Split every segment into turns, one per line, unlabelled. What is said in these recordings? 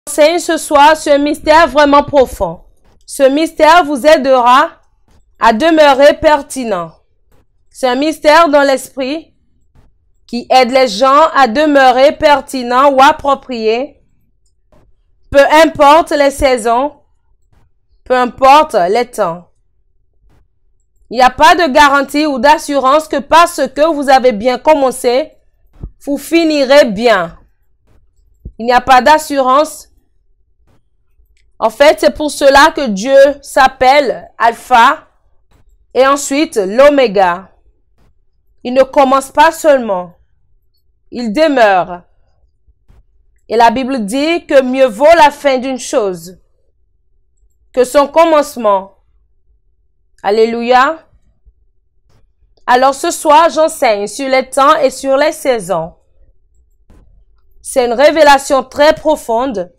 Enseigne ce soir sur un mystère vraiment profond. Ce mystère vous aidera à demeurer pertinent. C'est un mystère dans l'esprit qui aide les gens à demeurer pertinents ou appropriés, peu importe les saisons, peu importe les temps. Il n'y a pas de garantie ou d'assurance que parce que vous avez bien commencé, vous finirez bien. Il n'y a pas d'assurance. En fait, c'est pour cela que Dieu s'appelle Alpha et ensuite l'Oméga. Il ne commence pas seulement, il demeure. Et la Bible dit que mieux vaut la fin d'une chose que son commencement. Alléluia. Alors ce soir, j'enseigne sur les temps et sur les saisons. C'est une révélation très profonde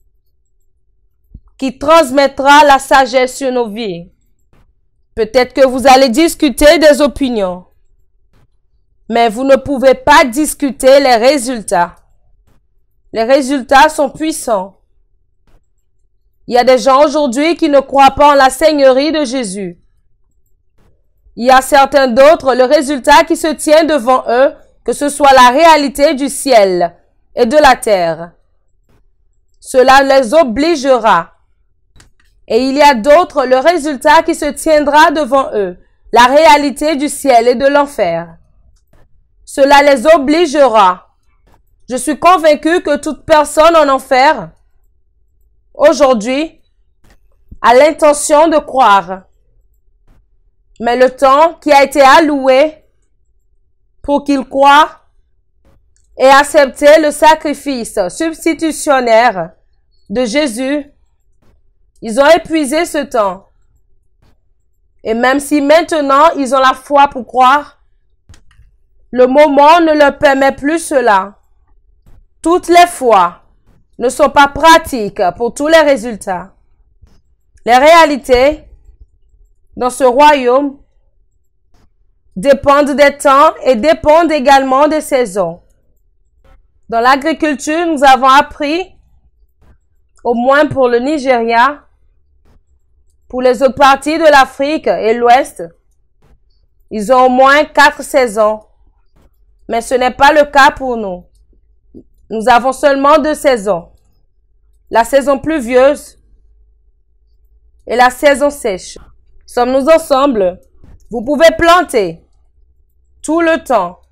qui transmettra la sagesse sur nos vies. Peut-être que vous allez discuter des opinions, mais vous ne pouvez pas discuter les résultats. Les résultats sont puissants. Il y a des gens aujourd'hui qui ne croient pas en la Seigneurie de Jésus. Il y a certains d'autres, le résultat qui se tient devant eux, que ce soit la réalité du ciel et de la terre. Cela les obligera. Et il y a d'autres, le résultat qui se tiendra devant eux, la réalité du ciel et de l'enfer. Cela les obligera. Je suis convaincu que toute personne en enfer, aujourd'hui, a l'intention de croire. Mais le temps qui a été alloué pour qu'ils croient et accepter le sacrifice substitutionnaire de Jésus, ils ont épuisé ce temps. Et même si maintenant ils ont la foi pour croire, le moment ne leur permet plus cela. Toutes les foi ne sont pas pratiques pour tous les résultats. Les réalités dans ce royaume dépendent des temps et dépendent également des saisons. Dans l'agriculture, nous avons appris, au moins pour le Nigeria, pour les autres parties de l'Afrique et l'Ouest, ils ont au moins 4 saisons. Mais ce n'est pas le cas pour nous. Nous avons seulement 2 saisons. La saison pluvieuse et la saison sèche. Sommes-nous ensemble? Vous pouvez planter tout le temps.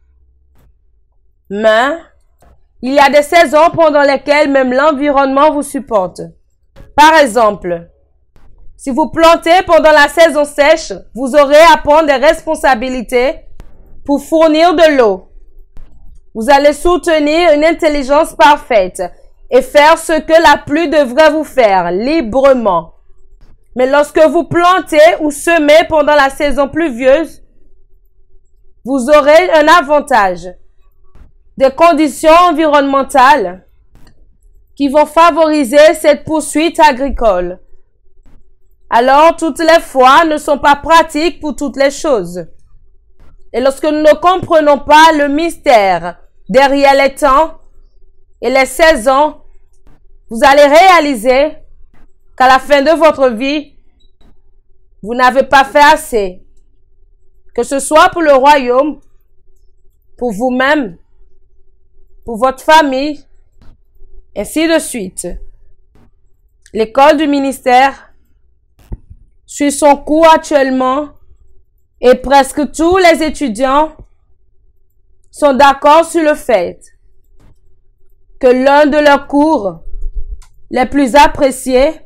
Mais il y a des saisons pendant lesquelles même l'environnement vous supporte. Par exemple, si vous plantez pendant la saison sèche, vous aurez à prendre des responsabilités pour fournir de l'eau. Vous allez soutenir une intelligence parfaite et faire ce que la pluie devrait vous faire librement. Mais lorsque vous plantez ou semez pendant la saison pluvieuse, vous aurez un avantage. Des conditions environnementales qui vont favoriser cette poursuite agricole. Alors, toutes les fois ne sont pas pratiques pour toutes les choses. Et lorsque nous ne comprenons pas le mystère derrière les temps et les saisons, vous allez réaliser qu'à la fin de votre vie, vous n'avez pas fait assez. Que ce soit pour le royaume, pour vous-même, pour votre famille, ainsi de suite. L'école du ministère suit son cours actuellement et presque tous les étudiants sont d'accord sur le fait que l'un de leurs cours les plus appréciés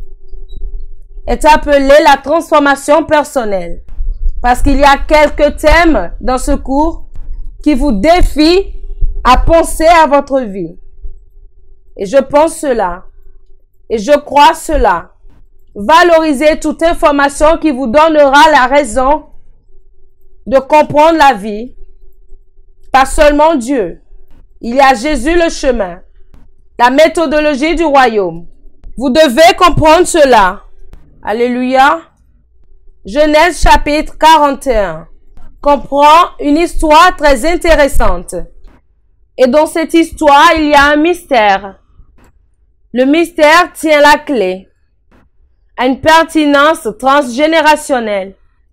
est appelé la transformation personnelle. Parce qu'il y a quelques thèmes dans ce cours qui vous défient à penser à votre vie. Et je pense cela. Et je crois cela. Valorisez toute information qui vous donnera la raison de comprendre la vie. Pas seulement Dieu. Il y a Jésus le chemin. La méthodologie du royaume. Vous devez comprendre cela. Alléluia. Genèse chapitre 41 comprend une histoire très intéressante. Et dans cette histoire, il y a un mystère. Le mystère tient la clé à une pertinence transgénérationnelle.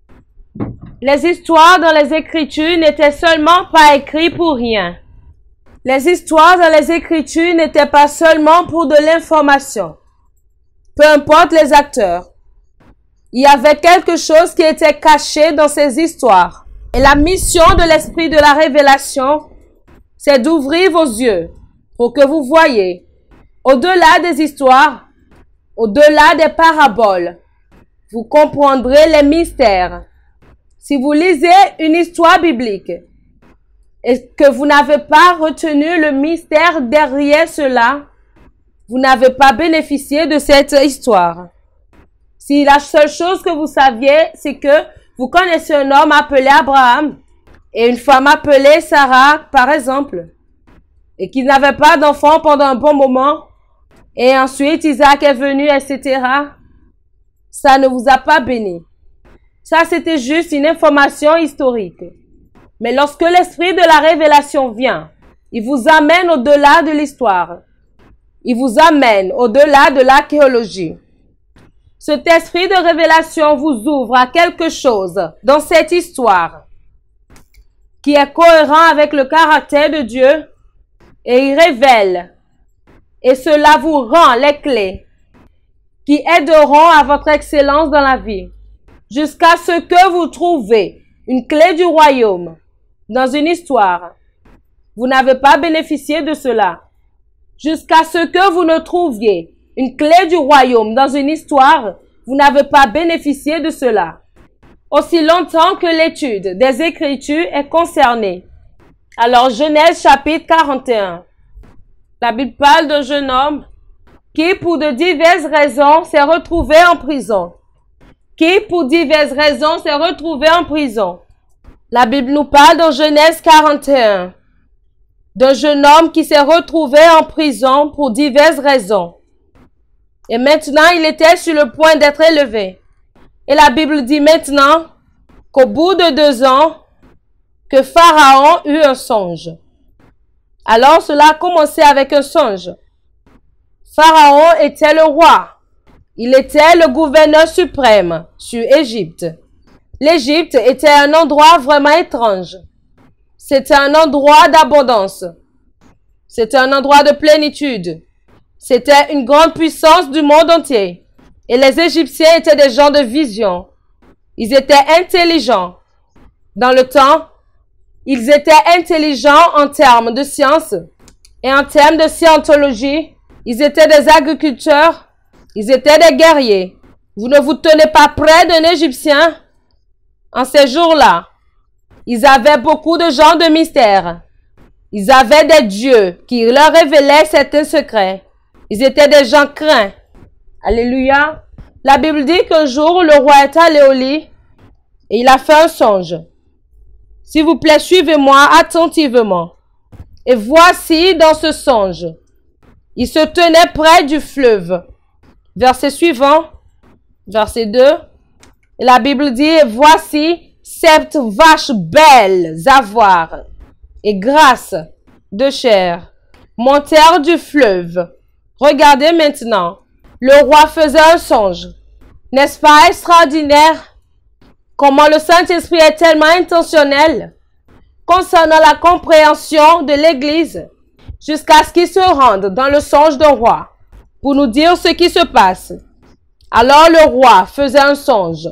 Les histoires dans les Écritures n'étaient seulement pas écrites pour rien. Les histoires dans les Écritures n'étaient pas seulement pour de l'information. Peu importe les acteurs. Il y avait quelque chose qui était caché dans ces histoires. Et la mission de l'esprit de la révélation, c'est d'ouvrir vos yeux pour que vous voyez, au-delà des histoires, au-delà des paraboles, vous comprendrez les mystères. Si vous lisez une histoire biblique et que vous n'avez pas retenu le mystère derrière cela, vous n'avez pas bénéficié de cette histoire. Si la seule chose que vous saviez, c'est que vous connaissez un homme appelé Abraham et une femme appelée Sarah, par exemple, et qu'ils n'avaient pas d'enfant pendant un bon moment, et ensuite Isaac est venu, etc., ça ne vous a pas béni. Ça, c'était juste une information historique. Mais lorsque l'esprit de la révélation vient, il vous amène au-delà de l'histoire. Il vous amène au-delà de l'archéologie. Cet esprit de révélation vous ouvre à quelque chose dans cette histoire qui est cohérent avec le caractère de Dieu et il révèle. Et cela vous rend les clés qui aideront à votre excellence dans la vie jusqu'à ce que vous trouvez une clé du royaume dans une histoire. Vous n'avez pas bénéficié de cela. Jusqu'à ce que vous ne trouviez une clé du royaume dans une histoire, vous n'avez pas bénéficié de cela. Aussi longtemps que l'étude des Écritures est concernée. Alors, Genèse chapitre 41. La Bible parle d'un jeune homme qui, pour de diverses raisons, s'est retrouvé en prison. La Bible nous parle dans Genèse 41 d'un jeune homme qui s'est retrouvé en prison pour diverses raisons. Et maintenant, il était sur le point d'être élevé. Et la Bible dit maintenant qu'au bout de 2 ans, que Pharaon eut un songe. Alors, cela a commencé avec un songe. Pharaon était le roi. Il était le gouverneur suprême sur Égypte. L'Égypte était un endroit vraiment étrange. C'était un endroit d'abondance. C'était un endroit de plénitude. C'était une grande puissance du monde entier. Et les Égyptiens étaient des gens de vision. Ils étaient intelligents. Dans le temps, ils étaient intelligents en termes de science et en termes de scientologie. Ils étaient des agriculteurs. Ils étaient des guerriers. Vous ne vous tenez pas près d'un Égyptien en ces jours-là. Ils avaient beaucoup de gens de mystère. Ils avaient des dieux qui leur révélaient certains secrets. Ils étaient des gens craints. Alléluia. La Bible dit qu'un jour, le roi est allé au lit et il a fait un songe. S'il vous plaît, suivez-moi attentivement. Et voici dans ce songe, il se tenait près du fleuve. Verset suivant, verset 2. Et la Bible dit, voici 7 vaches belles à voir et grasses de chair montèrent du fleuve. Regardez maintenant, le roi faisait un songe. N'est-ce pas extraordinaire comment le Saint-Esprit est tellement intentionnel concernant la compréhension de l'Église jusqu'à ce qu'il se rende dans le songe d'un roi pour nous dire ce qui se passe. Alors le roi faisait un songe.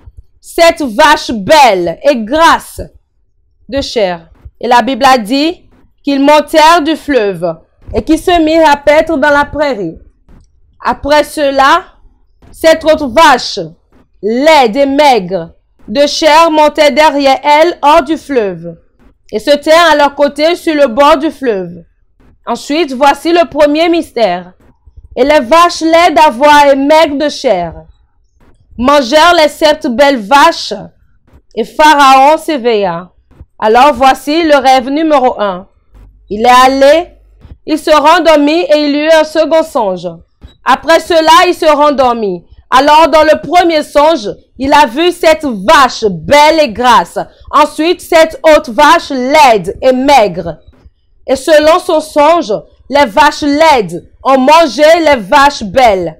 7 vaches belles et grasses de chair. Et la Bible a dit qu'ils montèrent du fleuve et qu'ils se mirent à paître dans la prairie. Après cela, 7 autres vaches, laides et maigres, de chair montaient derrière elles hors du fleuve et se tinrent à leur côté sur le bord du fleuve. Ensuite, voici le premier mystère. Et les vaches laides à voix et maigres de chair mangèrent les 7 belles vaches et Pharaon s'éveilla. Alors voici le rêve numéro 1. Il est allé, il se rendormit et il eut un second songe. Après cela, il se rendormit. Alors dans le premier songe, il a vu 7 vaches belles et grasses. Ensuite, 7 autres vaches laides et maigres. Et selon son songe, les vaches laides ont mangé les vaches belles.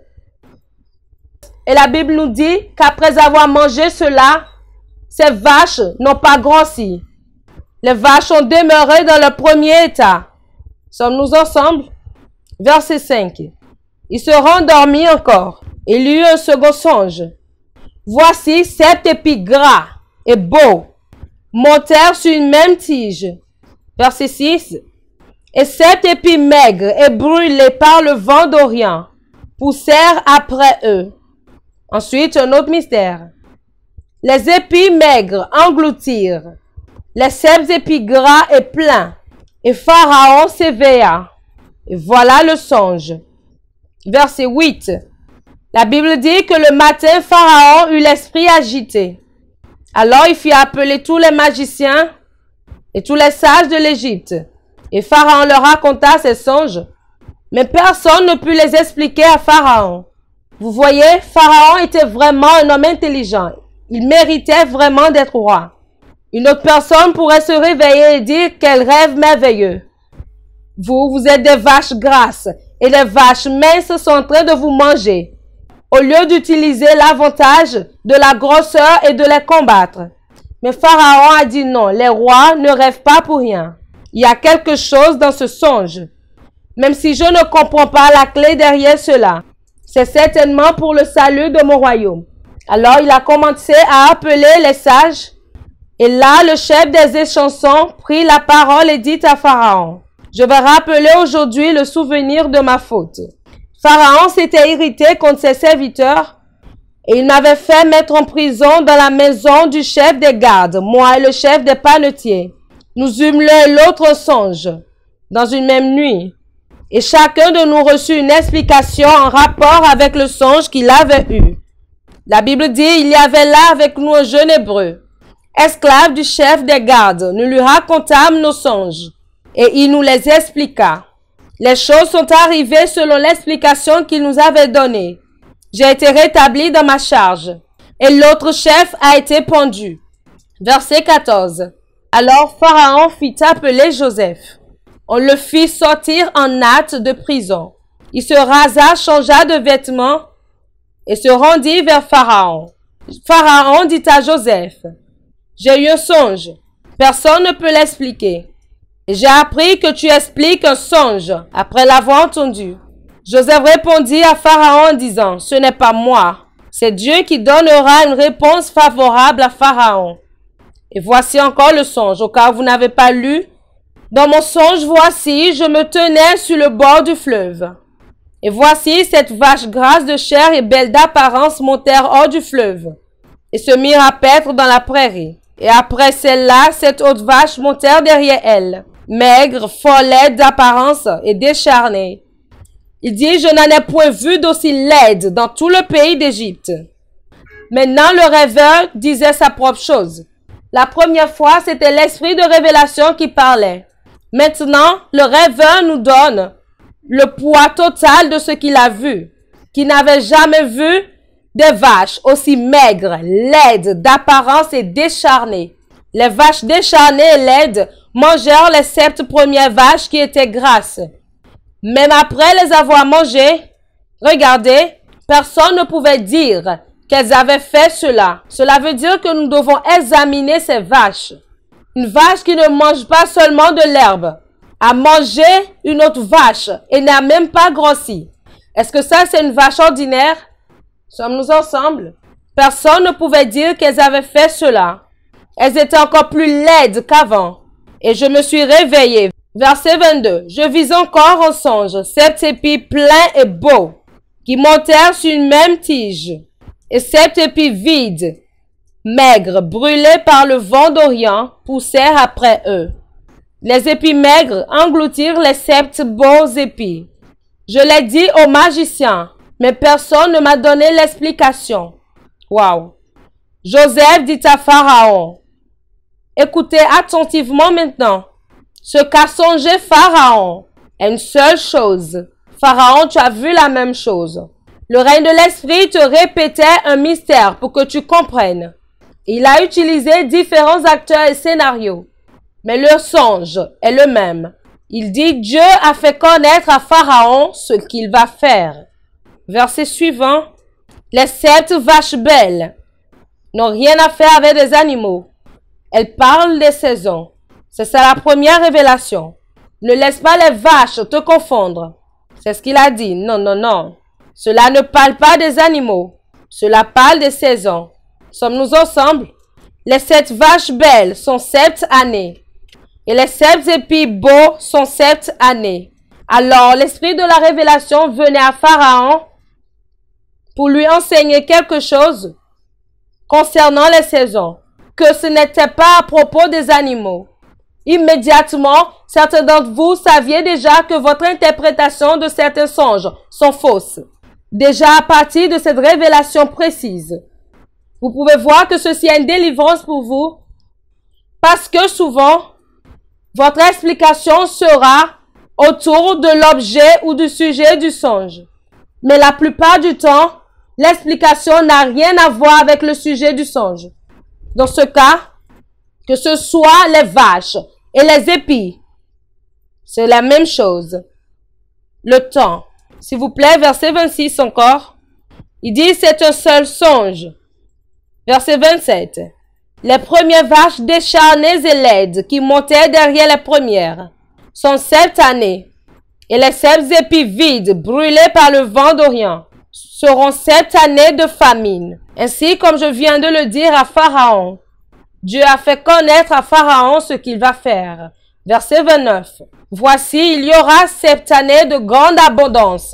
Et la Bible nous dit qu'après avoir mangé cela, ces vaches n'ont pas grossi. Les vaches ont demeuré dans le premier état. Sommes-nous ensemble? Verset 5. Ils se rendormis encore. Il y eut un second songe. Voici 7 épis gras et beaux montèrent sur une même tige. Verset 6. Et 7 épis maigres et brûlés par le vent d'Orient poussèrent après eux. Ensuite, un autre mystère. Les épis maigres engloutirent les 7 épis gras et pleins. Et Pharaon s'éveilla. Et voilà le songe. Verset 8. La Bible dit que le matin, Pharaon eut l'esprit agité. Alors il fit appeler tous les magiciens et tous les sages de l'Égypte. Et Pharaon leur raconta ses songes. Mais personne ne put les expliquer à Pharaon. Vous voyez, Pharaon était vraiment un homme intelligent. Il méritait vraiment d'être roi. Une autre personne pourrait se réveiller et dire quel rêve merveilleux. Vous êtes des vaches grasses et les vaches minces sont en train de vous manger. Au lieu d'utiliser l'avantage de la grosseur et de les combattre. Mais Pharaon a dit non, les rois ne rêvent pas pour rien. Il y a quelque chose dans ce songe. Même si je ne comprends pas la clé derrière cela, c'est certainement pour le salut de mon royaume. Alors il a commencé à appeler les sages. Et là, le chef des échansons prit la parole et dit à Pharaon, « Je vais rappeler aujourd'hui le souvenir de ma faute. » Pharaon s'était irrité contre ses serviteurs et il m'avait fait mettre en prison dans la maison du chef des gardes, moi et le chef des panetiers. Nous eûmes l'un et l'autre un songe dans une même nuit et chacun de nous reçut une explication en rapport avec le songe qu'il avait eu. La Bible dit, il y avait là avec nous un jeune hébreu, esclave du chef des gardes. Nous lui racontâmes nos songes et il nous les expliqua. Les choses sont arrivées selon l'explication qu'il nous avait donnée. J'ai été rétabli dans ma charge et l'autre chef a été pendu. Verset 14. Alors Pharaon fit appeler Joseph. On le fit sortir en hâte de prison. Il se rasa, changea de vêtements et se rendit vers Pharaon. Pharaon dit à Joseph, « J'ai eu un songe. Personne ne peut l'expliquer. J'ai appris que tu expliques un songe après l'avoir entendu. » Joseph répondit à Pharaon en disant, « Ce n'est pas moi. C'est Dieu qui donnera une réponse favorable à Pharaon. » Et voici encore le songe, au cas où vous n'avez pas lu. Dans mon songe, voici, je me tenais sur le bord du fleuve. Et voici, cette vache grasse de chair et belle d'apparence montèrent hors du fleuve et se mirent à paître dans la prairie. Et après celle-là, cette autre vache montèrent derrière elle, maigre, fort laide d'apparence et décharnée. Il dit, je n'en ai point vu d'aussi laide dans tout le pays d'Égypte. Maintenant, le rêveur disait sa propre chose. La première fois, c'était l'esprit de révélation qui parlait. Maintenant, le rêveur nous donne le poids total de ce qu'il a vu, qu'il n'avait jamais vu des vaches aussi maigres, laides, d'apparence et décharnées. Les vaches décharnées et laides mangèrent les 7 premières vaches qui étaient grasses. Même après les avoir mangées, regardez, personne ne pouvait dire qu'elles avaient fait cela. Cela veut dire que nous devons examiner ces vaches. Une vache qui ne mange pas seulement de l'herbe a mangé une autre vache et n'a même pas grossi. Est-ce que ça, c'est une vache ordinaire? Sommes-nous ensemble? Personne ne pouvait dire qu'elles avaient fait cela. Elles étaient encore plus laides qu'avant. Et je me suis réveillé. Verset 22. Je vis encore en songe 7 épis pleins et beaux qui montèrent sur une même tige et 7 épis vides, maigres, brûlés par le vent d'Orient, poussèrent après eux. Les épis maigres engloutirent les 7 beaux épis. Je l'ai dit aux magiciens, mais personne ne m'a donné l'explication. Wow. Joseph dit à Pharaon, écoutez attentivement maintenant. Ce qu'a songé Pharaon est une seule chose. Pharaon, tu as vu la même chose. Le règne de l'esprit te répétait un mystère pour que tu comprennes. Il a utilisé différents acteurs et scénarios. Mais le songe est le même. Il dit, Dieu a fait connaître à Pharaon ce qu'il va faire. Verset suivant, les 7 vaches belles n'ont rien à faire avec des animaux. Elles parlent des saisons. C'est ça la première révélation. Ne laisse pas les vaches te confondre. C'est ce qu'il a dit. Non, non, non. Cela ne parle pas des animaux. Cela parle des saisons. Sommes-nous ensemble? Les 7 vaches belles sont 7 années. Et les 7 épis beaux sont 7 années. Alors, l'esprit de la révélation venait à Pharaon pour lui enseigner quelque chose concernant les saisons, que ce n'était pas à propos des animaux. Immédiatement, certains d'entre vous saviez déjà que votre interprétation de certains songes sont fausses. Déjà à partir de cette révélation précise, vous pouvez voir que ceci est une délivrance pour vous, parce que souvent, votre explication sera autour de l'objet ou du sujet du songe. Mais la plupart du temps, l'explication n'a rien à voir avec le sujet du songe. Dans ce cas, que ce soit les vaches et les épis, c'est la même chose. Le temps. S'il vous plaît, verset 26 encore. Il dit, c'est un seul songe. Verset 27. Les premières vaches décharnées et laides qui montaient derrière les premières sont 7 années. Et les 7 épis vides, brûlés par le vent d'Orient, seront 7 années de famine. Ainsi, comme je viens de le dire à Pharaon, Dieu a fait connaître à Pharaon ce qu'il va faire. Verset 29. Voici, il y aura 7 années de grande abondance.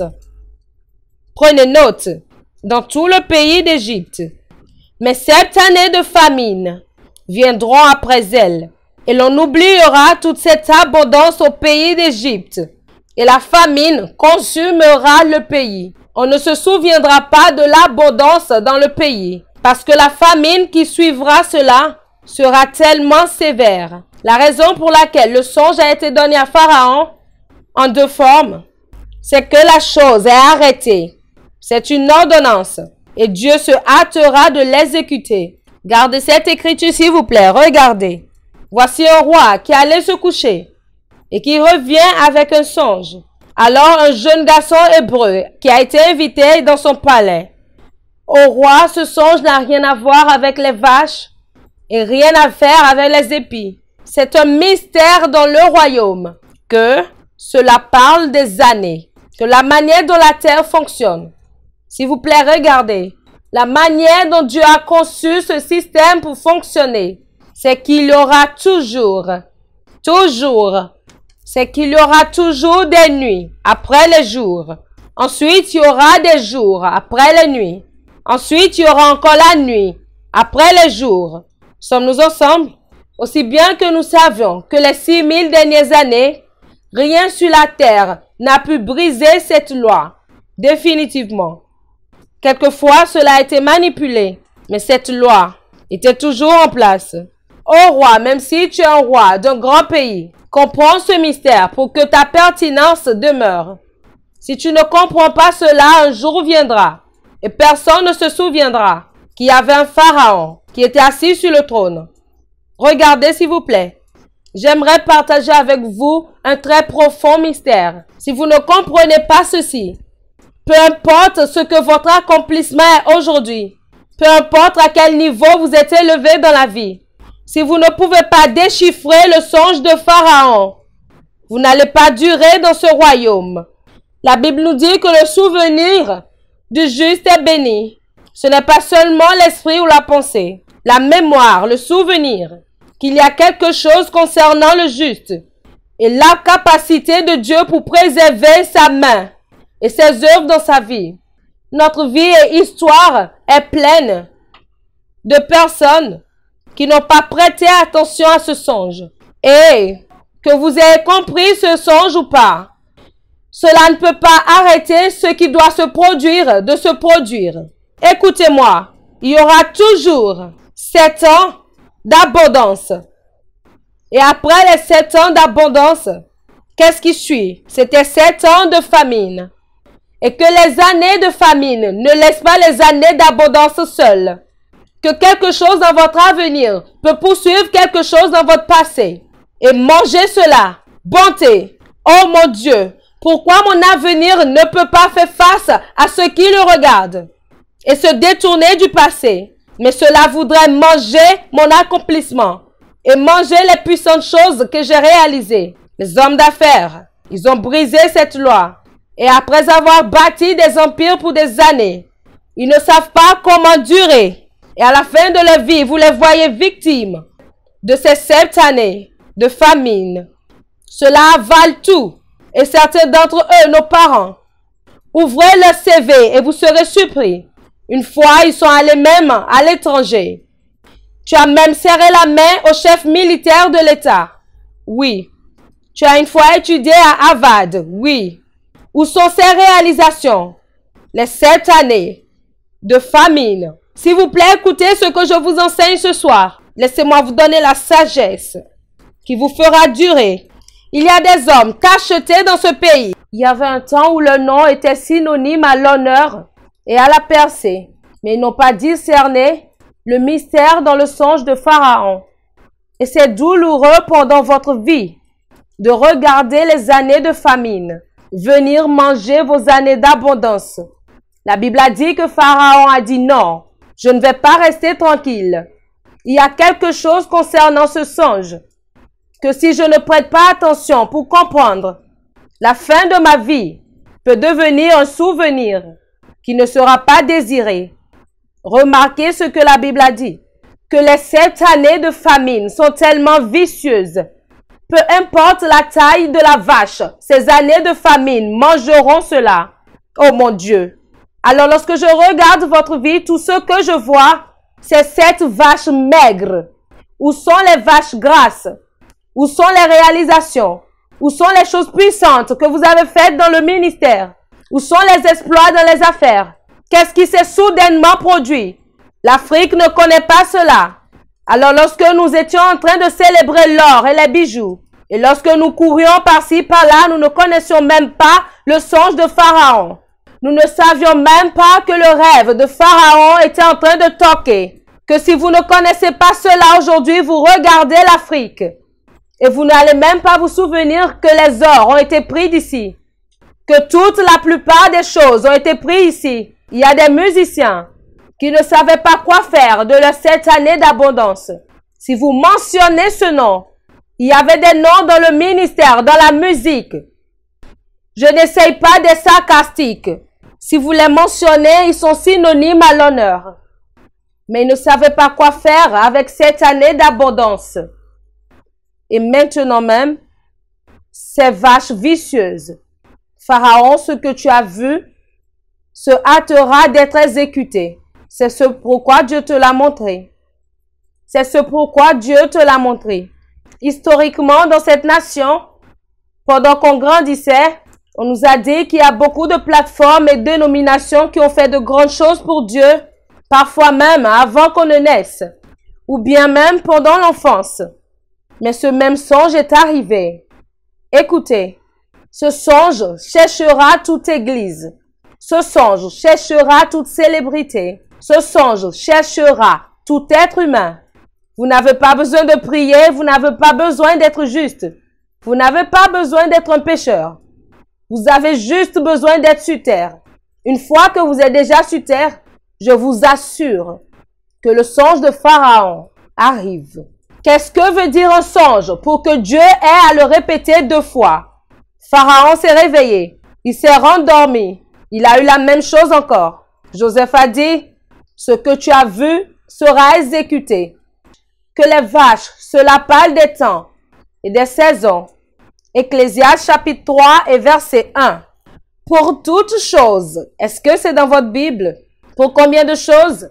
Prenez note, dans tout le pays d'Égypte. Mais 7 années de famine viendront après elles. Et l'on oubliera toute cette abondance au pays d'Égypte. Et la famine consumera le pays. On ne se souviendra pas de l'abondance dans le pays. Parce que la famine qui suivra cela sera tellement sévère. La raison pour laquelle le songe a été donné à Pharaon en 2 formes, c'est que la chose est arrêtée. C'est une ordonnance. Et Dieu se hâtera de l'exécuter. Gardez cette écriture s'il vous plaît. Regardez. Voici un roi qui allait se coucher et qui revient avec un songe. Alors un jeune garçon hébreu qui a été invité dans son palais. Au roi, ce songe n'a rien à voir avec les vaches et rien à faire avec les épis. C'est un mystère dans le royaume que cela parle des années, de la manière dont la terre fonctionne. S'il vous plaît, regardez. La manière dont Dieu a conçu ce système pour fonctionner, c'est qu'il y aura c'est qu'il y aura toujours des nuits après les jours. Ensuite, il y aura des jours après les nuits. Ensuite, il y aura encore la nuit après les jours. Sommes-nous ensemble? Aussi bien que nous savions que les 6000 dernières années, rien sur la terre n'a pu briser cette loi. Définitivement. Quelquefois, cela a été manipulé, mais cette loi était toujours en place. Ô roi, même si tu es un roi d'un grand pays, comprends ce mystère pour que ta pertinence demeure. Si tu ne comprends pas cela, un jour viendra, et personne ne se souviendra qu'il y avait un pharaon qui était assis sur le trône. Regardez s'il vous plaît. J'aimerais partager avec vous un très profond mystère. Si vous ne comprenez pas ceci, peu importe ce que votre accomplissement est aujourd'hui, peu importe à quel niveau vous êtes élevé dans la vie, si vous ne pouvez pas déchiffrer le songe de Pharaon, vous n'allez pas durer dans ce royaume. La Bible nous dit que le souvenir du juste est béni. Ce n'est pas seulement l'esprit ou la pensée, la mémoire, le souvenir, qu'il y a quelque chose concernant le juste et la capacité de Dieu pour préserver sa main et ses œuvres dans sa vie. Notre vie et histoire est pleine de personnes qui n'ont pas prêté attention à ce songe. Et que vous ayez compris ce songe ou pas, cela ne peut pas arrêter ce qui doit se produire de se produire. Écoutez-moi, il y aura toujours 7 ans d'abondance. Et après les 7 ans d'abondance, qu'est-ce qui suit? C'était 7 ans de famine. Et que les années de famine ne laissent pas les années d'abondance seules. Que quelque chose dans votre avenir peut poursuivre quelque chose dans votre passé. Et manger cela. Bonté, Oh mon Dieu, pourquoi mon avenir ne peut pas faire face à ce qui le regarde et se détourner du passé? Mais cela voudrait manger mon accomplissement et manger les puissantes choses que j'ai réalisées. Les hommes d'affaires, ils ont brisé cette loi. Et après avoir bâti des empires pour des années, ils ne savent pas comment durer. Et à la fin de leur vie, vous les voyez victimes de ces 7 années de famine. Cela avale tout. Et certains d'entre eux, nos parents, ouvrez leur CV et vous serez surpris. Une fois, ils sont allés même à l'étranger. Tu as même serré la main au chef militaire de l'État. Oui. Tu as une fois étudié à Harvard. Oui. Où sont ces réalisations? Les 7 années de famine. S'il vous plaît, écoutez ce que je vous enseigne ce soir. Laissez-moi vous donner la sagesse qui vous fera durer. Il y a des hommes cachetés dans ce pays. Il y avait un temps où le nom était synonyme à l'honneur et à la percée. Mais ils n'ont pas discerné le mystère dans le songe de Pharaon. Et c'est douloureux pendant votre vie de regarder les années de famine venir manger vos années d'abondance. La Bible a dit que Pharaon a dit non, je ne vais pas rester tranquille. Il y a quelque chose concernant ce songe que si je ne prête pas attention pour comprendre, la fin de ma vie peut devenir un souvenir qui ne sera pas désiré. Remarquez ce que la Bible a dit, que les 7 années de famine sont tellement vicieuses. Peu importe la taille de la vache, ces années de famine mangeront cela. Oh mon Dieu! Alors lorsque je regarde votre vie, tout ce que je vois, c'est cette vache maigre. Où sont les vaches grasses? Où sont les réalisations? Où sont les choses puissantes que vous avez faites dans le ministère? Où sont les exploits dans les affaires? Qu'est-ce qui s'est soudainement produit? L'Afrique ne connaît pas cela. Alors lorsque nous étions en train de célébrer l'or et les bijoux, et lorsque nous courions par-ci, par-là, nous ne connaissions même pas le songe de Pharaon. Nous ne savions même pas que le rêve de Pharaon était en train de toquer. Que si vous ne connaissez pas cela aujourd'hui, vous regardez l'Afrique. Et vous n'allez même pas vous souvenir que les ors ont été pris d'ici. Que toute la plupart des choses ont été prises ici. Il y a des musiciens qui ne savaient pas quoi faire de leurs 7 années d'abondance. Si vous mentionnez ce nom, il y avait des noms dans le ministère, dans la musique. Je n'essaye pas d'être sarcastique. Si vous les mentionnez, ils sont synonymes à l'honneur. Mais ils ne savaient pas quoi faire avec 7 années d'abondance. Et maintenant même, ces vaches vicieuses, Pharaon, ce que tu as vu, se hâtera d'être exécuté. C'est ce pourquoi Dieu te l'a montré. C'est ce pourquoi Dieu te l'a montré. Historiquement, dans cette nation, pendant qu'on grandissait, on nous a dit qu'il y a beaucoup de plateformes et dénominations qui ont fait de grandes choses pour Dieu, parfois même avant qu'on ne naisse, ou bien même pendant l'enfance. Mais ce même songe est arrivé. Écoutez, ce songe cherchera toute église. Ce songe cherchera toute célébrité. Ce songe cherchera tout être humain. Vous n'avez pas besoin de prier, vous n'avez pas besoin d'être juste. Vous n'avez pas besoin d'être un pécheur. Vous avez juste besoin d'être sur terre. Une fois que vous êtes déjà sur terre, je vous assure que le songe de Pharaon arrive. Qu'est-ce que veut dire un songe pour que Dieu ait à le répéter 2 fois? Pharaon s'est réveillé, il s'est rendormi, il a eu la même chose encore. Joseph a dit, ce que tu as vu sera exécuté. Que les vaches, cela parle des temps et des saisons. Ecclésiaste chapitre 3 et verset 1. Pour toutes choses, est-ce que c'est dans votre Bible? Pour combien de choses?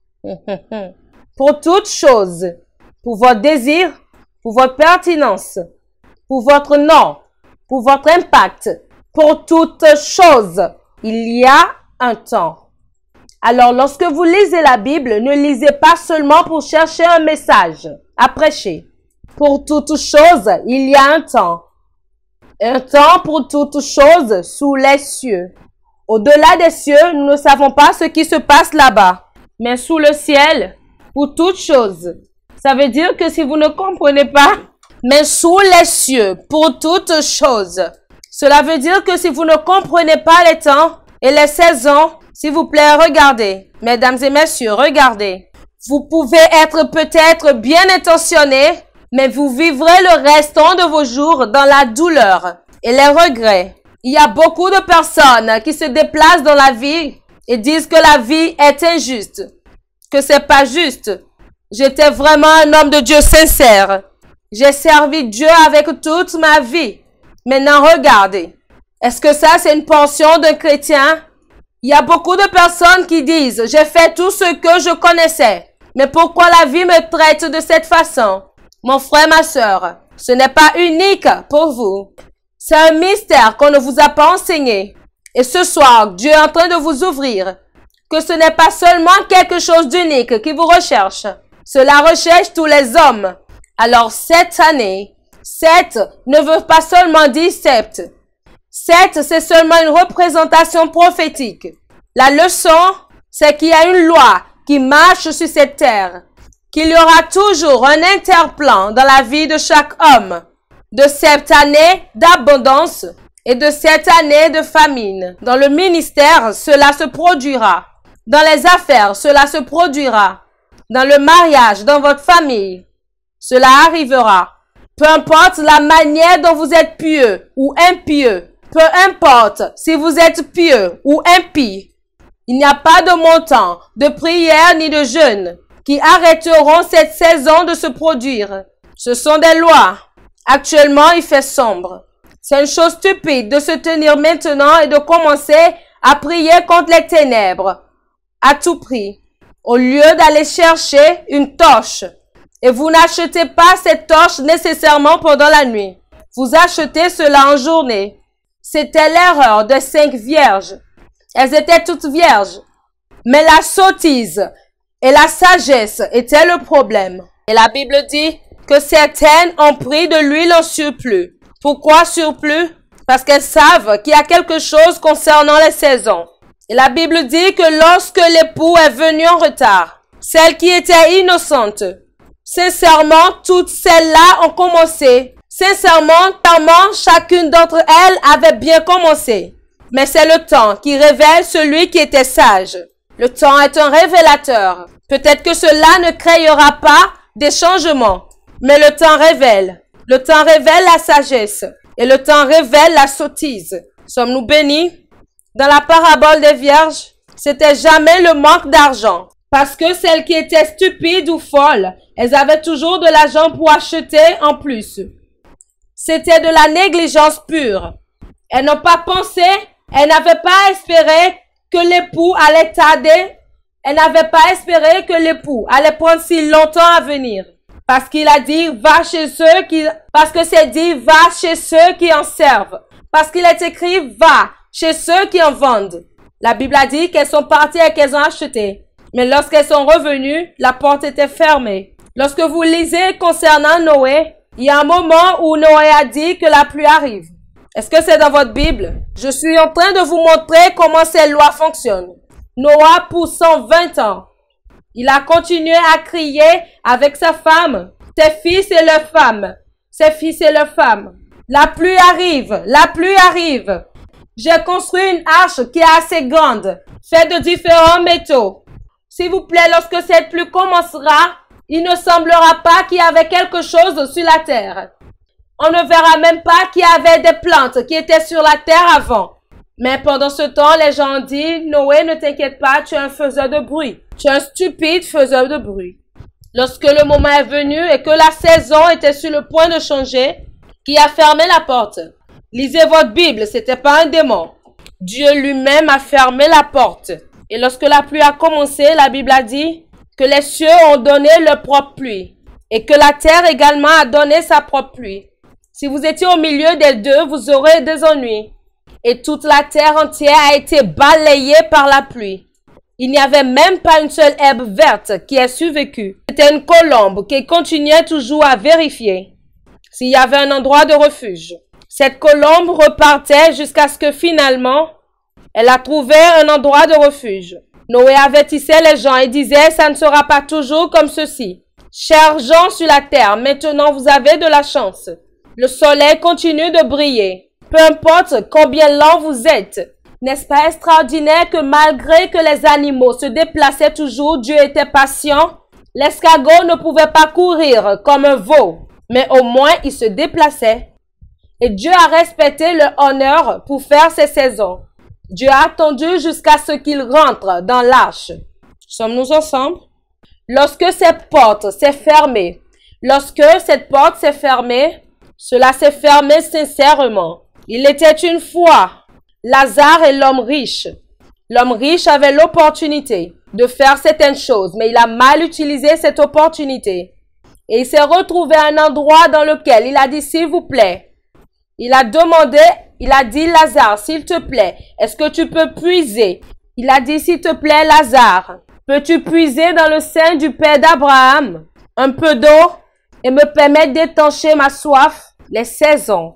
Pour toutes choses. Pour votre désir, pour votre pertinence, pour votre nom, pour votre impact, pour toutes choses, il y a un temps. Alors, lorsque vous lisez la Bible, ne lisez pas seulement pour chercher un message à prêcher. Pour toutes choses, il y a un temps. Un temps pour toutes choses sous les cieux. Au-delà des cieux, nous ne savons pas ce qui se passe là-bas. Mais sous le ciel, pour toutes choses. Ça veut dire que si vous ne comprenez pas, mais sous les cieux, pour toutes choses, Cela veut dire que si vous ne comprenez pas les temps et les saisons, s'il vous plaît, regardez. Mesdames et messieurs, regardez. Vous pouvez être peut-être bien intentionné, mais vous vivrez le restant de vos jours dans la douleur et les regrets. Il y a beaucoup de personnes qui se déplacent dans la vie et disent que la vie est injuste, que c'est pas juste. J'étais vraiment un homme de Dieu sincère. J'ai servi Dieu avec toute ma vie. Maintenant, regardez. Est-ce que ça, c'est une portion d'un chrétien? Il y a beaucoup de personnes qui disent, j'ai fait tout ce que je connaissais. Mais pourquoi la vie me traite de cette façon? Mon frère, ma sœur, ce n'est pas unique pour vous. C'est un mystère qu'on ne vous a pas enseigné. Et ce soir, Dieu est en train de vous ouvrir que ce n'est pas seulement quelque chose d'unique qui vous recherche. Cela recherche tous les hommes. Alors cette année, 7 ne veut pas seulement dire sept. 7, c'est seulement une représentation prophétique. La leçon, c'est qu'il y a une loi qui marche sur cette terre. Qu'il y aura toujours un interplan dans la vie de chaque homme. De cette année d'abondance et de cette année de famine. Dans le ministère, cela se produira. Dans les affaires, cela se produira. Dans le mariage, dans votre famille, cela arrivera. Peu importe la manière dont vous êtes pieux ou impieux, peu importe si vous êtes pieux ou impie, il n'y a pas de montant, de prière ni de jeûne qui arrêteront cette saison de se produire. Ce sont des lois. Actuellement, il fait sombre. C'est une chose stupide de se tenir maintenant et de commencer à prier contre les ténèbres à tout prix, au lieu d'aller chercher une torche. Et vous n'achetez pas cette torche nécessairement pendant la nuit. Vous achetez cela en journée. C'était l'erreur des 5 vierges. Elles étaient toutes vierges. Mais la sottise et la sagesse étaient le problème. Et la Bible dit que certaines ont pris de l'huile en surplus. Pourquoi surplus? Parce qu'elles savent qu'il y a quelque chose concernant les saisons. Et la Bible dit que lorsque l'époux est venu en retard, celles qui étaient innocentes, sincèrement, toutes celles-là ont commencé. Sincèrement, clairement, chacune d'entre elles avait bien commencé. Mais c'est le temps qui révèle celui qui était sage. Le temps est un révélateur. Peut-être que cela ne créera pas des changements, mais le temps révèle. Le temps révèle la sagesse et le temps révèle la sottise. Sommes-nous bénis? Dans la parabole des vierges, c'était jamais le manque d'argent. Parce que celles qui étaient stupides ou folles, elles avaient toujours de l'argent pour acheter en plus. C'était de la négligence pure. Elles n'ont pas pensé, elles n'avaient pas espéré que l'époux allait tarder. Elles n'avaient pas espéré que l'époux allait prendre si longtemps à venir. Parce qu'il a dit, va chez ceux qui, parce que c'est dit, va chez ceux qui en servent. Parce qu'il est écrit, va chez ceux qui en vendent. La Bible a dit qu'elles sont parties et qu'elles ont acheté. Mais lorsqu'elles sont revenues, la porte était fermée. Lorsque vous lisez concernant Noé, il y a un moment où Noé a dit que la pluie arrive. Est-ce que c'est dans votre Bible? Je suis en train de vous montrer comment ces lois fonctionnent. Noé, pour 120 ans, il a continué à crier avec sa femme, ses fils et leurs femmes. Ses fils et leurs femmes. La pluie arrive, la pluie arrive. J'ai construit une arche qui est assez grande, faite de différents métaux. S'il vous plaît, lorsque cette pluie commencera, il ne semblera pas qu'il y avait quelque chose sur la terre. On ne verra même pas qu'il y avait des plantes qui étaient sur la terre avant. Mais pendant ce temps, les gens ont dit, Noé, ne t'inquiète pas, tu es un faiseur de bruit. Tu es un stupide faiseur de bruit. Lorsque le moment est venu et que la saison était sur le point de changer, qui a fermé la porte? Lisez votre Bible, c'était pas un démon. Dieu lui-même a fermé la porte. Et lorsque la pluie a commencé, la Bible a dit que les cieux ont donné leur propre pluie et que la terre également a donné sa propre pluie. Si vous étiez au milieu des deux, vous aurez des ennuis. Et toute la terre entière a été balayée par la pluie. Il n'y avait même pas une seule herbe verte qui ait survécu. C'était une colombe qui continuait toujours à vérifier s'il y avait un endroit de refuge. Cette colombe repartait jusqu'à ce que finalement, elle a trouvé un endroit de refuge. Noé avertissait les gens et disait, ça ne sera pas toujours comme ceci. Chers gens sur la terre, maintenant vous avez de la chance. Le soleil continue de briller. peu importe combien lent vous êtes. N'est-ce pas extraordinaire que malgré que les animaux se déplaçaient toujours, Dieu était patient? L'escargot ne pouvait pas courir comme un veau, mais au moins il se déplaçait. Et Dieu a respecté le honneur pour faire ses saisons. Dieu a attendu jusqu'à ce qu'il rentre dans l'arche. Sommes-nous ensemble? Lorsque cette porte s'est fermée, cela s'est fermé sincèrement. Il était une fois Lazare et l'homme riche. L'homme riche avait l'opportunité de faire certaines choses, mais il a mal utilisé cette opportunité. Et il s'est retrouvé à un endroit dans lequel il a dit, s'il vous plaît, il a dit, Lazare, s'il te plaît, est-ce que tu peux puiser? Il a dit, s'il te plaît, Lazare, peux-tu puiser dans le sein du père d'Abraham un peu d'eau et me permettre d'étancher ma soif? Les saisons.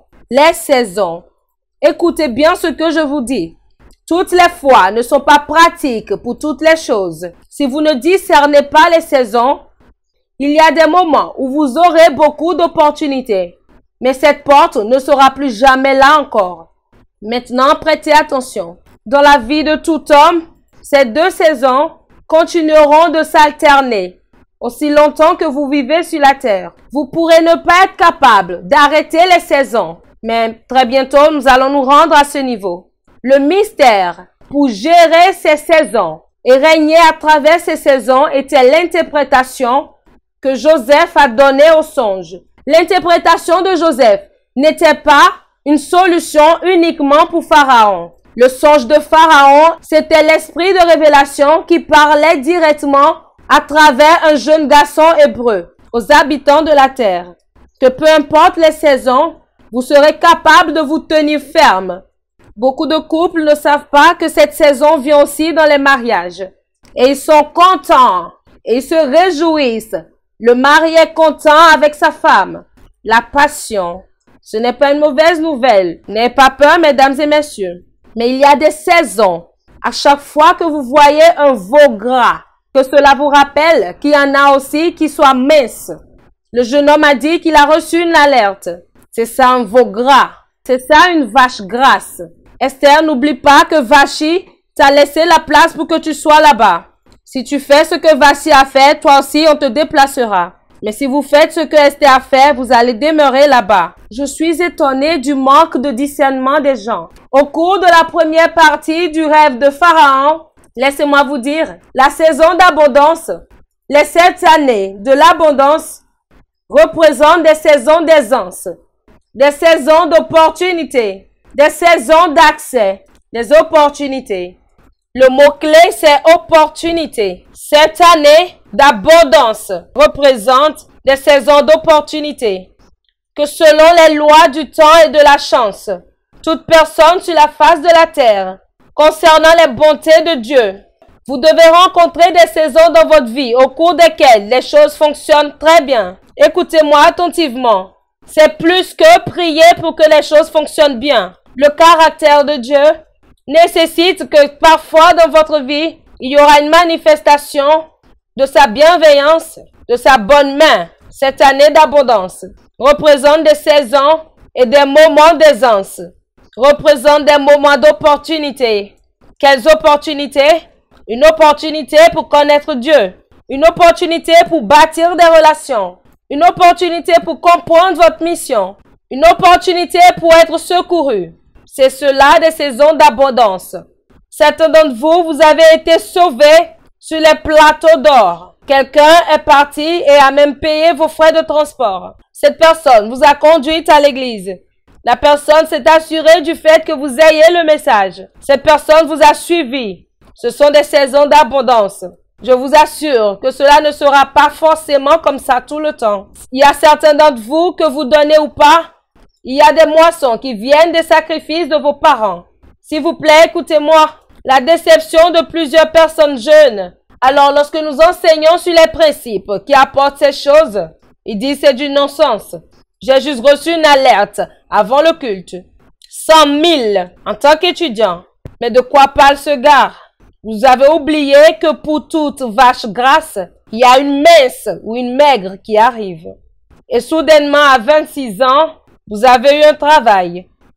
Écoutez bien ce que je vous dis. Toutes les fois ne sont pas pratiques pour toutes les choses. Si vous ne discernez pas les saisons, il y a des moments où vous aurez beaucoup d'opportunités. Mais cette porte ne sera plus jamais là encore. Maintenant, prêtez attention. Dans la vie de tout homme, ces deux saisons continueront de s'alterner. Aussi longtemps que vous vivez sur la terre, vous pourrez ne pas être capable d'arrêter les saisons. Mais très bientôt, nous allons nous rendre à ce niveau. Le mystère pour gérer ces saisons et régner à travers ces saisons était l'interprétation que Joseph a donnée au songe. L'interprétation de Joseph n'était pas une solution uniquement pour Pharaon. Le songe de Pharaon, c'était l'esprit de révélation qui parlait directement à travers un jeune garçon hébreu aux habitants de la terre. Que peu importe les saisons, vous serez capable de vous tenir ferme. Beaucoup de couples ne savent pas que cette saison vient aussi dans les mariages. Et ils sont contents et ils se réjouissent. Le mari est content avec sa femme. La passion, ce n'est pas une mauvaise nouvelle. N'ayez pas peur, mesdames et messieurs. Mais il y a des saisons. À chaque fois que vous voyez un veau gras, que cela vous rappelle qu'il y en a aussi qui soient minces. Le jeune homme a dit qu'il a reçu une alerte. C'est ça un veau gras. C'est ça une vache grasse. Esther, n'oublie pas que Vachi t'a laissé la place pour que tu sois là-bas. Si tu fais ce que Vachi a fait, toi aussi on te déplacera. Mais si vous faites ce que Esther a fait, vous allez demeurer là-bas. Je suis étonné du manque de discernement des gens. Au cours de la première partie du rêve de Pharaon, laissez-moi vous dire, la saison d'abondance, les 7 années de l'abondance représentent des saisons d'aisance, des saisons d'opportunité, des saisons d'accès, des opportunités. Le mot-clé, c'est opportunité. Cette année d'abondance représente des saisons d'opportunité. Que selon les lois du temps et de la chance, toute personne sur la face de la terre, concernant les bontés de Dieu, vous devez rencontrer des saisons dans votre vie au cours desquelles les choses fonctionnent très bien. Écoutez-moi attentivement. C'est plus que prier pour que les choses fonctionnent bien. Le caractère de Dieu nécessite que parfois dans votre vie, il y aura une manifestation de sa bienveillance, de sa bonne main. Cette année d'abondance représente des saisons et des moments d'aisance, représente des moments d'opportunité. Quelles opportunités? Une opportunité pour connaître Dieu, une opportunité pour bâtir des relations, une opportunité pour comprendre votre mission, une opportunité pour être secouru. C'est cela des saisons d'abondance. Certains d'entre vous, vous avez été sauvés sur les plateaux d'or. Quelqu'un est parti et a même payé vos frais de transport. Cette personne vous a conduite à l'église. La personne s'est assurée du fait que vous ayez le message. Cette personne vous a suivi. Ce sont des saisons d'abondance. Je vous assure que cela ne sera pas forcément comme ça tout le temps. Il y a certains d'entre vous que vous donnez ou pas. Il y a des moissons qui viennent des sacrifices de vos parents. S'il vous plaît, écoutez-moi. La déception de plusieurs personnes jeunes. Alors, lorsque nous enseignons sur les principes qui apportent ces choses, ils disent c'est du non-sens. J'ai juste reçu une alerte avant le culte. 100 000 en tant qu'étudiant. Mais de quoi parle ce gars? Vous avez oublié que pour toute vache grasse, il y a une mince ou une maigre qui arrive. Et soudainement, à 26 ans, vous avez eu un travail.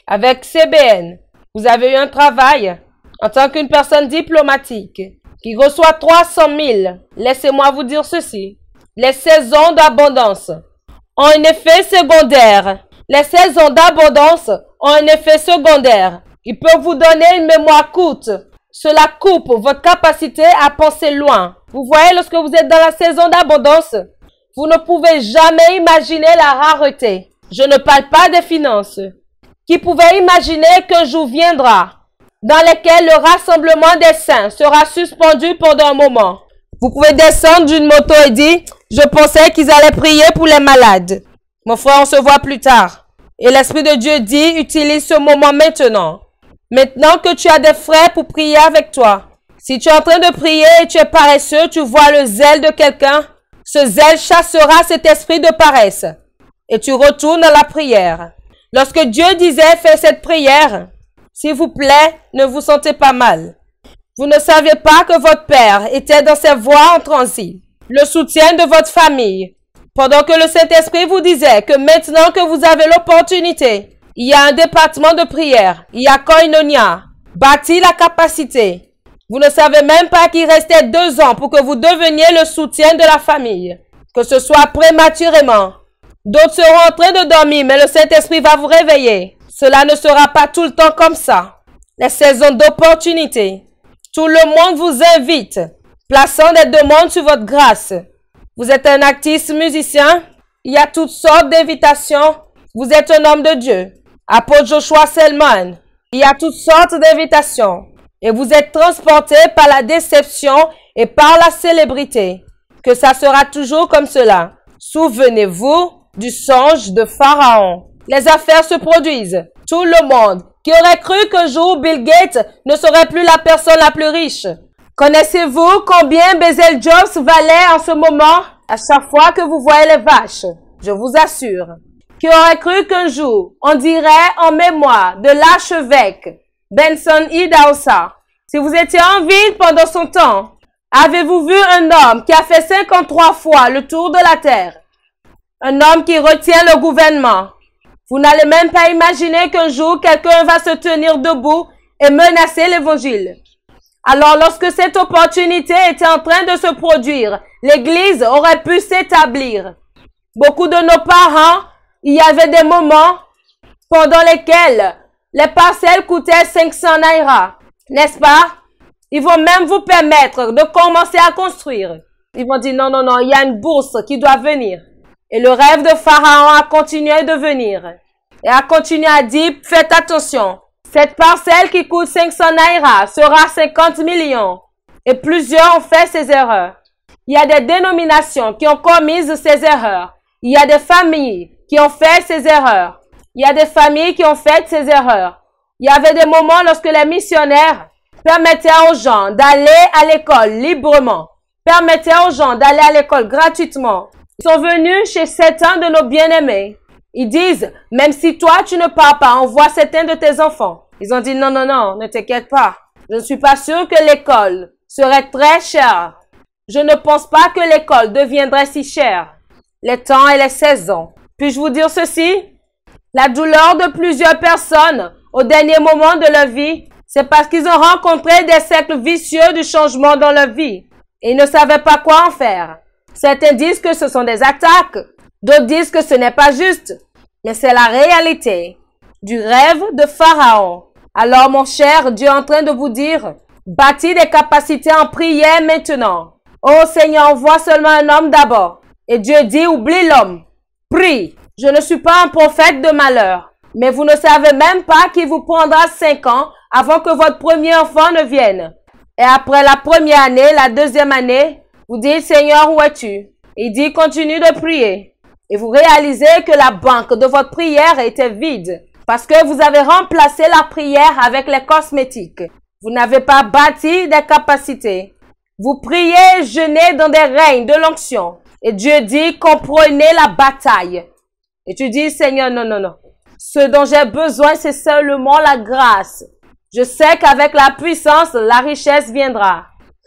avec CBN, vous avez eu un travail en tant qu'une personne diplomatique qui reçoit 300 000. Laissez-moi vous dire ceci. Les saisons d'abondance ont un effet secondaire. Les saisons d'abondance ont un effet secondaire. Ils peuvent vous donner une mémoire courte. Cela coupe votre capacité à penser loin. Vous voyez, lorsque vous êtes dans la saison d'abondance, vous ne pouvez jamais imaginer la rareté. Je ne parle pas des finances. Qui pouvait imaginer qu'un jour viendra dans lequel le rassemblement des saints sera suspendu pendant un moment. Vous pouvez descendre d'une moto et dire, je pensais qu'ils allaient prier pour les malades. Mon frère, on se voit plus tard. Et l'Esprit de Dieu dit, utilise ce moment maintenant. Maintenant que tu as des frères pour prier avec toi. Si tu es en train de prier et tu es paresseux, tu vois le zèle de quelqu'un. Ce zèle chassera cet esprit de paresse. Et tu retournes à la prière. Lorsque Dieu disait, fais cette prière, s'il vous plaît, ne vous sentez pas mal. Vous ne saviez pas que votre père était dans ses voies en transit. Le soutien de votre famille. Pendant que le Saint-Esprit vous disait que maintenant que vous avez l'opportunité, il y a un département de prière. Il y a Koinonia. Bâti la capacité. Vous ne savez même pas qu'il restait 2 ans pour que vous deveniez le soutien de la famille. Que ce soit prématurément. D'autres seront en train de dormir, mais le Saint-Esprit va vous réveiller. Cela ne sera pas tout le temps comme ça. Les saisons d'opportunité. Tout le monde vous invite, plaçant des demandes sur votre grâce. Vous êtes un artiste musicien. Il y a toutes sortes d'invitations. Vous êtes un homme de Dieu. Apôtre Joshua Selman. Il y a toutes sortes d'invitations. Et vous êtes transporté par la déception et par la célébrité. Que ça sera toujours comme cela. Souvenez-vous du songe de Pharaon. Les affaires se produisent. Tout le monde qui aurait cru qu'un jour Bill Gates ne serait plus la personne la plus riche. Connaissez-vous combien Bezalel Jobs valait en ce moment à chaque fois que vous voyez les vaches? Je vous assure. Qui aurait cru qu'un jour on dirait en mémoire de l'archevêque Benson Idahosa? Si vous étiez en ville pendant son temps, avez-vous vu un homme qui a fait 53 fois le tour de la terre? Un homme qui retient le gouvernement. Vous n'allez même pas imaginer qu'un jour, quelqu'un va se tenir debout et menacer l'évangile. Alors, lorsque cette opportunité était en train de se produire, l'Église aurait pu s'établir. Beaucoup de nos parents, il y avait des moments pendant lesquels les parcelles coûtaient 500 naira. N'est-ce pas? Ils vont même vous permettre de commencer à construire. Ils vont dire, non, non, non, il y a une bourse qui doit venir. Et le rêve de Pharaon a continué de venir. Et a continué à dire, faites attention. Cette parcelle qui coûte 500 naira sera 50 millions. Et plusieurs ont fait ces erreurs. Il y a des dénominations qui ont commis ces erreurs. Il y a des familles qui ont fait ces erreurs. Il y a des familles qui ont fait ces erreurs. Il y avait des moments lorsque les missionnaires permettaient aux gens d'aller à l'école librement. Permettaient aux gens d'aller à l'école gratuitement. Ils sont venus chez certains de nos bien-aimés. Ils disent, même si toi tu ne pars pas, envoie certains de tes enfants. Ils ont dit, non, non, non, ne t'inquiète pas. Je ne suis pas sûr que l'école serait très chère. Je ne pense pas que l'école deviendrait si chère. Les temps et les saisons. Puis-je vous dire ceci? La douleur de plusieurs personnes au dernier moment de leur vie, c'est parce qu'ils ont rencontré des cercles vicieux du changement dans leur vie. Et ils ne savaient pas quoi en faire. Certains disent que ce sont des attaques. D'autres disent que ce n'est pas juste. Mais c'est la réalité du rêve de Pharaon. Alors mon cher, Dieu est en train de vous dire, bâtis des capacités en prière maintenant. Oh Seigneur, envoie seulement un homme d'abord. Et Dieu dit, oublie l'homme. Prie. Je ne suis pas un prophète de malheur. Mais vous ne savez même pas qu'il vous prendra 5 ans avant que votre premier enfant ne vienne. Et après la première année, la deuxième année, vous dites, Seigneur, où es-tu? Il dit, continue de prier. Et vous réalisez que la banque de votre prière était vide. Parce que vous avez remplacé la prière avec les cosmétiques. Vous n'avez pas bâti des capacités. Vous priez, jeûnez dans des règnes de l'onction. Et Dieu dit, comprenez la bataille. Et tu dis, Seigneur, non, non, non. Ce dont j'ai besoin, c'est seulement la grâce. Je sais qu'avec la puissance, la richesse viendra.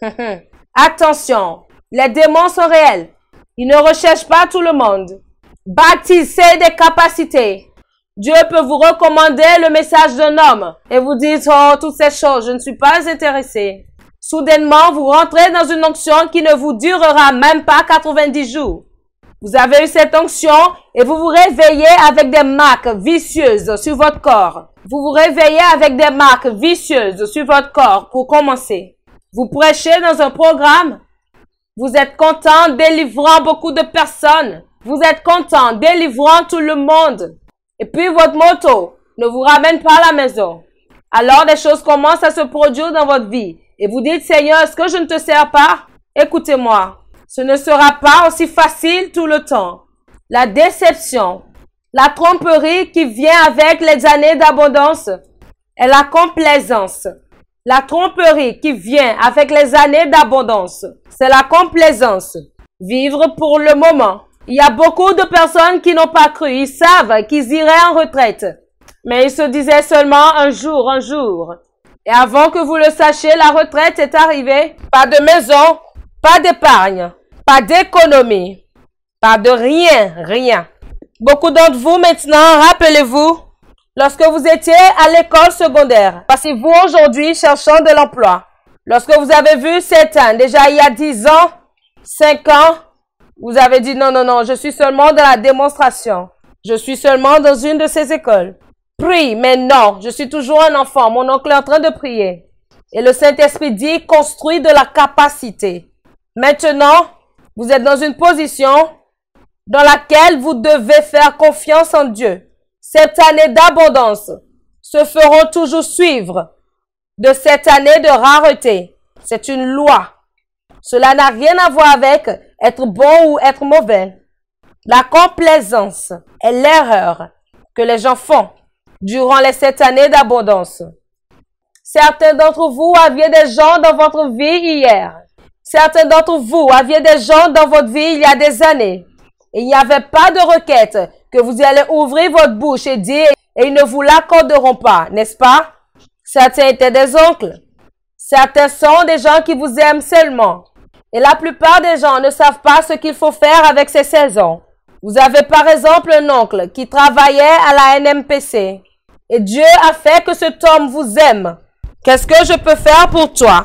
Attention, les démons sont réels. Ils ne recherchent pas tout le monde. Bâtissez des capacités. Dieu peut vous recommander le message d'un homme et vous dites, oh, toutes ces choses, je ne suis pas intéressé. Soudainement, vous rentrez dans une onction qui ne vous durera même pas 90 jours. Vous avez eu cette onction et vous vous réveillez avec des marques vicieuses sur votre corps. Vous vous réveillez avec des marques vicieuses sur votre corps pour commencer. Vous prêchez dans un programme. Vous êtes content délivrant beaucoup de personnes. Vous êtes content délivrant tout le monde. Et puis votre moto ne vous ramène pas à la maison. Alors des choses commencent à se produire dans votre vie. Et vous dites, Seigneur, est-ce que je ne te sers pas? Écoutez-moi, ce ne sera pas aussi facile tout le temps. La déception, la tromperie qui vient avec les années d'abondance et la complaisance. La tromperie qui vient avec les années d'abondance, c'est la complaisance. Vivre pour le moment. Il y a beaucoup de personnes qui n'ont pas cru. Ils savent qu'ils iraient en retraite. Mais ils se disaient seulement un jour. Et avant que vous le sachiez, la retraite est arrivée. Pas de maison, pas d'épargne, pas d'économie, pas de rien. Beaucoup d'entre vous maintenant, rappelez-vous, lorsque vous étiez à l'école secondaire, passez-vous aujourd'hui cherchant de l'emploi. Lorsque vous avez vu certains, déjà il y a 10 ans, 5 ans, vous avez dit non, je suis seulement dans la démonstration. Je suis seulement dans une de ces écoles. Prie, mais non, je suis toujours un enfant. Mon oncle est en train de prier. Et le Saint-Esprit dit, construis de la capacité. Maintenant, vous êtes dans une position dans laquelle vous devez faire confiance en Dieu. Cette année d'abondance se feront toujours suivre de cette année de rareté. C'est une loi. Cela n'a rien à voir avec être bon ou être mauvais. La complaisance est l'erreur que les gens font durant les 7 années d'abondance. Certains d'entre vous aviez des gens dans votre vie hier. Certains d'entre vous aviez des gens dans votre vie il y a des années. Et il n'y avait pas de requête que vous allez ouvrir votre bouche et dire et ils ne vous l'accorderont pas, n'est-ce pas? Certains étaient des oncles. Certains sont des gens qui vous aiment seulement. Et la plupart des gens ne savent pas ce qu'il faut faire avec ces saisons. Vous avez par exemple un oncle qui travaillait à la NMPC. Et Dieu a fait que cet homme vous aime. Qu'est-ce que je peux faire pour toi?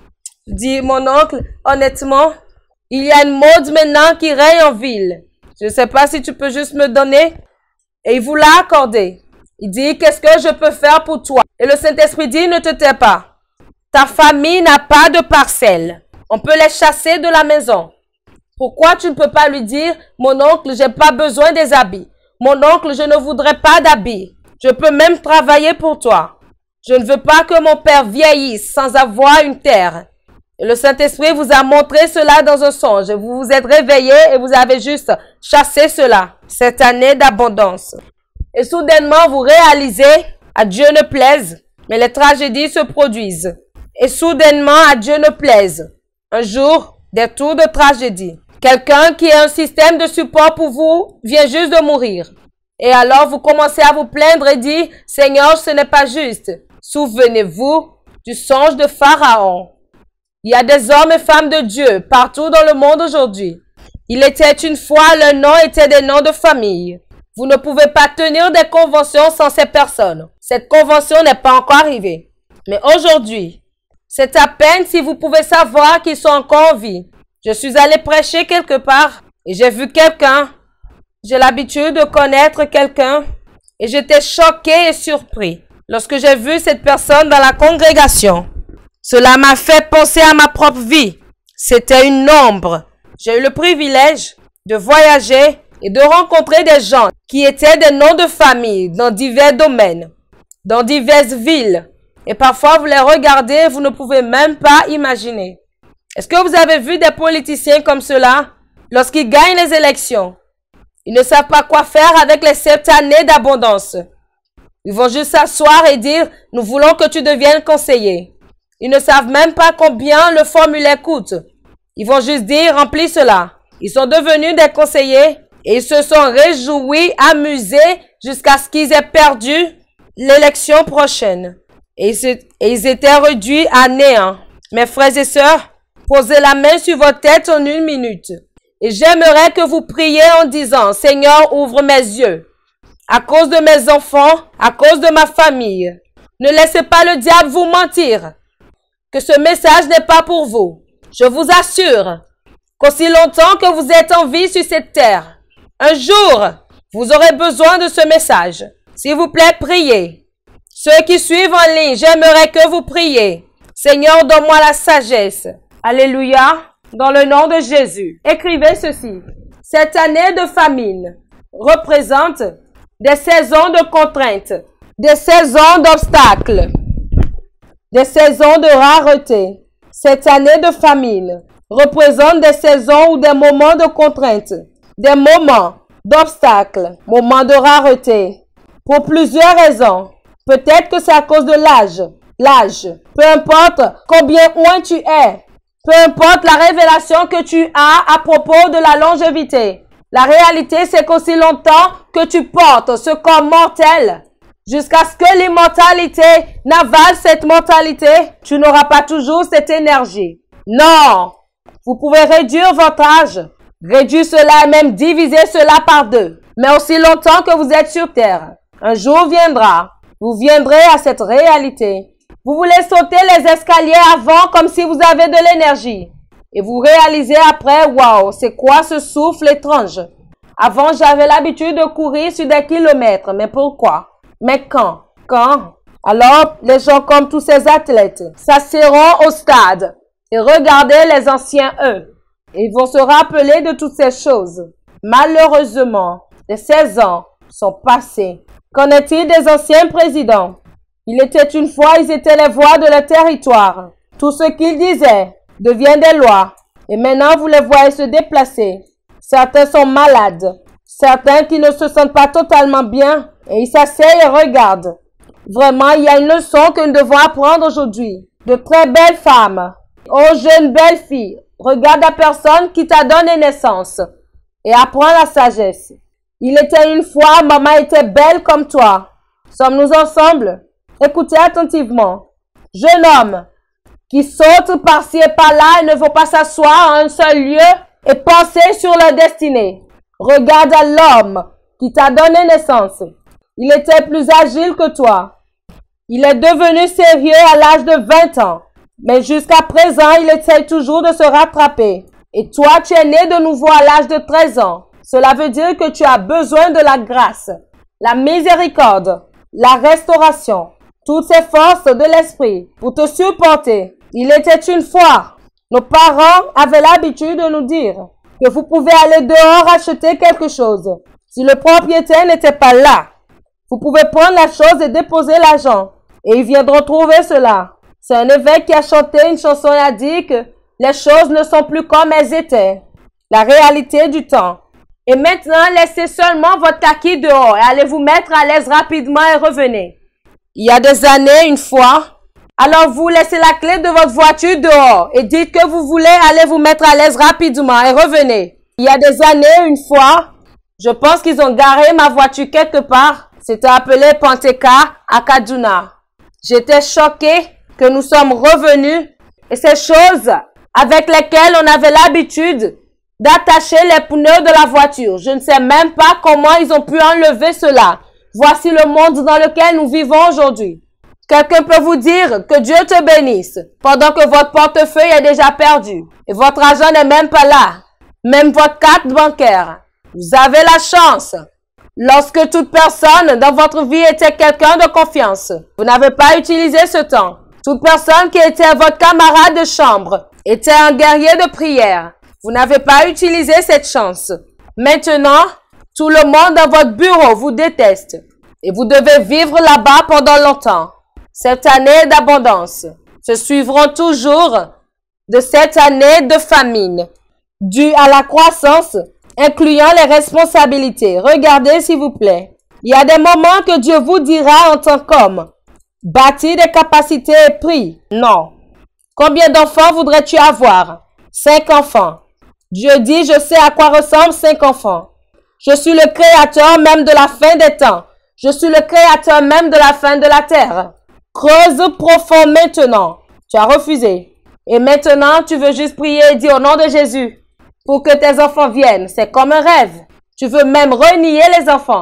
Dit mon oncle, honnêtement, il y a une mode maintenant qui règne en ville. Je ne sais pas si tu peux juste me donner. Et il vous l'a accordé. Il dit, qu'est-ce que je peux faire pour toi? Et le Saint-Esprit dit, ne te tais pas. Ta famille n'a pas de parcelle. On peut les chasser de la maison. Pourquoi tu ne peux pas lui dire, mon oncle, j'ai pas besoin des habits. Mon oncle, je ne voudrais pas d'habits. Je peux même travailler pour toi. Je ne veux pas que mon père vieillisse sans avoir une terre. Et le Saint-Esprit vous a montré cela dans un songe. Vous vous êtes réveillé et vous avez juste chassé cela. Cette année d'abondance. Et soudainement, vous réalisez, à Dieu ne plaise, mais les tragédies se produisent. Et soudainement, à Dieu ne plaise. Un jour, des tours de tragédie. Quelqu'un qui a un système de support pour vous vient juste de mourir. Et alors, vous commencez à vous plaindre et dire, Seigneur, ce n'est pas juste. Souvenez-vous du songe de Pharaon. Il y a des hommes et femmes de Dieu partout dans le monde aujourd'hui. Il était une fois, leurs noms étaient des noms de famille. Vous ne pouvez pas tenir des conventions sans ces personnes. Cette convention n'est pas encore arrivée. Mais aujourd'hui, c'est à peine si vous pouvez savoir qu'ils sont encore en vie. Je suis allé prêcher quelque part et j'ai vu quelqu'un. J'ai l'habitude de connaître quelqu'un et j'étais choqué et surpris lorsque j'ai vu cette personne dans la congrégation. Cela m'a fait penser à ma propre vie. C'était une ombre. J'ai eu le privilège de voyager et de rencontrer des gens qui étaient des noms de famille dans divers domaines, dans diverses villes. Et parfois, vous les regardez et vous ne pouvez même pas imaginer. Est-ce que vous avez vu des politiciens comme cela lorsqu'ils gagnent les élections? Ils ne savent pas quoi faire avec les 7 années d'abondance. Ils vont juste s'asseoir et dire, nous voulons que tu deviennes conseiller. Ils ne savent même pas combien le formulaire coûte. Ils vont juste dire, remplis cela. Ils sont devenus des conseillers et ils se sont réjouis, amusés jusqu'à ce qu'ils aient perdu l'élection prochaine. Et ils étaient réduits à néant. Mes frères et sœurs, posez la main sur votre tête en 1 minute. Et j'aimerais que vous priez en disant, Seigneur, ouvre mes yeux, à cause de mes enfants, à cause de ma famille. Ne laissez pas le diable vous mentir que ce message n'est pas pour vous. Je vous assure qu'aussi longtemps que vous êtes en vie sur cette terre, un jour, vous aurez besoin de ce message. S'il vous plaît, priez. Ceux qui suivent en ligne, j'aimerais que vous priez. Seigneur, donne-moi la sagesse. Alléluia, dans le nom de Jésus. Écrivez ceci. Cette année de famine représente des saisons de contraintes, des saisons d'obstacles, des saisons de rareté. Cette année de famine représente des saisons ou des moments de contraintes, des moments d'obstacles, moments de rareté. Pour plusieurs raisons. Peut-être que c'est à cause de l'âge. Peu importe combien loin tu es. Peu importe la révélation que tu as à propos de la longévité. La réalité, c'est qu'aussi longtemps que tu portes ce corps mortel, jusqu'à ce que l'immortalité n'avale cette mortalité, tu n'auras pas toujours cette énergie. Non! Vous pouvez réduire votre âge, réduire cela et même diviser cela par 2. Mais aussi longtemps que vous êtes sur terre, un jour viendra, vous viendrez à cette réalité. Vous voulez sauter les escaliers avant comme si vous avez de l'énergie. Et vous réalisez après, waouh, c'est quoi ce souffle étrange? Avant, j'avais l'habitude de courir sur des kilomètres. Mais pourquoi? Mais quand? Alors, les gens comme tous ces athlètes s'assieront au stade et regardez les anciens eux. Et ils vont se rappeler de toutes ces choses. Malheureusement, les 16 ans sont passés. Qu'en est-il des anciens présidents? Il était une fois, ils étaient les voix de leur territoire. Tout ce qu'ils disaient devient des lois. Et maintenant, vous les voyez se déplacer. Certains sont malades. Certains qui ne se sentent pas totalement bien. Et ils s'asseyent et regardent. Vraiment, il y a une leçon que nous devons apprendre aujourd'hui. De très belles femmes. Oh, jeune belle fille, regarde la personne qui t'a donné naissance. Et apprends la sagesse. Il était une fois, maman était belle comme toi. Sommes-nous ensemble? Écoutez attentivement. Jeune homme qui saute par-ci et par-là et ne veut pas s'asseoir en un seul lieu et penser sur leur destinée. Regarde à l'homme qui t'a donné naissance. Il était plus agile que toi. Il est devenu sérieux à l'âge de 20 ans. Mais jusqu'à présent, il essaie toujours de se rattraper. Et toi, tu es né de nouveau à l'âge de 13 ans. Cela veut dire que tu as besoin de la grâce, la miséricorde, la restauration, toutes ces forces de l'esprit pour te supporter. Il était une fois, nos parents avaient l'habitude de nous dire que vous pouvez aller dehors acheter quelque chose. Si le propriétaire n'était pas là, vous pouvez prendre la chose et déposer l'argent. Et ils viendront trouver cela. C'est un évêque qui a chanté une chanson et a dit que les choses ne sont plus comme elles étaient. La réalité du temps. Et maintenant, laissez seulement votre kaki dehors et allez vous mettre à l'aise rapidement et revenez. Il y a des années, une fois, alors vous laissez la clé de votre voiture dehors et dites que vous voulez aller vous mettre à l'aise rapidement et revenez. Il y a des années, une fois, je pense qu'ils ont garé ma voiture quelque part. C'était appelé Panteka à Kaduna. J'étais choquée que nous sommes revenus et ces choses avec lesquelles on avait l'habitude d'attacher les pneus de la voiture. Je ne sais même pas comment ils ont pu enlever cela. Voici le monde dans lequel nous vivons aujourd'hui. Quelqu'un peut vous dire que Dieu te bénisse pendant que votre portefeuille est déjà perdu et votre argent n'est même pas là. Même votre carte bancaire. Vous avez la chance. Lorsque toute personne dans votre vie était quelqu'un de confiance, vous n'avez pas utilisé ce temps. Toute personne qui était votre camarade de chambre était un guerrier de prière. Vous n'avez pas utilisé cette chance. Maintenant, tout le monde dans votre bureau vous déteste et vous devez vivre là-bas pendant longtemps. Cette année d'abondance se suivront toujours de cette année de famine, due à la croissance, incluant les responsabilités. Regardez s'il vous plaît. Il y a des moments que Dieu vous dira en tant qu'homme, bâtis des capacités et prie. Non. Combien d'enfants voudrais-tu avoir? 5 enfants. Dieu dit, je sais à quoi ressemblent 5 enfants. Je suis le créateur même de la fin des temps. Je suis le créateur même de la fin de la terre. Creuse profond maintenant. Tu as refusé. Et maintenant, tu veux juste prier et dire au nom de Jésus pour que tes enfants viennent. C'est comme un rêve. Tu veux même renier les enfants.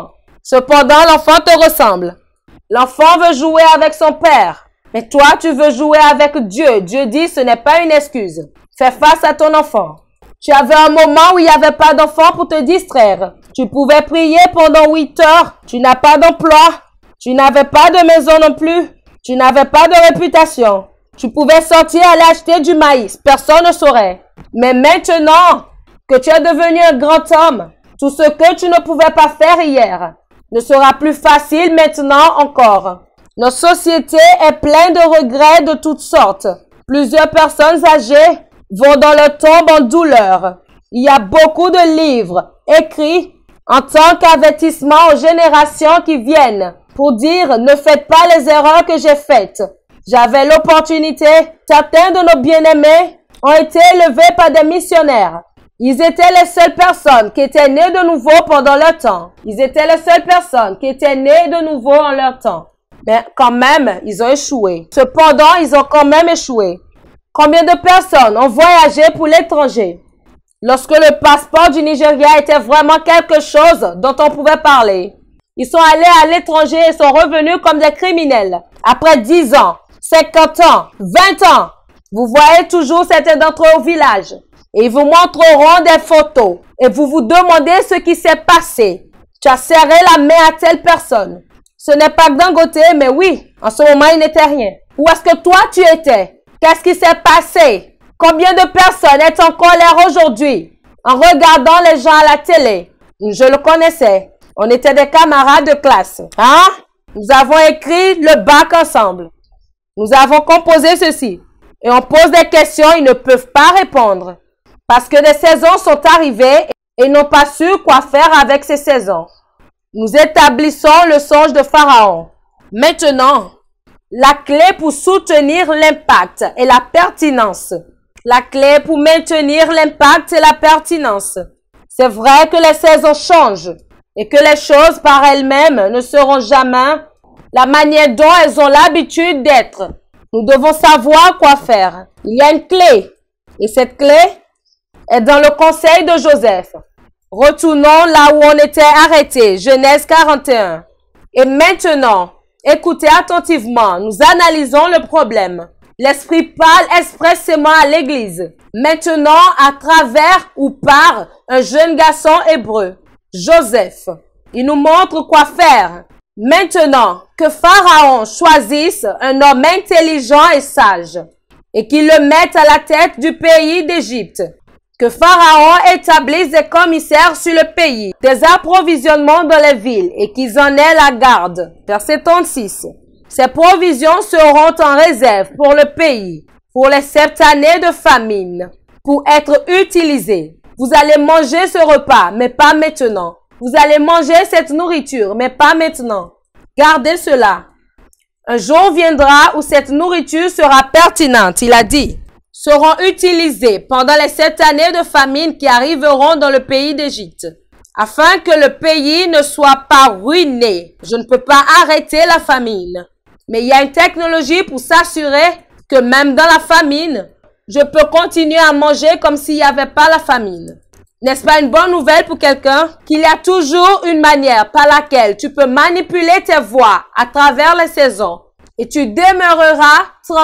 Cependant, l'enfant te ressemble. L'enfant veut jouer avec son père. Mais toi, tu veux jouer avec Dieu. Dieu dit, ce n'est pas une excuse. Fais face à ton enfant. Tu avais un moment où il n'y avait pas d'enfant pour te distraire. Tu pouvais prier pendant 8 heures. Tu n'as pas d'emploi. Tu n'avais pas de maison non plus. Tu n'avais pas de réputation. Tu pouvais sortir aller acheter du maïs. Personne ne saurait. Mais maintenant que tu es devenu un grand homme, tout ce que tu ne pouvais pas faire hier ne sera plus facile maintenant encore. Notre société est pleine de regrets de toutes sortes. Plusieurs personnes âgées vont dans leur tombe en douleur. Il y a beaucoup de livres écrits en tant qu'avertissement aux générations qui viennent pour dire « Ne faites pas les erreurs que j'ai faites ». J'avais l'opportunité. Certains de nos bien-aimés ont été élevés par des missionnaires. Ils étaient les seules personnes qui étaient nées de nouveau pendant leur temps. Ils étaient les seules personnes qui étaient nées de nouveau en leur temps. Mais quand même, ils ont échoué. Cependant, ils ont quand même échoué. Combien de personnes ont voyagé pour l'étranger? Lorsque le passeport du Nigeria était vraiment quelque chose dont on pouvait parler. Ils sont allés à l'étranger et sont revenus comme des criminels. Après 10 ans, 50 ans, 20 ans, vous voyez toujours certains d'entre eux au village. Et ils vous montreront des photos. Et vous vous demandez ce qui s'est passé. Tu as serré la main à telle personne. Ce n'est pas Dangote, mais oui, en ce moment, il n'était rien. Où est-ce que toi, tu étais? Qu'est-ce qui s'est passé? Combien de personnes est en colère aujourd'hui en regardant les gens à la télé? Je le connaissais. On était des camarades de classe. Hein? Nous avons écrit le bac ensemble. Nous avons composé ceci. Et on pose des questions, ils ne peuvent pas répondre. Parce que des saisons sont arrivées et n'ont pas su quoi faire avec ces saisons. Nous établissons le songe de Pharaon. Maintenant, la clé pour soutenir l'impact et la pertinence. La clé pour maintenir l'impact et la pertinence. C'est vrai que les saisons changent et que les choses par elles-mêmes ne seront jamais la manière dont elles ont l'habitude d'être. Nous devons savoir quoi faire. Il y a une clé et cette clé est dans le conseil de Joseph. Retournons là où on était arrêté, Genèse 41. Et maintenant, écoutez attentivement, nous analysons le problème. L'Esprit parle expressément à l'Église. Maintenant, à travers ou par un jeune garçon hébreu, Joseph. Il nous montre quoi faire. Maintenant, que Pharaon choisisse un homme intelligent et sage et qu'il le mette à la tête du pays d'Égypte. Que Pharaon établisse des commissaires sur le pays, des approvisionnements dans les villes et qu'ils en aient la garde. Verset 36. Ces provisions seront en réserve pour le pays, pour les 7 années de famine, pour être utilisées. Vous allez manger ce repas, mais pas maintenant. Vous allez manger cette nourriture, mais pas maintenant. Gardez cela. Un jour viendra où cette nourriture sera pertinente, il a dit. Seront utilisées pendant les 7 années de famine qui arriveront dans le pays d'Égypte, afin que le pays ne soit pas ruiné. Je ne peux pas arrêter la famine. Mais il y a une technologie pour s'assurer que même dans la famine, je peux continuer à manger comme s'il n'y avait pas la famine. N'est-ce pas une bonne nouvelle pour quelqu'un? Qu'il y a toujours une manière par laquelle tu peux manipuler tes voix à travers les saisons et tu demeureras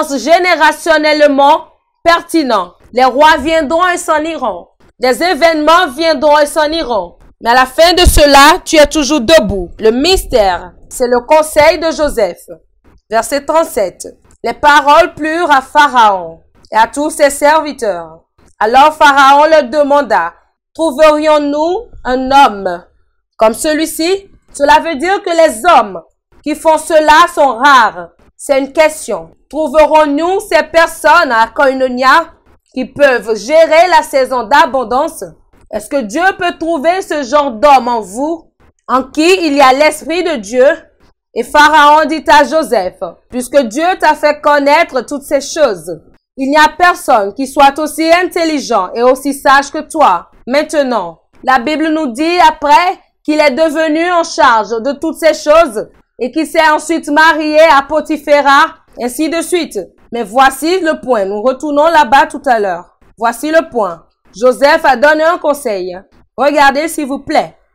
transgénérationnellement pertinent. Les rois viendront et s'en iront. Des événements viendront et s'en iront. Mais à la fin de cela, tu es toujours debout. Le mystère, c'est le conseil de Joseph. Verset 37. Les paroles plurent à Pharaon et à tous ses serviteurs. Alors Pharaon leur demanda, trouverions-nous un homme comme celui-ci? Cela veut dire que les hommes qui font cela sont rares. C'est une question. Trouverons-nous ces personnes à Koinonia qui peuvent gérer la saison d'abondance? Est-ce que Dieu peut trouver ce genre d'homme en vous, en qui il y a l'Esprit de Dieu? Et Pharaon dit à Joseph, puisque Dieu t'a fait connaître toutes ces choses, il n'y a personne qui soit aussi intelligent et aussi sage que toi. Maintenant, la Bible nous dit après qu'il est devenu en charge de toutes ces choses et qu'il s'est ensuite marié à Potiphéra, ainsi de suite. Mais voici le point. Nous retournons là-bas tout à l'heure. Voici le point. Joseph a donné un conseil. Regardez s'il vous plaît.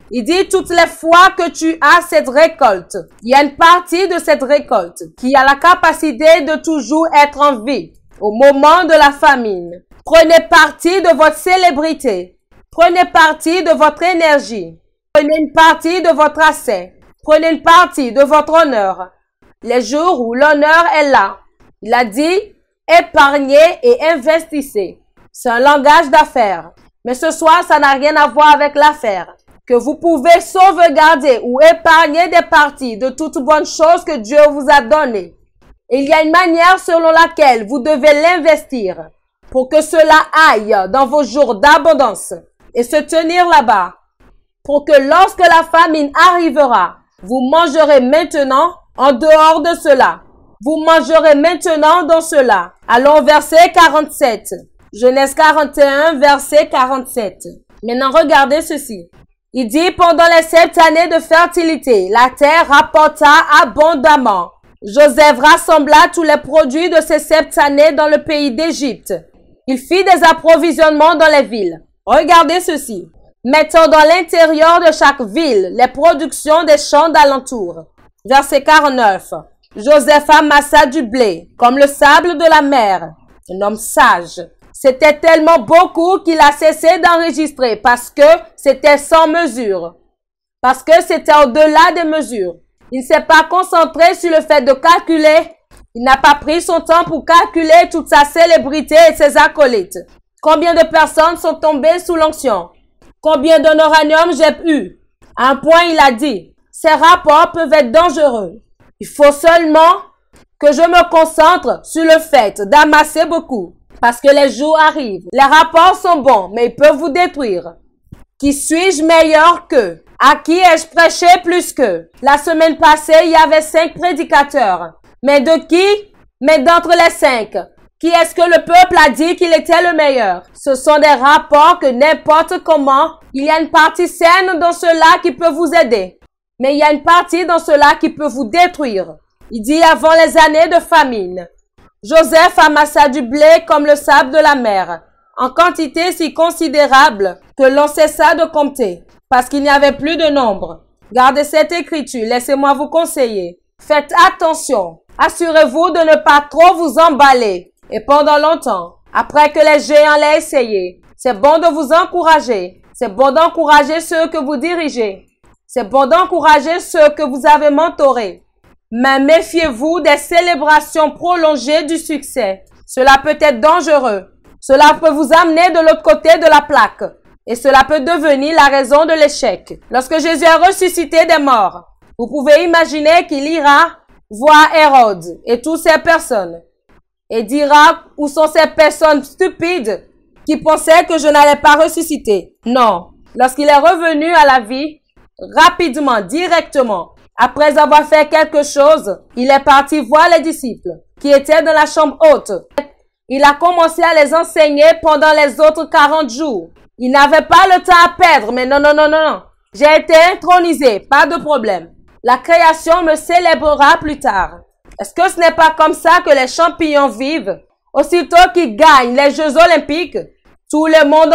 Il dit toutes les fois que tu as cette récolte, il y a une partie de cette récolte qui a la capacité de toujours être en vie au moment de la famine. Prenez partie de votre célébrité. Prenez partie de votre énergie. Prenez une partie de votre assez. Prenez une partie de votre honneur. Les jours où l'honneur est là. Il a dit, épargnez et investissez. C'est un langage d'affaires. Mais ce soir, ça n'a rien à voir avec l'affaire. Que vous pouvez sauvegarder ou épargner des parties de toutes bonnes choses que Dieu vous a données. Il y a une manière selon laquelle vous devez l'investir pour que cela aille dans vos jours d'abondance et se tenir là-bas. Pour que lorsque la famine arrivera, vous mangerez maintenant en dehors de cela. Vous mangerez maintenant dans cela. Allons au verset 47. Genèse 41, verset 47. Maintenant, regardez ceci. Il dit, pendant les 7 années de fertilité, la terre rapporta abondamment. Joseph rassembla tous les produits de ces 7 années dans le pays d'Égypte. Il fit des approvisionnements dans les villes. Regardez ceci. Mettant dans l'intérieur de chaque ville les productions des champs d'alentour. Verset 49. Joseph amassa du blé, comme le sable de la mer. Un homme sage. C'était tellement beaucoup qu'il a cessé d'enregistrer parce que c'était sans mesure. Parce que c'était au-delà des mesures. Il ne s'est pas concentré sur le fait de calculer. Il n'a pas pris son temps pour calculer toute sa célébrité et ses acolytes. Combien de personnes sont tombées sous l'onction? Combien d'honoranium j'ai eu? À un point, il a dit, ces rapports peuvent être dangereux. Il faut seulement que je me concentre sur le fait d'amasser beaucoup. Parce que les jours arrivent. Les rapports sont bons, mais ils peuvent vous détruire. Qui suis-je meilleur qu'eux? À qui ai-je prêché plus qu'eux? La semaine passée, il y avait 5 prédicateurs. Mais de qui? Mais d'entre les 5, qui est-ce que le peuple a dit qu'il était le meilleur? Ce sont des rapports que n'importe comment, il y a une partie saine dans cela qui peut vous aider. Mais il y a une partie dans cela qui peut vous détruire. Il dit avant les années de famine. Joseph amassa du blé comme le sable de la mer, en quantité si considérable que l'on cessa de compter, parce qu'il n'y avait plus de nombre. Gardez cette écriture, laissez-moi vous conseiller. Faites attention, assurez-vous de ne pas trop vous emballer, et pendant longtemps, après que les géants l'aient essayé. C'est bon de vous encourager, c'est bon d'encourager ceux que vous dirigez, c'est bon d'encourager ceux que vous avez mentorés. Mais méfiez-vous des célébrations prolongées du succès. Cela peut être dangereux. Cela peut vous amener de l'autre côté de la plaque. Et cela peut devenir la raison de l'échec. Lorsque Jésus a ressuscité des morts, vous pouvez imaginer qu'il ira voir Hérode et toutes ces personnes. Et dira, où sont ces personnes stupides qui pensaient que je n'allais pas ressusciter? Non. Lorsqu'il est revenu à la vie, rapidement, directement, après avoir fait quelque chose, il est parti voir les disciples qui étaient dans la chambre haute. Il a commencé à les enseigner pendant les autres 40 jours. Il n'avait pas le temps à perdre, mais non. J'ai été intronisé, pas de problème. La création me célébrera plus tard. Est-ce que ce n'est pas comme ça que les champions vivent? Aussitôt qu'ils gagnent les Jeux Olympiques, tout le monde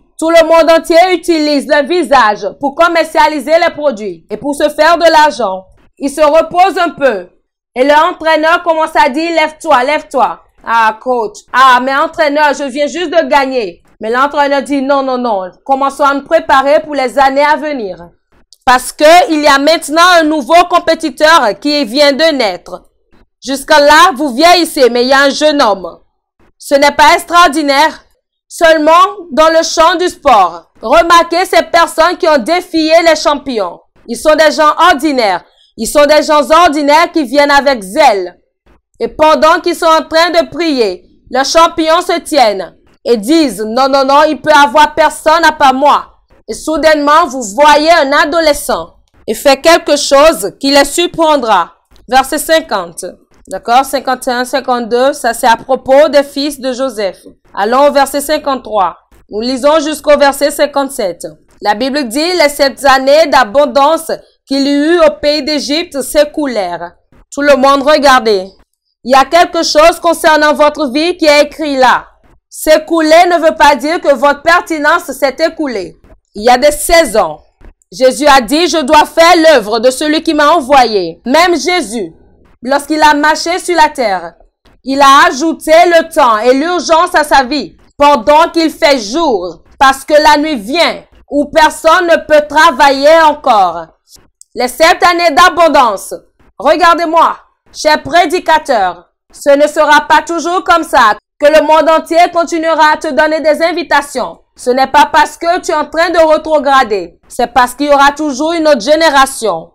entier utilise le visage pour commercialiser les produits et pour se faire de l'argent. Il se repose un peu. Et l'entraîneur commence à dire, lève-toi, lève-toi. Ah, coach. Ah, mais entraîneur, je viens juste de gagner. Mais l'entraîneur dit, non. Commençons à nous préparer pour les années à venir. Parce que il y a maintenant un nouveau compétiteur qui vient de naître. Jusqu'à là, vous vieillissez, mais il y a un jeune homme. Ce n'est pas extraordinaire. Seulement dans le champ du sport. Remarquez ces personnes qui ont défié les champions. Ils sont des gens ordinaires. Ils sont des gens ordinaires qui viennent avec zèle. Et pendant qu'ils sont en train de prier, les champions se tiennent et disent, non, il peut y avoir personne à part moi. Et soudainement, vous voyez un adolescent et fait quelque chose qui les surprendra. Verset 50. D'accord? 51, 52, ça c'est à propos des fils de Joseph. Allons au verset 53. Nous lisons jusqu'au verset 57. La Bible dit, les 7 années d'abondance qu'il y eut au pays d'Égypte s'écoulèrent. Tout le monde, regardez. Il y a quelque chose concernant votre vie qui est écrit là. S'écouler ne veut pas dire que votre pertinence s'est écoulée. Il y a des saisons. Jésus a dit, je dois faire l'œuvre de celui qui m'a envoyé. Même Jésus, lorsqu'il a marché sur la terre, il a ajouté le temps et l'urgence à sa vie pendant qu'il fait jour, parce que la nuit vient où personne ne peut travailler encore. Les 7 années d'abondance, regardez-moi, chers prédicateurs, ce ne sera pas toujours comme ça que le monde entier continuera à te donner des invitations. Ce n'est pas parce que tu es en train de rétrograder, c'est parce qu'il y aura toujours une autre génération.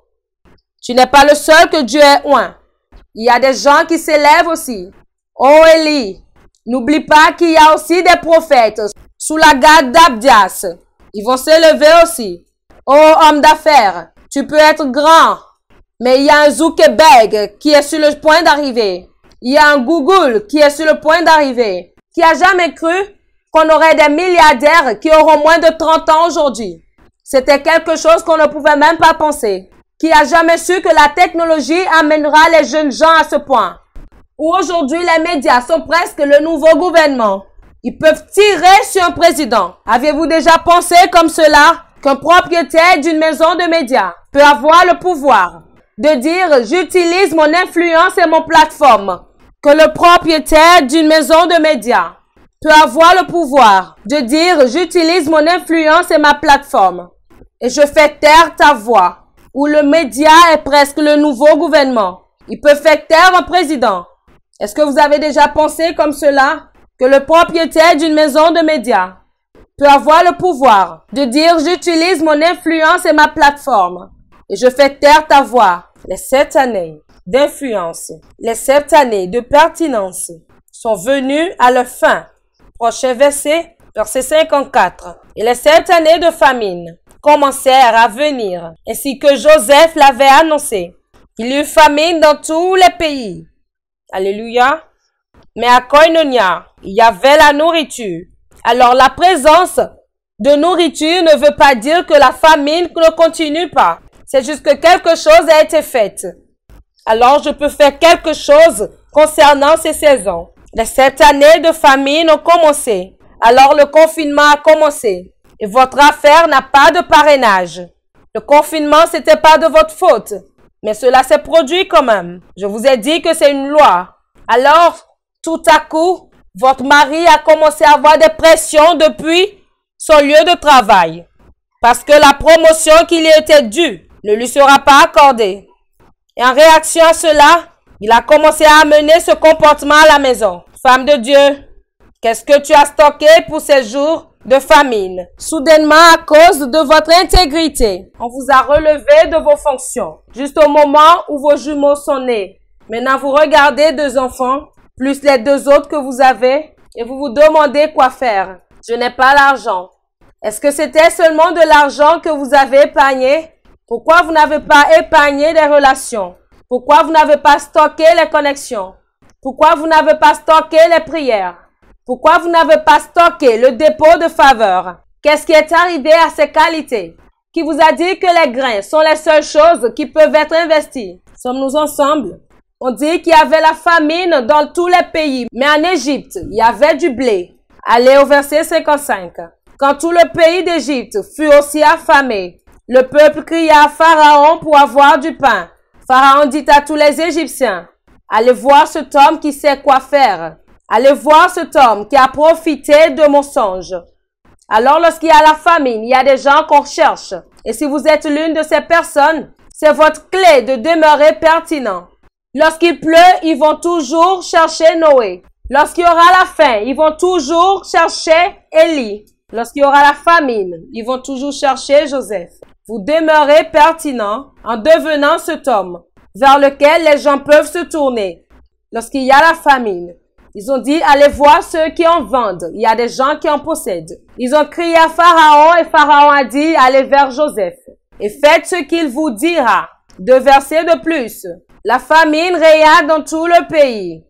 Tu n'es pas le seul que Dieu ait oint. Il y a des gens qui s'élèvent aussi. Oh Élie, n'oublie pas qu'il y a aussi des prophètes sous la garde d'Abdias. Ils vont s'élever aussi. Oh homme d'affaires, tu peux être grand, mais il y a un Zuckerberg qui est sur le point d'arriver. Il y a un Google qui est sur le point d'arriver. Qui a jamais cru qu'on aurait des milliardaires qui auront moins de 30 ans aujourd'hui? C'était quelque chose qu'on ne pouvait même pas penser. Qui a jamais su que la technologie amènera les jeunes gens à ce point? Où aujourd'hui les médias sont presque le nouveau gouvernement. Ils peuvent tirer sur un président. Aviez-vous déjà pensé comme cela qu'un propriétaire d'une maison de médias peut avoir le pouvoir de dire « j'utilise mon influence et mon plateforme », que le propriétaire d'une maison de médias peut avoir le pouvoir de dire « j'utilise mon influence et ma plateforme et je fais taire ta voix », où le média est presque le nouveau gouvernement. Il peut faire taire un président. Est-ce que vous avez déjà pensé comme cela que le propriétaire d'une maison de médias peut avoir le pouvoir de dire « j'utilise mon influence et ma plateforme et je fais taire ta voix ». Les 7 années d'influence, les 7 années de pertinence sont venues à leur fin. Prochain verset, verset 54. Et les 7 années de famine commencèrent à venir, ainsi que Joseph l'avait annoncé. Il y eut famine dans tous les pays. Alléluia. Mais à Koinonia, il y avait la nourriture. Alors la présence de nourriture ne veut pas dire que la famine ne continue pas. C'est juste que quelque chose a été fait. Alors je peux faire quelque chose concernant ces saisons. Les 7 années de famine ont commencé. Alors le confinement a commencé. Et votre affaire n'a pas de parrainage. Le confinement, c'était pas de votre faute. Mais cela s'est produit quand même. Je vous ai dit que c'est une loi. Alors, tout à coup, votre mari a commencé à avoir des pressions depuis son lieu de travail. Parce que la promotion qui lui était due ne lui sera pas accordée. Et en réaction à cela, il a commencé à amener ce comportement à la maison. Femme de Dieu, qu'est-ce que tu as stocké pour ces jours de famine? Soudainement, à cause de votre intégrité, on vous a relevé de vos fonctions, juste au moment où vos jumeaux sont nés. Maintenant, vous regardez 2 enfants, plus les 2 autres que vous avez, et vous vous demandez quoi faire. Je n'ai pas l'argent. Est-ce que c'était seulement de l'argent que vous avez épargné? Pourquoi vous n'avez pas épargné les relations? Pourquoi vous n'avez pas stocké les connexions? Pourquoi vous n'avez pas stocké les prières? Pourquoi vous n'avez pas stocké le dépôt de faveur? Qu'est-ce qui est arrivé à ces qualités? Qui vous a dit que les grains sont les seules choses qui peuvent être investies? Sommes-nous ensemble? On dit qu'il y avait la famine dans tous les pays, mais en Égypte, il y avait du blé. Allez au verset 55. Quand tout le pays d'Égypte fut aussi affamé, le peuple cria à Pharaon pour avoir du pain. Pharaon dit à tous les Égyptiens, allez voir cet homme qui sait quoi faire. Allez voir cet homme qui a profité de mon songe. Alors lorsqu'il y a la famine, il y a des gens qu'on cherche. Et si vous êtes l'une de ces personnes, c'est votre clé de demeurer pertinent. Lorsqu'il pleut, ils vont toujours chercher Noé. Lorsqu'il y aura la faim, ils vont toujours chercher Élie. Lorsqu'il y aura la famine, ils vont toujours chercher Joseph. Vous demeurez pertinent en devenant cet homme vers lequel les gens peuvent se tourner. Lorsqu'il y a la famine, ils ont dit, allez voir ceux qui en vendent. Il y a des gens qui en possèdent. Ils ont crié à Pharaon et Pharaon a dit, allez vers Joseph et faites ce qu'il vous dira. 2 versets de plus. La famine raya dans tout le pays.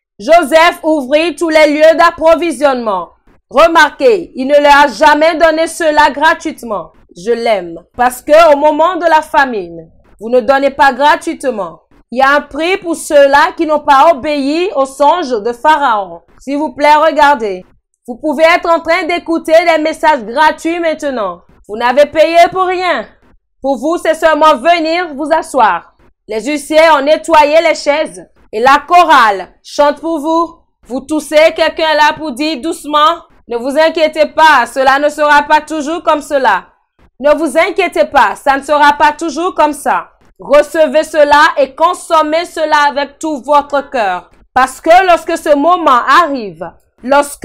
Joseph ouvrit tous les lieux d'approvisionnement. Remarquez, il ne leur a jamais donné cela gratuitement. Je l'aime. Parce que au moment de la famine, vous ne donnez pas gratuitement. Il y a un prix pour ceux-là qui n'ont pas obéi au songe de Pharaon. S'il vous plaît, regardez. Vous pouvez être en train d'écouter des messages gratuits maintenant. Vous n'avez payé pour rien. Pour vous, c'est seulement venir vous asseoir. Les huissiers ont nettoyé les chaises et la chorale chante pour vous. Vous toussez, quelqu'un là pour dire doucement, ne vous inquiétez pas, cela ne sera pas toujours comme cela. Ne vous inquiétez pas, ça ne sera pas toujours comme ça. Recevez cela et consommez cela avec tout votre cœur. Parce que lorsque ce moment arrive, lorsque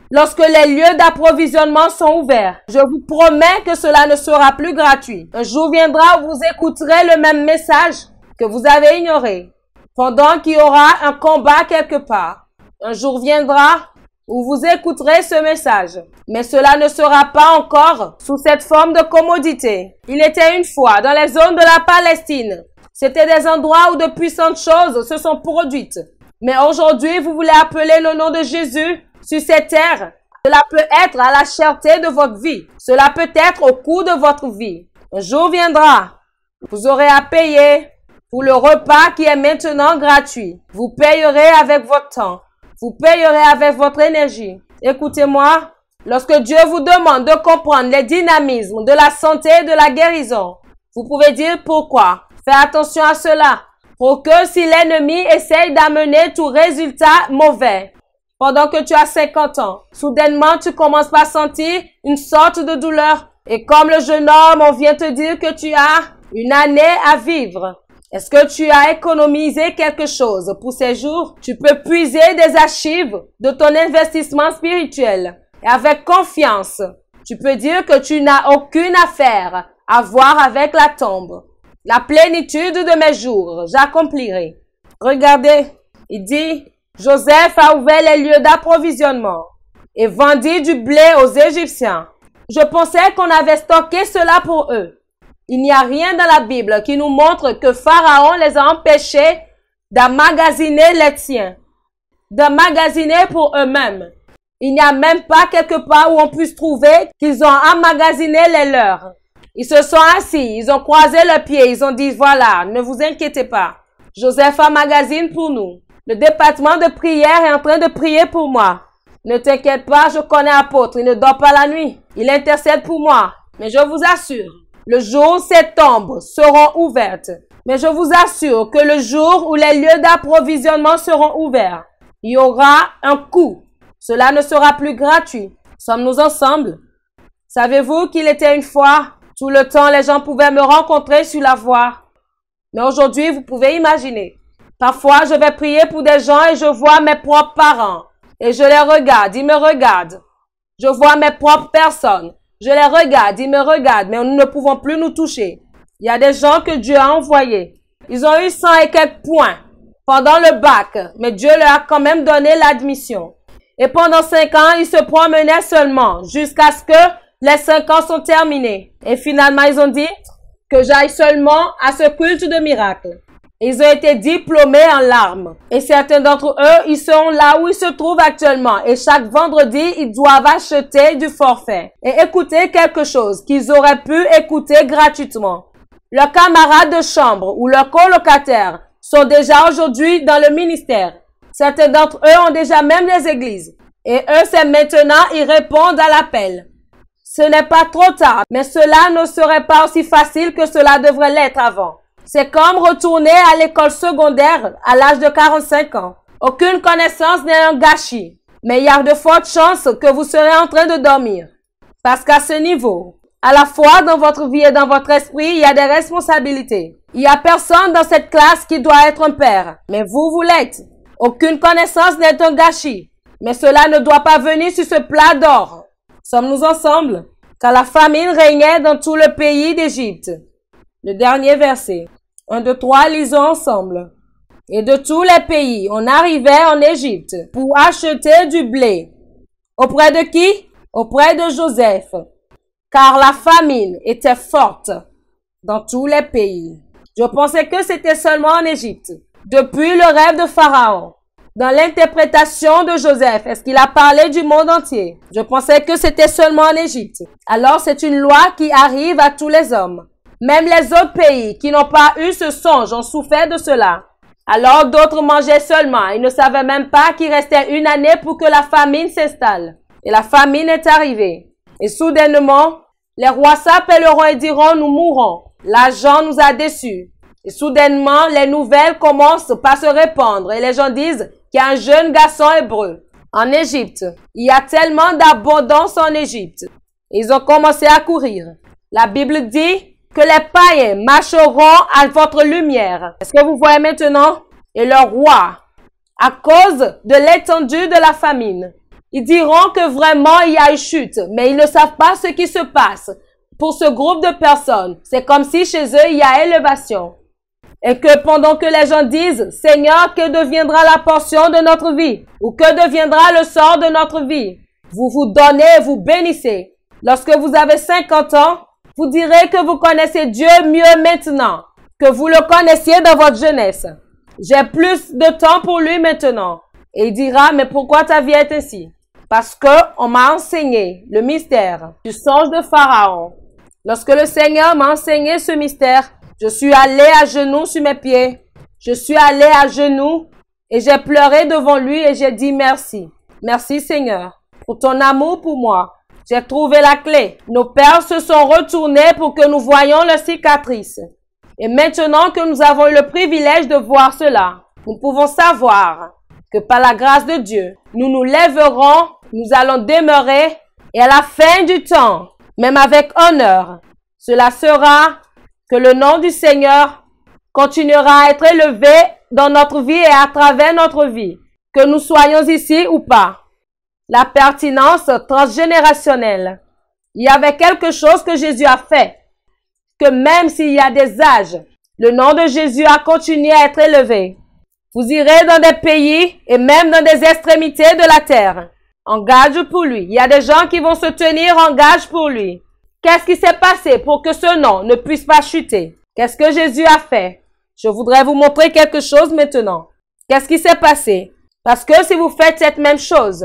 les lieux d'approvisionnement sont ouverts, je vous promets que cela ne sera plus gratuit. Un jour viendra où vous écouterez le même message que vous avez ignoré, pendant qu'il y aura un combat quelque part. Un jour viendra où vous écouterez ce message, mais cela ne sera pas encore sous cette forme de commodité. Il était une fois dans les zones de la Palestine. C'était des endroits où de puissantes choses se sont produites. Mais aujourd'hui, vous voulez appeler le nom de Jésus sur cette terre. Cela peut être à la cherté de votre vie. Cela peut être au cours de votre vie. Un jour viendra, vous aurez à payer pour le repas qui est maintenant gratuit. Vous payerez avec votre temps. Vous payerez avec votre énergie. Écoutez-moi, lorsque Dieu vous demande de comprendre les dynamismes de la santé et de la guérison, vous pouvez dire pourquoi. Fais attention à cela, pour que si l'ennemi essaye d'amener tout résultat mauvais, pendant que tu as 50 ans, soudainement tu commences par sentir une sorte de douleur. Et comme le jeune homme, on vient te dire que tu as une année à vivre. Est-ce que tu as économisé quelque chose pour ces jours? Tu peux puiser des archives de ton investissement spirituel. Et avec confiance, tu peux dire que tu n'as aucune affaire à voir avec la tombe. La plénitude de mes jours, j'accomplirai. Regardez, il dit, Joseph a ouvert les lieux d'approvisionnement et vendit du blé aux Égyptiens. Je pensais qu'on avait stocké cela pour eux. Il n'y a rien dans la Bible qui nous montre que Pharaon les a empêchés d'emmagasiner les tiens, d'emmagasiner pour eux-mêmes. Il n'y a même pas quelque part où on puisse trouver qu'ils ont emmagasiné les leurs. Ils se sont assis, ils ont croisé leurs pieds, ils ont dit, voilà, ne vous inquiétez pas. Joseph emmagasine pour nous. Le département de prière est en train de prier pour moi. Ne t'inquiète pas, je connais l'apôtre, il ne dort pas la nuit. Il intercède pour moi. Mais je vous assure, le jour où ces tombes seront ouvertes, mais je vous assure que le jour où les lieux d'approvisionnement seront ouverts, il y aura un coût. Cela ne sera plus gratuit. Sommes-nous ensemble? Savez-vous qu'il était une fois, tout le temps, les gens pouvaient me rencontrer sur la voie. Mais aujourd'hui, vous pouvez imaginer. Parfois, je vais prier pour des gens et je vois mes propres parents. Et je les regarde, ils me regardent. Je vois mes propres personnes. Je les regarde, ils me regardent, mais nous ne pouvons plus nous toucher. Il y a des gens que Dieu a envoyés. Ils ont eu 100 et quelques points pendant le bac, mais Dieu leur a quand même donné l'admission. Et pendant 5 ans, ils se promenaient seulement jusqu'à ce que les 5 ans sont terminés. Et finalement, ils ont dit que j'aille seulement à ce culte de miracles. Ils ont été diplômés en larmes. Et certains d'entre eux, ils sont là où ils se trouvent actuellement. Et chaque vendredi, ils doivent acheter du forfait et écouter quelque chose qu'ils auraient pu écouter gratuitement. Leurs camarades de chambre ou leurs colocataires sont déjà aujourd'hui dans le ministère. Certains d'entre eux ont déjà même les églises. Et eux, c'est maintenant, ils répondent à l'appel. Ce n'est pas trop tard, mais cela ne serait pas aussi facile que cela devrait l'être avant. C'est comme retourner à l'école secondaire à l'âge de 45 ans. Aucune connaissance n'est un gâchis, mais il y a de fortes chances que vous serez en train de dormir. Parce qu'à ce niveau, à la fois dans votre vie et dans votre esprit, il y a des responsabilités. Il n'y a personne dans cette classe qui doit être un père, mais vous l'êtes. Aucune connaissance n'est un gâchis, mais cela ne doit pas venir sur ce plat d'or. Sommes-nous ensemble? Quand la famine régnait dans tout le pays d'Égypte. Le dernier verset. 1, 2, 3, lisons ensemble. Et de tous les pays, on arrivait en Égypte pour acheter du blé. Auprès de qui? Auprès de Joseph. Car la famine était forte dans tous les pays. Je pensais que c'était seulement en Égypte. Depuis le rêve de Pharaon, dans l'interprétation de Joseph, est-ce qu'il a parlé du monde entier? Je pensais que c'était seulement en Égypte. Alors c'est une loi qui arrive à tous les hommes. Même les autres pays qui n'ont pas eu ce songe ont souffert de cela. Alors d'autres mangeaient seulement. Ils ne savaient même pas qu'il restait une année pour que la famine s'installe. Et la famine est arrivée. Et soudainement, les rois s'appelleront et diront, nous mourrons. L'argent nous a déçus. Et soudainement, les nouvelles commencent par se répandre et les gens disent qu'il y a un jeune garçon hébreu en Égypte. Il y a tellement d'abondance en Égypte. Ils ont commencé à courir. La Bible dit que les païens marcheront à votre lumière. Est-ce que vous voyez maintenant? Et le roi, à cause de l'étendue de la famine, ils diront que vraiment il y a une chute, mais ils ne savent pas ce qui se passe. Pour ce groupe de personnes, c'est comme si chez eux il y a élévation. Et que pendant que les gens disent, Seigneur, que deviendra la portion de notre vie? Ou que deviendra le sort de notre vie? Vous vous donnez, vous bénissez. Lorsque vous avez 50 ans, vous direz que vous connaissez Dieu mieux maintenant que vous le connaissiez dans votre jeunesse. J'ai plus de temps pour lui maintenant. Et il dira, mais pourquoi ta vie est ainsi? Parce que on m'a enseigné le mystère du songe de Pharaon. Lorsque le Seigneur m'a enseigné ce mystère, je suis allé à genoux sur mes pieds. Je suis allé à genoux et j'ai pleuré devant lui et j'ai dit merci. Merci Seigneur pour ton amour pour moi. J'ai trouvé la clé. Nos pères se sont retournés pour que nous voyions leurs cicatrices. Et maintenant que nous avons eu le privilège de voir cela, nous pouvons savoir que par la grâce de Dieu, nous nous lèverons, nous allons demeurer et à la fin du temps, même avec honneur, cela sera que le nom du Seigneur continuera à être élevé dans notre vie et à travers notre vie, que nous soyons ici ou pas. La pertinence transgénérationnelle. Il y avait quelque chose que Jésus a fait, que même s'il y a des âges, le nom de Jésus a continué à être élevé. Vous irez dans des pays et même dans des extrémités de la terre. En gage pour lui. Il y a des gens qui vont se tenir en gage pour lui. Qu'est-ce qui s'est passé pour que ce nom ne puisse pas chuter? Qu'est-ce que Jésus a fait? Je voudrais vous montrer quelque chose maintenant. Qu'est-ce qui s'est passé? Parce que si vous faites cette même chose,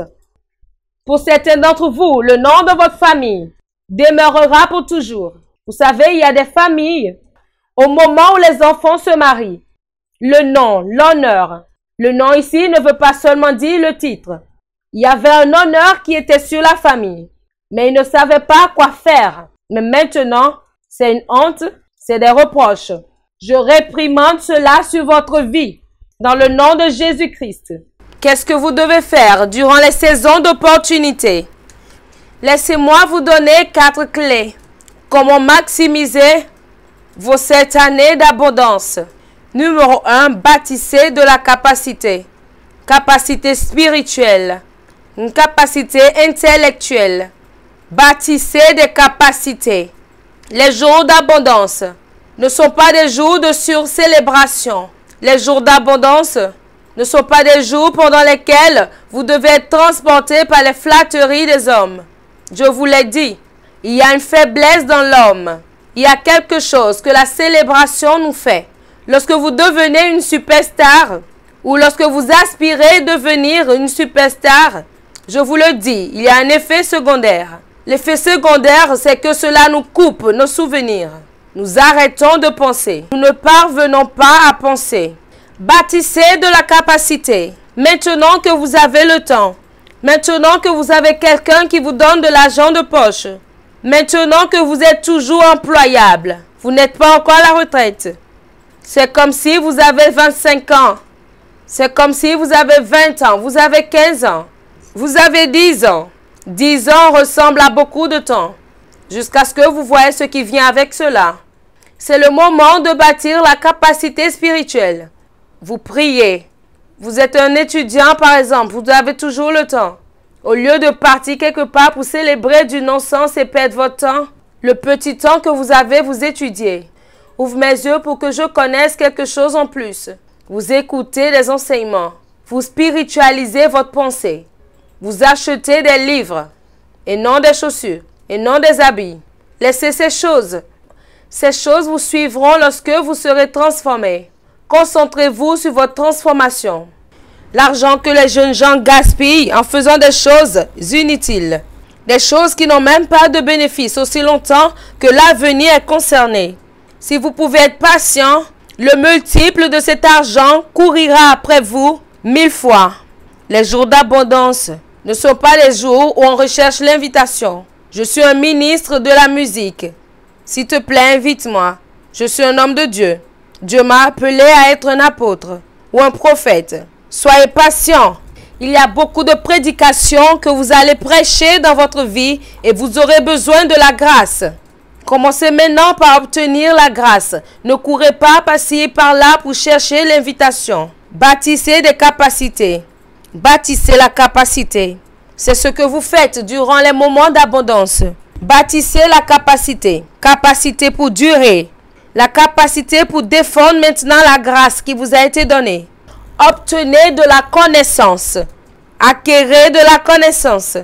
pour certains d'entre vous, le nom de votre famille demeurera pour toujours. Vous savez, il y a des familles, au moment où les enfants se marient, le nom, l'honneur. Le nom ici ne veut pas seulement dire le titre. Il y avait un honneur qui était sur la famille, mais ils ne savaient pas quoi faire. Mais maintenant, c'est une honte, c'est des reproches. Je réprimande cela sur votre vie, dans le nom de Jésus-Christ. Qu'est-ce que vous devez faire durant les saisons d'opportunité? Laissez-moi vous donner 4 clés. Comment maximiser vos 7 années d'abondance? Numéro 1, bâtissez de la capacité. Capacité spirituelle. Une capacité intellectuelle. Bâtissez des capacités. Les jours d'abondance ne sont pas des jours de surcélébration. Les jours d'abondance ne sont pas des jours pendant lesquels vous devez être transporté par les flatteries des hommes. Je vous l'ai dit, il y a une faiblesse dans l'homme. Il y a quelque chose que la célébration nous fait. Lorsque vous devenez une superstar ou lorsque vous aspirez devenir une superstar, je vous le dis, il y a un effet secondaire. L'effet secondaire, c'est que cela nous coupe nos souvenirs. Nous arrêtons de penser. Nous ne parvenons pas à penser. Bâtissez de la capacité. Maintenant que vous avez le temps. Maintenant que vous avez quelqu'un qui vous donne de l'argent de poche. Maintenant que vous êtes toujours employable. Vous n'êtes pas encore à la retraite. C'est comme si vous avez 25 ans. C'est comme si vous avez 20 ans. Vous avez 15 ans. Vous avez 10 ans. 10 ans ressemble à beaucoup de temps. Jusqu'à ce que vous voyez ce qui vient avec cela. C'est le moment de bâtir la capacité spirituelle. Vous priez. Vous êtes un étudiant par exemple. Vous avez toujours le temps. Au lieu de partir quelque part pour célébrer du non-sens et perdre votre temps, le petit temps que vous avez, vous étudiez. Ouvre mes yeux pour que je connaisse quelque chose en plus. Vous écoutez les enseignements. Vous spiritualisez votre pensée. Vous achetez des livres et non des chaussures et non des habits. Laissez ces choses. Ces choses vous suivront lorsque vous serez transformés. Concentrez-vous sur votre transformation. L'argent que les jeunes gens gaspillent en faisant des choses inutiles. Des choses qui n'ont même pas de bénéfice aussi longtemps que l'avenir est concerné. Si vous pouvez être patient, le multiple de cet argent courira après vous 1000 fois. Les jours d'abondance ne sont pas les jours où on recherche l'invitation. Je suis un ministre de la musique. S'il te plaît, invite-moi. Je suis un homme de Dieu. Dieu m'a appelé à être un apôtre ou un prophète. Soyez patient. Il y a beaucoup de prédications que vous allez prêcher dans votre vie et vous aurez besoin de la grâce. Commencez maintenant par obtenir la grâce. Ne courez pas par-ci et par-là pour chercher l'invitation. Bâtissez des capacités. Bâtissez la capacité. C'est ce que vous faites durant les moments d'abondance. Bâtissez la capacité. Capacité pour durer. La capacité pour défendre maintenant la grâce qui vous a été donnée. Obtenez de la connaissance. Acquérez de la connaissance.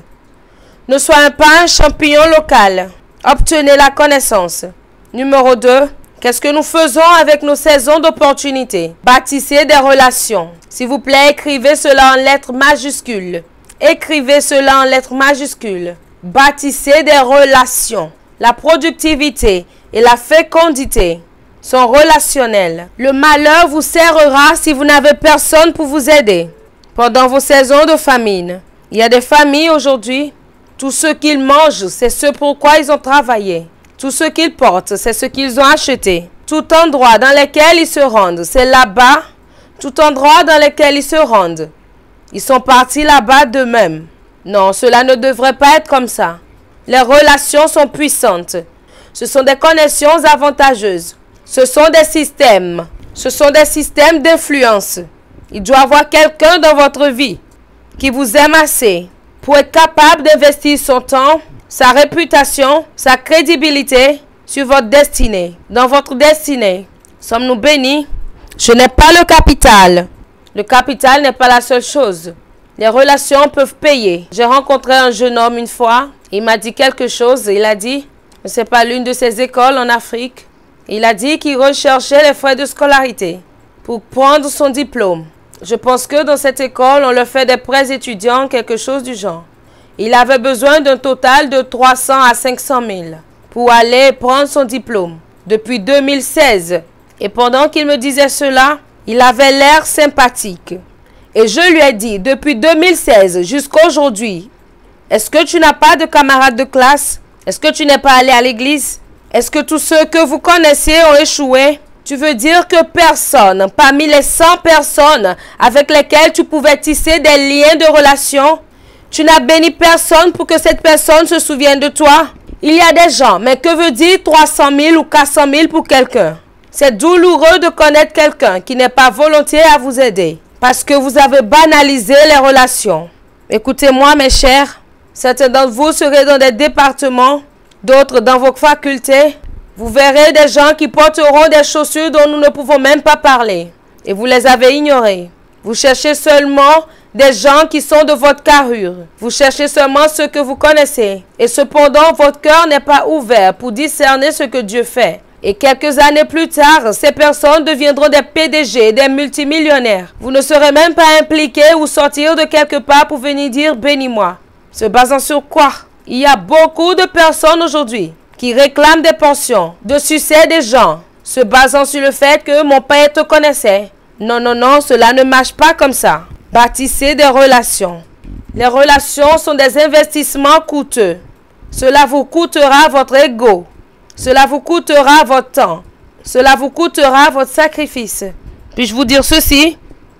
Ne soyez pas un champignon local. Obtenez la connaissance. Numéro 2. Qu'est-ce que nous faisons avec nos saisons d'opportunité? Bâtissez des relations. S'il vous plaît, écrivez cela en lettres majuscules. Écrivez cela en lettres majuscules. Bâtissez des relations. La productivité et la fécondité sont relationnelles. Le malheur vous serrera si vous n'avez personne pour vous aider. Pendant vos saisons de famine, il y a des familles aujourd'hui, tout ce qu'ils mangent, c'est ce pourquoi ils ont travaillé. Tout ce qu'ils portent, c'est ce qu'ils ont acheté. Tout endroit dans lequel ils se rendent, c'est là-bas. Tout endroit dans lequel ils se rendent, ils sont partis là-bas d'eux-mêmes. Non, cela ne devrait pas être comme ça. Les relations sont puissantes. Ce sont des connexions avantageuses. Ce sont des systèmes. Ce sont des systèmes d'influence. Il doit y avoir quelqu'un dans votre vie qui vous aime assez pour être capable d'investir son temps, sa réputation, sa crédibilité sur votre destinée. Dans votre destinée, sommes-nous bénis? Je n'ai pas le capital. Le capital n'est pas la seule chose. Les relations peuvent payer. J'ai rencontré un jeune homme une fois. Il m'a dit quelque chose. Il a dit, c'est pas l'une de ses écoles en Afrique. Il a dit qu'il recherchait les frais de scolarité pour prendre son diplôme. Je pense que dans cette école, on leur fait des prêts étudiants, quelque chose du genre. Il avait besoin d'un total de 300 à 500 000 pour aller prendre son diplôme depuis 2016. Et pendant qu'il me disait cela, il avait l'air sympathique. Et je lui ai dit, depuis 2016 jusqu'à aujourd'hui, est-ce que tu n'as pas de camarades de classe? Est-ce que tu n'es pas allé à l'église? Est-ce que tous ceux que vous connaissez ont échoué? Tu veux dire que personne, parmi les 100 personnes avec lesquelles tu pouvais tisser des liens de relation, tu n'as béni personne pour que cette personne se souvienne de toi? Il y a des gens, mais que veut dire 300 000 ou 400 000 pour quelqu'un? C'est douloureux de connaître quelqu'un qui n'est pas volontiers à vous aider parce que vous avez banalisé les relations. Écoutez-moi mes chers, certains d'entre vous seraient dans des départements, d'autres dans vos facultés. Vous verrez des gens qui porteront des chaussures dont nous ne pouvons même pas parler. Et vous les avez ignorés. Vous cherchez seulement des gens qui sont de votre carrure. Vous cherchez seulement ceux que vous connaissez. Et cependant, votre cœur n'est pas ouvert pour discerner ce que Dieu fait. Et quelques années plus tard, ces personnes deviendront des PDG, des multimillionnaires. Vous ne serez même pas impliqué ou sortir de quelque part pour venir dire « bénis-moi ». Se basant sur quoi? Il y a beaucoup de personnes aujourd'hui qui réclament des pensions, de succès des gens, se basant sur le fait que mon père te connaissait. Non, non, non, cela ne marche pas comme ça. Bâtissez des relations. Les relations sont des investissements coûteux. Cela vous coûtera votre ego. Cela vous coûtera votre temps. Cela vous coûtera votre sacrifice. Puis-je vous dire ceci?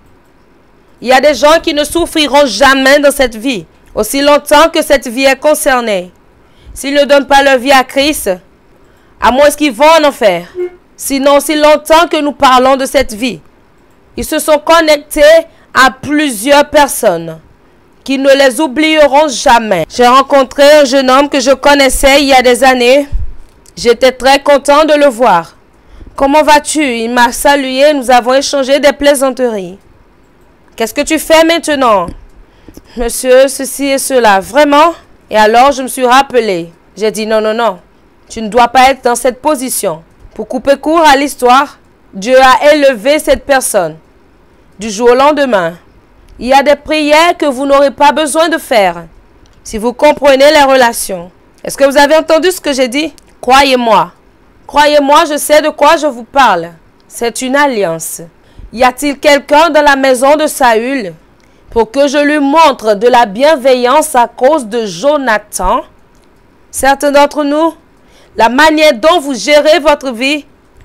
Il y a des gens qui ne souffriront jamais dans cette vie, aussi longtemps que cette vie est concernée. S'ils ne donnent pas leur vie à Christ, à moins qu'ils vont en enfer. Sinon, aussi longtemps que nous parlons de cette vie, ils se sont connectés à plusieurs personnes qui ne les oublieront jamais. J'ai rencontré un jeune homme que je connaissais il y a des années. J'étais très content de le voir. Comment vas-tu? Il m'a salué, nous avons échangé des plaisanteries. Qu'est-ce que tu fais maintenant? Monsieur, ceci et cela. Vraiment? Et alors, je me suis rappelé. J'ai dit non, non, non. Tu ne dois pas être dans cette position. Pour couper court à l'histoire, Dieu a élevé cette personne du jour au lendemain. Il y a des prières que vous n'aurez pas besoin de faire si vous comprenez les relations. Est-ce que vous avez entendu ce que j'ai dit? Croyez-moi. Croyez-moi, je sais de quoi je vous parle. C'est une alliance. Y a-t-il quelqu'un dans la maison de Saül pour que je lui montre de la bienveillance à cause de Jonathan? Certains d'entre nous, la manière dont vous gérez votre vie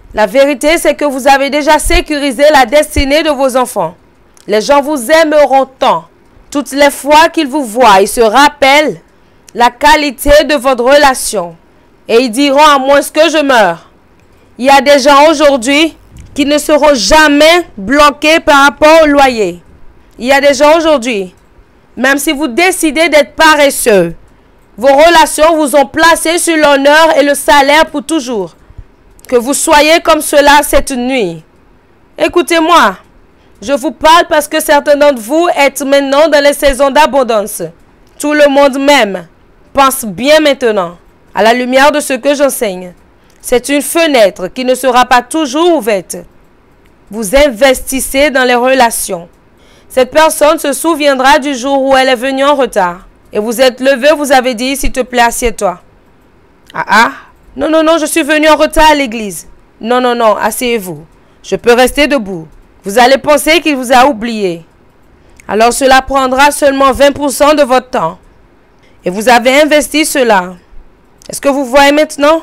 La vérité, c'est que vous avez déjà sécurisé la destinée de vos enfants. Les gens vous aimeront tant. Toutes les fois qu'ils vous voient, ils se rappellent la qualité de votre relation. Et ils diront à moins que je meure. Il y a des gens aujourd'hui qui ne seront jamais bloqués par rapport au loyer. Il y a des gens aujourd'hui, même si vous décidez d'être paresseux, vos relations vous ont placé sur l'honneur et le salaire pour toujours. Que vous soyez comme cela cette nuit. Écoutez-moi, je vous parle parce que certains d'entre vous êtes maintenant dans les saisons d'abondance. Tout le monde même pense bien maintenant, à la lumière de ce que j'enseigne. C'est une fenêtre qui ne sera pas toujours ouverte. Vous investissez dans les relations. Cette personne se souviendra du jour où elle est venue en retard. Et vous êtes levé, vous avez dit, s'il te plaît, assieds-toi. Non, non, non, je suis venu en retard à l'église. Non, non, non, asseyez-vous. Je peux rester debout. Vous allez penser qu'il vous a oublié. Alors cela prendra seulement 20% de votre temps. Et vous avez investi cela. Est-ce que vous voyez maintenant?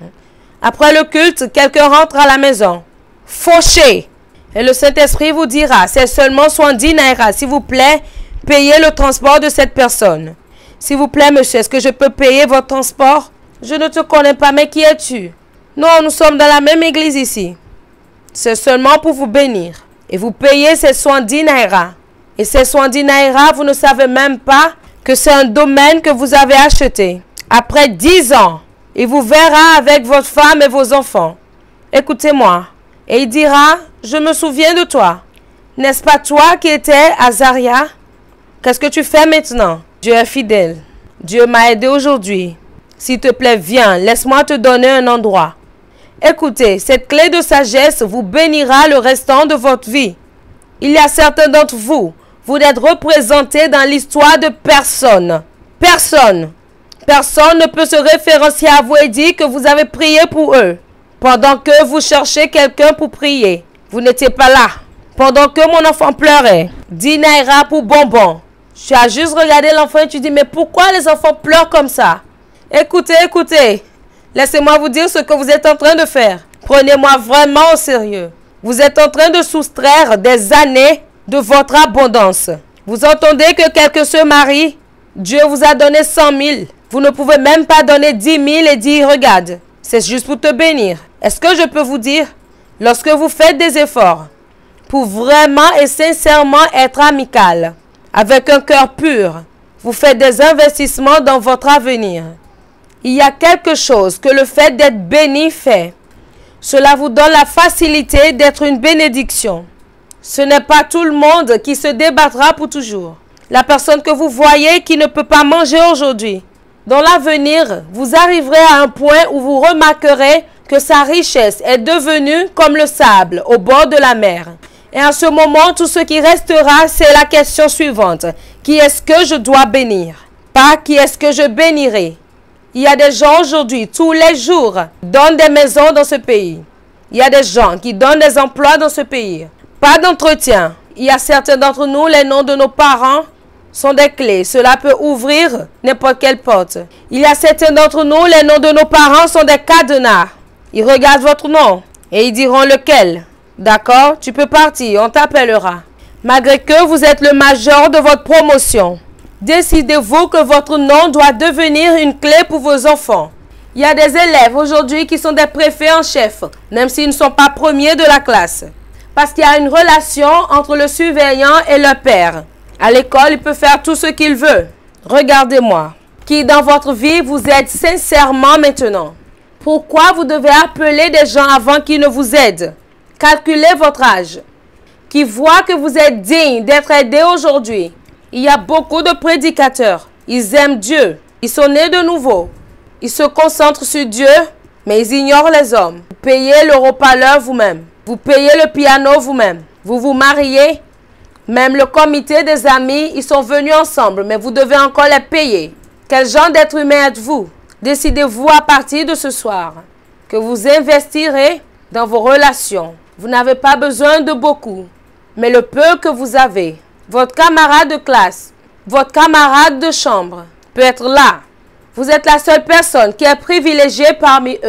Après le culte, quelqu'un rentre à la maison. Fauché. Et le Saint-Esprit vous dira, c'est seulement 70 naira. S'il vous plaît, payez le transport de cette personne. S'il vous plaît, monsieur, est-ce que je peux payer votre transport? Je ne te connais pas, mais qui es-tu? Non, nous sommes dans la même église ici. C'est seulement pour vous bénir. Et vous payez ces 70 naira. Et ces 70 naira, vous ne savez même pas que c'est un domaine que vous avez acheté. Après 10 ans, il vous verra avec votre femme et vos enfants. Écoutez-moi. Et il dira, je me souviens de toi. N'est-ce pas toi qui étais à Zaria? Qu'est-ce que tu fais maintenant? Dieu est fidèle. Dieu m'a aidé aujourd'hui. S'il te plaît, viens, laisse-moi te donner un endroit. Écoutez, cette clé de sagesse vous bénira le restant de votre vie. Il y a certains d'entre vous, vous êtes représentés dans l'histoire de personne. Personne. Personne ne peut se référencier à vous et dire que vous avez prié pour eux. Pendant que vous cherchez quelqu'un pour prier, vous n'étiez pas là. Pendant que mon enfant pleurait, 10 naira pour bonbon. Tu as juste regardé l'enfant et tu dis, mais pourquoi les enfants pleurent comme ça? Écoutez, écoutez. Laissez-moi vous dire ce que vous êtes en train de faire. Prenez-moi vraiment au sérieux. Vous êtes en train de soustraire des années de votre abondance. Vous entendez que quelqu'un se marie? Dieu vous a donné 100 000. Vous ne pouvez même pas donner 10 000 et dire, regarde, c'est juste pour te bénir. Est-ce que je peux vous dire, lorsque vous faites des efforts pour vraiment et sincèrement être amical, avec un cœur pur, vous faites des investissements dans votre avenir. Il y a quelque chose que le fait d'être béni fait. Cela vous donne la facilité d'être une bénédiction. Ce n'est pas tout le monde qui se débattra pour toujours. La personne que vous voyez qui ne peut pas manger aujourd'hui, dans l'avenir, vous arriverez à un point où vous remarquerez que sa richesse est devenue comme le sable au bord de la mer. Et à ce moment, tout ce qui restera, c'est la question suivante. Qui est-ce que je dois bénir? Pas qui est-ce que je bénirai? Il y a des gens aujourd'hui, tous les jours, donnent des maisons dans ce pays. Il y a des gens qui donnent des emplois dans ce pays. Pas d'entretien. Il y a certains d'entre nous, les noms de nos parents sont des clés. Cela peut ouvrir n'importe quelle porte. Il y a certains d'entre nous, les noms de nos parents sont des cadenas. Ils regardent votre nom et ils diront lequel. D'accord? Tu peux partir, on t'appellera. Malgré que vous êtes le major de votre promotion, décidez-vous que votre nom doit devenir une clé pour vos enfants. Il y a des élèves aujourd'hui qui sont des préfets en chef, même s'ils ne sont pas premiers de la classe. Parce qu'il y a une relation entre le surveillant et le père. À l'école, il peut faire tout ce qu'il veut. Regardez-moi. Qui dans votre vie vous aide sincèrement maintenant? Pourquoi vous devez appeler des gens avant qu'ils ne vous aident? Calculez votre âge. Qui voient que vous êtes digne d'être aidé aujourd'hui. Il y a beaucoup de prédicateurs. Ils aiment Dieu. Ils sont nés de nouveau. Ils se concentrent sur Dieu, mais ils ignorent les hommes. Vous payez le haut-parleur vous-même. Vous payez le piano vous-même. Vous vous mariez. Même le comité des amis, ils sont venus ensemble, mais vous devez encore les payer. Quel genre d'être humain êtes-vous? Décidez-vous à partir de ce soir que vous investirez dans vos relations. Vous n'avez pas besoin de beaucoup, mais le peu que vous avez, votre camarade de classe, votre camarade de chambre peut être là. Vous êtes la seule personne qui est privilégiée parmi eux.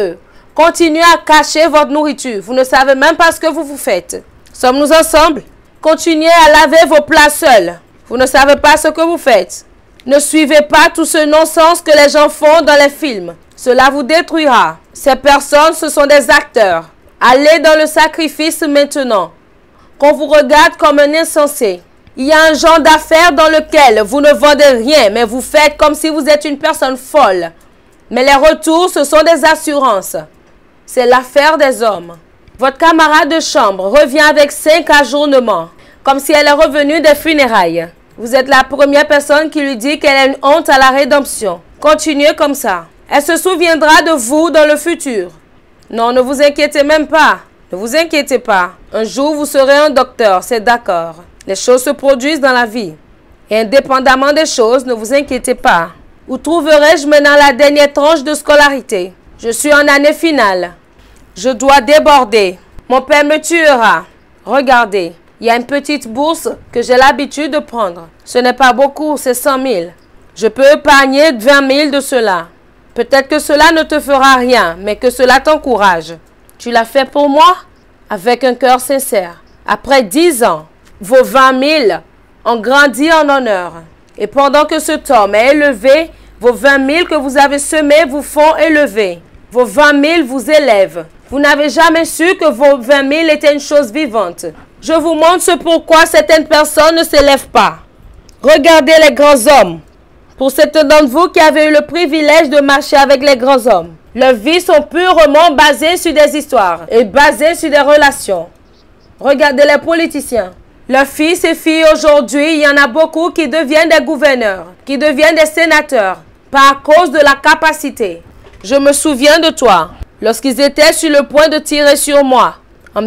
Continuez à cacher votre nourriture. Vous ne savez même pas ce que vous faites. Sommes-nous ensemble? Continuez à laver vos plats seuls. Vous ne savez pas ce que vous faites. Ne suivez pas tout ce non-sens que les gens font dans les films. Cela vous détruira. Ces personnes, ce sont des acteurs. Allez dans le sacrifice maintenant. Qu'on vous regarde comme un insensé. Il y a un genre d'affaires dans lequel vous ne vendez rien, mais vous faites comme si vous êtes une personne folle. Mais les retours, ce sont des assurances. C'est l'affaire des hommes. Votre camarade de chambre revient avec 5 ajournements, comme si elle est revenue des funérailles. Vous êtes la première personne qui lui dit qu'elle a une honte à la rédemption. Continuez comme ça. Elle se souviendra de vous dans le futur. Non, ne vous inquiétez même pas. Ne vous inquiétez pas. Un jour, vous serez un docteur, c'est d'accord. Les choses se produisent dans la vie. Et indépendamment des choses, ne vous inquiétez pas. Où trouverai-je maintenant la dernière tranche de scolarité? Je suis en année finale. Je dois déborder. Mon père me tuera. Regardez, il y a une petite bourse que j'ai l'habitude de prendre. Ce n'est pas beaucoup, c'est 100 000. Je peux épargner 20 000 de cela. Peut-être que cela ne te fera rien, mais que cela t'encourage. Tu l'as fait pour moi? Avec un cœur sincère. Après 10 ans, vos 20 000 ont grandi en honneur. Et pendant que ce tome est élevé, vos 20 000 que vous avez semés vous font élever. Vos 20 000 vous élèvent. Vous n'avez jamais su que vos 20 000 étaient une chose vivante. Je vous montre ce pourquoi certaines personnes ne s'élèvent pas. Regardez les grands hommes. Pour certains d'entre vous qui avez eu le privilège de marcher avec les grands hommes, leurs vies sont purement basées sur des histoires et basées sur des relations. Regardez les politiciens. Leurs fils et filles aujourd'hui, il y en a beaucoup qui deviennent des gouverneurs, qui deviennent des sénateurs, par cause de la capacité. Je me souviens de toi, lorsqu'ils étaient sur le point de tirer sur moi, en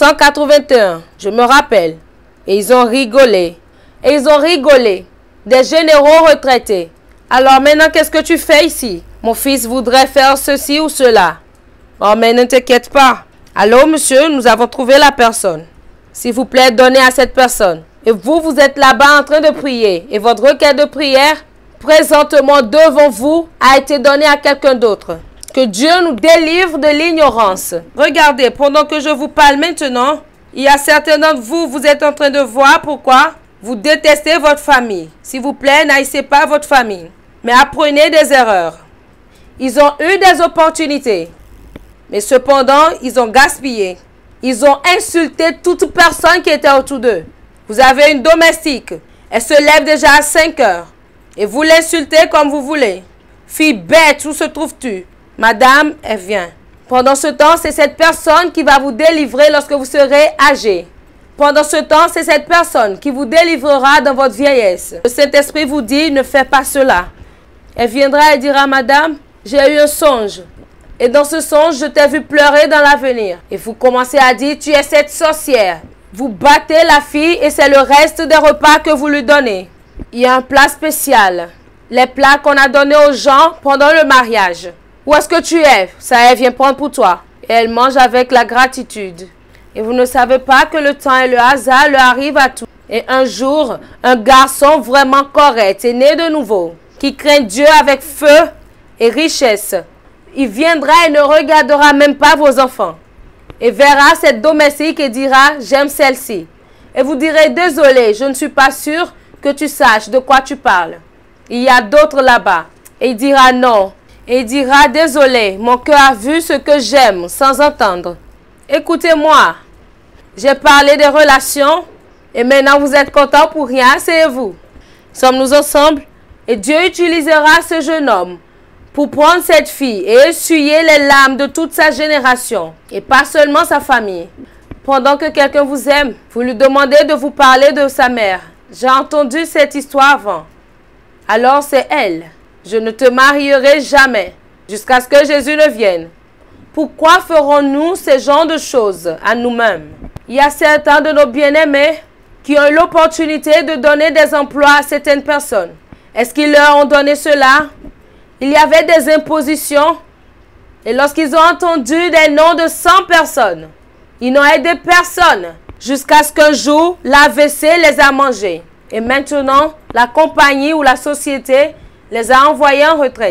1981, je me rappelle, et ils ont rigolé. Et ils ont rigolé, des généraux retraités. Alors maintenant, qu'est-ce que tu fais ici? Mon fils voudrait faire ceci ou cela. Oh, mais ne t'inquiète pas. Allô, monsieur, nous avons trouvé la personne. S'il vous plaît, donnez à cette personne. Et vous, vous êtes là-bas en train de prier. Et votre requête de prière, présentement devant vous, a été donnée à quelqu'un d'autre. Que Dieu nous délivre de l'ignorance. Regardez, pendant que je vous parle maintenant, il y a certains d'entre vous, vous êtes en train de voir pourquoi vous détestez votre famille. S'il vous plaît, n'haïssez pas votre famille. Mais apprenez des erreurs. Ils ont eu des opportunités. Mais cependant, ils ont gaspillé. Ils ont insulté toute personne qui était autour d'eux. Vous avez une domestique. Elle se lève déjà à 5 heures. Et vous l'insultez comme vous voulez. Fille bête, où se trouves-tu? Madame, elle vient. Pendant ce temps, c'est cette personne qui va vous délivrer lorsque vous serez âgé. Pendant ce temps, c'est cette personne qui vous délivrera dans votre vieillesse. Le Saint-Esprit vous dit, ne fais pas cela. Elle viendra et dira, Madame, j'ai eu un songe. Et dans ce songe, je t'ai vu pleurer dans l'avenir. Et vous commencez à dire, tu es cette sorcière. Vous battez la fille et c'est le reste des repas que vous lui donnez. Il y a un plat spécial. Les plats qu'on a donnés aux gens pendant le mariage. Où est-ce que tu es? Ça, elle vient prendre pour toi. Et elle mange avec la gratitude. Et vous ne savez pas que le temps et le hasard leur arrivent à tous. Et un jour, un garçon vraiment correct est né de nouveau. Qui craint Dieu avec feu et richesse. Il viendra et ne regardera même pas vos enfants. Et verra cette domestique et dira, j'aime celle-ci. Et vous direz, désolé, je ne suis pas sûr que tu saches de quoi tu parles. Il y a d'autres là-bas. Et il dira non. Et il dira, désolé, mon cœur a vu ce que j'aime sans entendre. Écoutez-moi, j'ai parlé des relations et maintenant vous êtes content pour rien, asseyez-vous. Sommes-nous ensemble? Et Dieu utilisera ce jeune homme pour prendre cette fille et essuyer les larmes de toute sa génération et pas seulement sa famille. Pendant que quelqu'un vous aime, vous lui demandez de vous parler de sa mère. J'ai entendu cette histoire avant. Alors c'est elle. Je ne te marierai jamais jusqu'à ce que Jésus ne vienne. Pourquoi ferons-nous ce genre de choses à nous-mêmes? Il y a certains de nos bien-aimés qui ont eu l'opportunité de donner des emplois à certaines personnes. Est-ce qu'ils leur ont donné cela? Il y avait des impositions. Et lorsqu'ils ont entendu des noms de 100 personnes, ils n'ont aidé personne jusqu'à ce qu'un jour, l'AVC les a mangés. Et maintenant, la compagnie ou la société les a envoyés en retraite.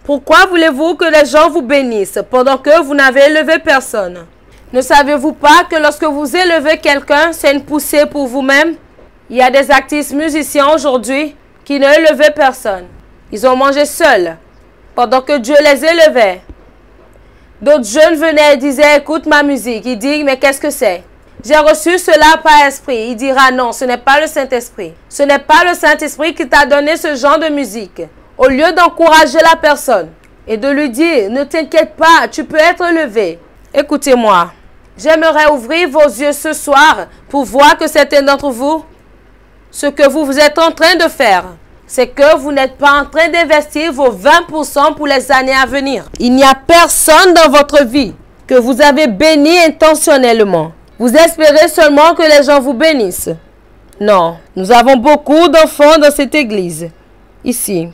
Pourquoi voulez-vous que les gens vous bénissent pendant que vous n'avez élevé personne? Ne savez-vous pas que lorsque vous élevez quelqu'un, c'est une poussée pour vous-même? Il y a des artistes musiciens aujourd'hui qui ne élevaient personne. Ils ont mangé seuls pendant que Dieu les élevait. D'autres jeunes venaient et disaient, écoute ma musique. Il dit, mais qu'est-ce que c'est? J'ai reçu cela par esprit. Il dira, non, ce n'est pas le Saint-Esprit. Ce n'est pas le Saint-Esprit qui t'a donné ce genre de musique. Au lieu d'encourager la personne et de lui dire, ne t'inquiète pas, tu peux être élevé. Écoutez-moi. J'aimerais ouvrir vos yeux ce soir pour voir que certains d'entre vous, ce que vous êtes en train de faire, c'est que vous n'êtes pas en train d'investir vos 20% pour les années à venir. Il n'y a personne dans votre vie que vous avez béni intentionnellement. Vous espérez seulement que les gens vous bénissent. Non, nous avons beaucoup d'enfants dans cette église, ici.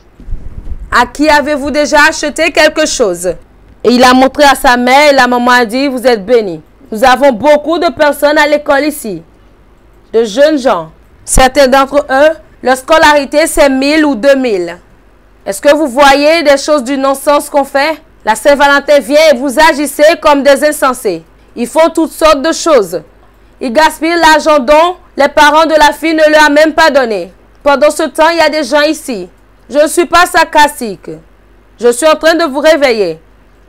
À qui avez-vous déjà acheté quelque chose? Et il a montré à sa mère et la maman a dit, vous êtes bénis. Nous avons beaucoup de personnes à l'école ici, de jeunes gens. Certains d'entre eux, leur scolarité c'est 1000 ou 2000. Est-ce que vous voyez des choses du non-sens qu'on fait? La Saint-Valentin vient et vous agissez comme des insensés. Ils font toutes sortes de choses. Ils gaspillent l'argent dont les parents de la fille ne lui ont même pas donné. Pendant ce temps, il y a des gens ici. Je ne suis pas sarcastique. Je suis en train de vous réveiller.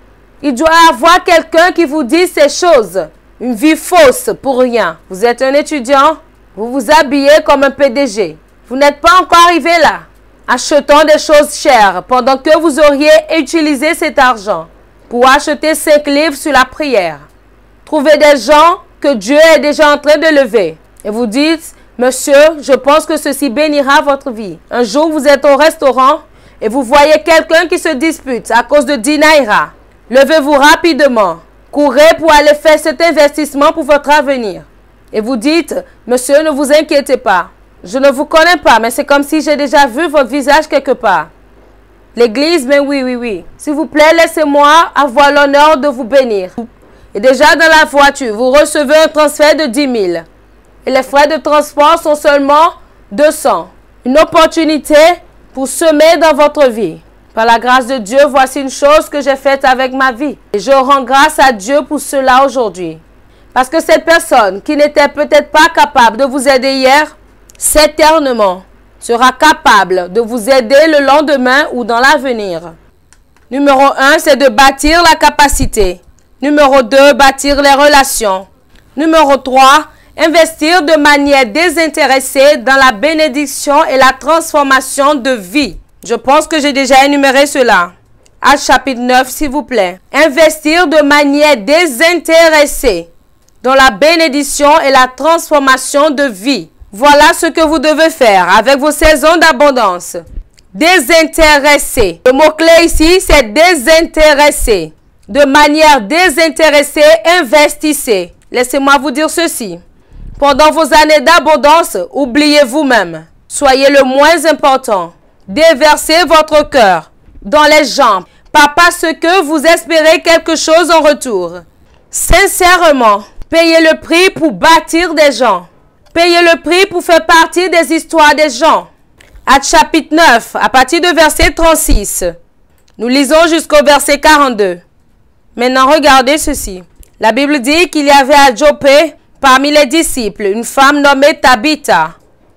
Il doit y avoir quelqu'un qui vous dit ces choses. Une vie fausse pour rien. Vous êtes un étudiant, vous vous habillez comme un PDG. Vous n'êtes pas encore arrivé là. Achetons des choses chères pendant que vous auriez utilisé cet argent pour acheter 5 livres sur la prière. Trouvez des gens que Dieu est déjà en train de lever. Et vous dites, monsieur, je pense que ceci bénira votre vie. Un jour, vous êtes au restaurant et vous voyez quelqu'un qui se dispute à cause de 10 naira. Levez-vous rapidement. Courez pour aller faire cet investissement pour votre avenir. Et vous dites, monsieur, ne vous inquiétez pas. Je ne vous connais pas, mais c'est comme si j'ai déjà vu votre visage quelque part. L'église, mais oui. S'il vous plaît, laissez-moi avoir l'honneur de vous bénir. Et déjà dans la voiture, vous recevez un transfert de 10 000. Et les frais de transport sont seulement 200. Une opportunité pour semer dans votre vie. Par la grâce de Dieu, voici une chose que j'ai faite avec ma vie. Et je rends grâce à Dieu pour cela aujourd'hui. Parce que cette personne qui n'était peut-être pas capable de vous aider hier, certainement sera capable de vous aider le lendemain ou dans l'avenir. Numéro 1, c'est de bâtir la capacité. Numéro 2, bâtir les relations. Numéro 3, investir de manière désintéressée dans la bénédiction et la transformation de vie. Je pense que j'ai déjà énuméré cela. Actes chapitre 9, s'il vous plaît. Investir de manière désintéressée dans la bénédiction et la transformation de vie. Voilà ce que vous devez faire avec vos saisons d'abondance. Désintéressé. Le mot-clé ici, c'est désintéressé. De manière désintéressée, investissez. Laissez-moi vous dire ceci. Pendant vos années d'abondance, oubliez vous-même. Soyez le moins important. Déversez votre cœur dans les gens, pas parce que vous espérez quelque chose en retour. Sincèrement, payez le prix pour bâtir des gens. Payez le prix pour faire partie des histoires des gens. Actes chapitre 9, à partir de verset 36. Nous lisons jusqu'au verset 42. Maintenant, regardez ceci. La Bible dit qu'il y avait à Jopé, parmi les disciples, une femme nommée Tabitha.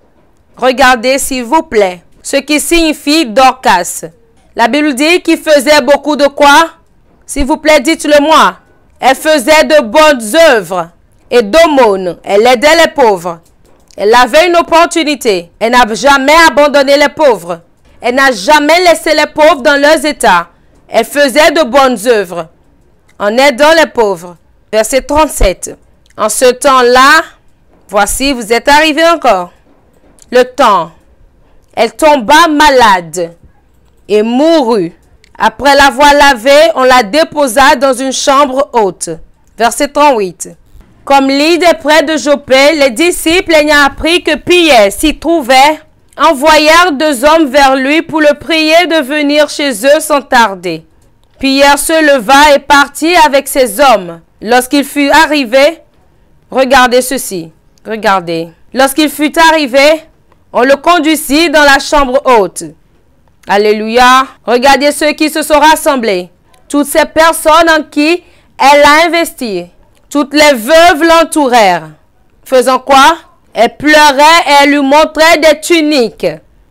Regardez s'il vous plaît. Ce qui signifie Dorcas. La Bible dit qu'il faisait beaucoup de quoi? S'il vous plaît, dites-le moi. Elle faisait de bonnes œuvres et d'aumônes. Elle aidait les pauvres. Elle avait une opportunité. Elle n'a jamais abandonné les pauvres. Elle n'a jamais laissé les pauvres dans leurs états. Elle faisait de bonnes œuvres en aidant les pauvres. Verset 37. En ce temps-là, voici, vous êtes arrivés encore. Le temps. Elle tomba malade et mourut. Après l'avoir lavée, on la déposa dans une chambre haute. Verset 38. Comme l'île est près de Jopé, les disciples ayant appris que Pierre s'y trouvait, envoyèrent 2 hommes vers lui pour le prier de venir chez eux sans tarder. Pierre se leva et partit avec ces hommes. Lorsqu'il fut arrivé, regardez ceci, regardez. Lorsqu'il fut arrivé, on le conduisit dans la chambre haute. Alléluia. Regardez ceux qui se sont rassemblés. Toutes ces personnes en qui elle a investi. Toutes les veuves l'entourèrent. Faisant quoi? Elle pleurait et elle lui montrait des tuniques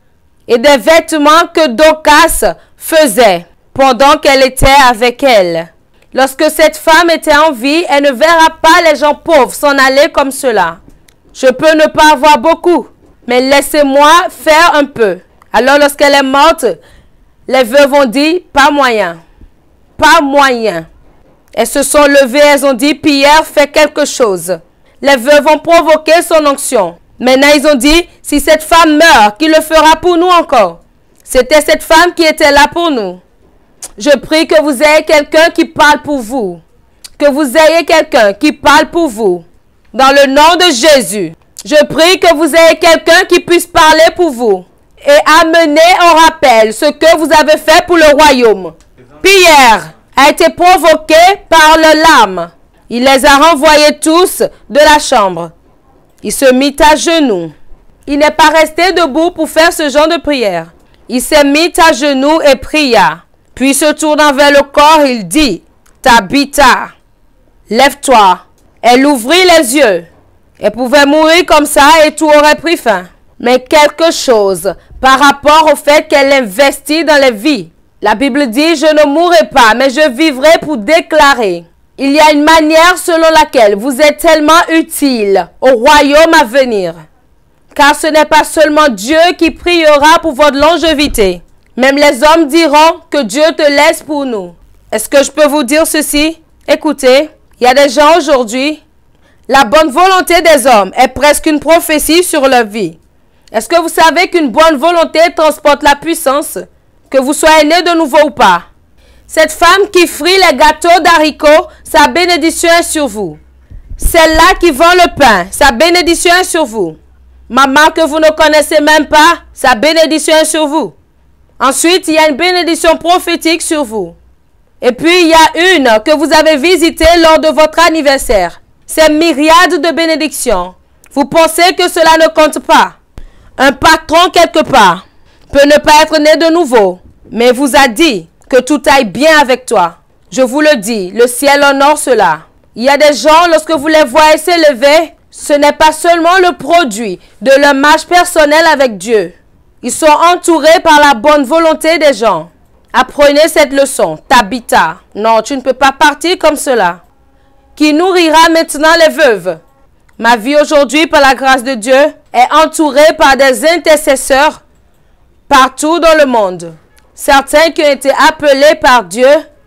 et des vêtements que Dorcas faisait pendant qu'elle était avec elle. Lorsque cette femme était en vie, elle ne verra pas les gens pauvres s'en aller comme cela. Je peux ne pas avoir beaucoup, mais laissez-moi faire un peu. Alors lorsqu'elle est morte, les veuves ont dit, pas moyen, pas moyen. Elles se sont levées, elles ont dit, Pierre, fais quelque chose. Les veuves ont provoqué son onction. Maintenant, ils ont dit, si cette femme meurt, qui le fera pour nous encore? C'était cette femme qui était là pour nous. Je prie que vous ayez quelqu'un qui parle pour vous. Que vous ayez quelqu'un qui parle pour vous. Dans le nom de Jésus, je prie que vous ayez quelqu'un qui puisse parler pour vous. Et amener au rappel ce que vous avez fait pour le royaume. Pierre a été provoqué par le lame. Il les a renvoyés tous de la chambre. Il se mit à genoux. Il n'est pas resté debout pour faire ce genre de prière. Il s'est mis à genoux et pria. Puis se tournant vers le corps, il dit, Tabitha, lève-toi. Elle ouvrit les yeux. Elle pouvait mourir comme ça et tout aurait pris fin. Mais quelque chose par rapport au fait qu'elle investit dans les vies. La Bible dit, je ne mourrai pas, mais je vivrai pour déclarer. Il y a une manière selon laquelle vous êtes tellement utile au royaume à venir. Car ce n'est pas seulement Dieu qui priera pour votre longévité. Même les hommes diront que Dieu te laisse pour nous. Est-ce que je peux vous dire ceci? Écoutez, il y a des gens aujourd'hui, la bonne volonté des hommes est presque une prophétie sur leur vie. Est-ce que vous savez qu'une bonne volonté transporte la puissance? Que vous soyez né de nouveau ou pas. Cette femme qui frit les gâteaux d'haricots, sa bénédiction est sur vous. Celle-là qui vend le pain, sa bénédiction est sur vous. Maman que vous ne connaissez même pas, sa bénédiction est sur vous. Ensuite, il y a une bénédiction prophétique sur vous. Et puis, il y a une que vous avez visitée lors de votre anniversaire. C'est myriade de bénédictions. Vous pensez que cela ne compte pas. Un patron quelque part peut ne pas être né de nouveau, mais vous a dit que tout aille bien avec toi. Je vous le dis, le ciel honore cela. Il y a des gens, lorsque vous les voyez s'élever, ce n'est pas seulement le produit de leur marche personnelle avec Dieu. Ils sont entourés par la bonne volonté des gens. Apprenez cette leçon. Tabitha, non, tu ne peux pas partir comme cela. Qui nourrira maintenant les veuves? Ma vie aujourd'hui, par la grâce de Dieu, est entourée par des intercesseurs partout dans le monde. Certains qui ont été appelés par Dieu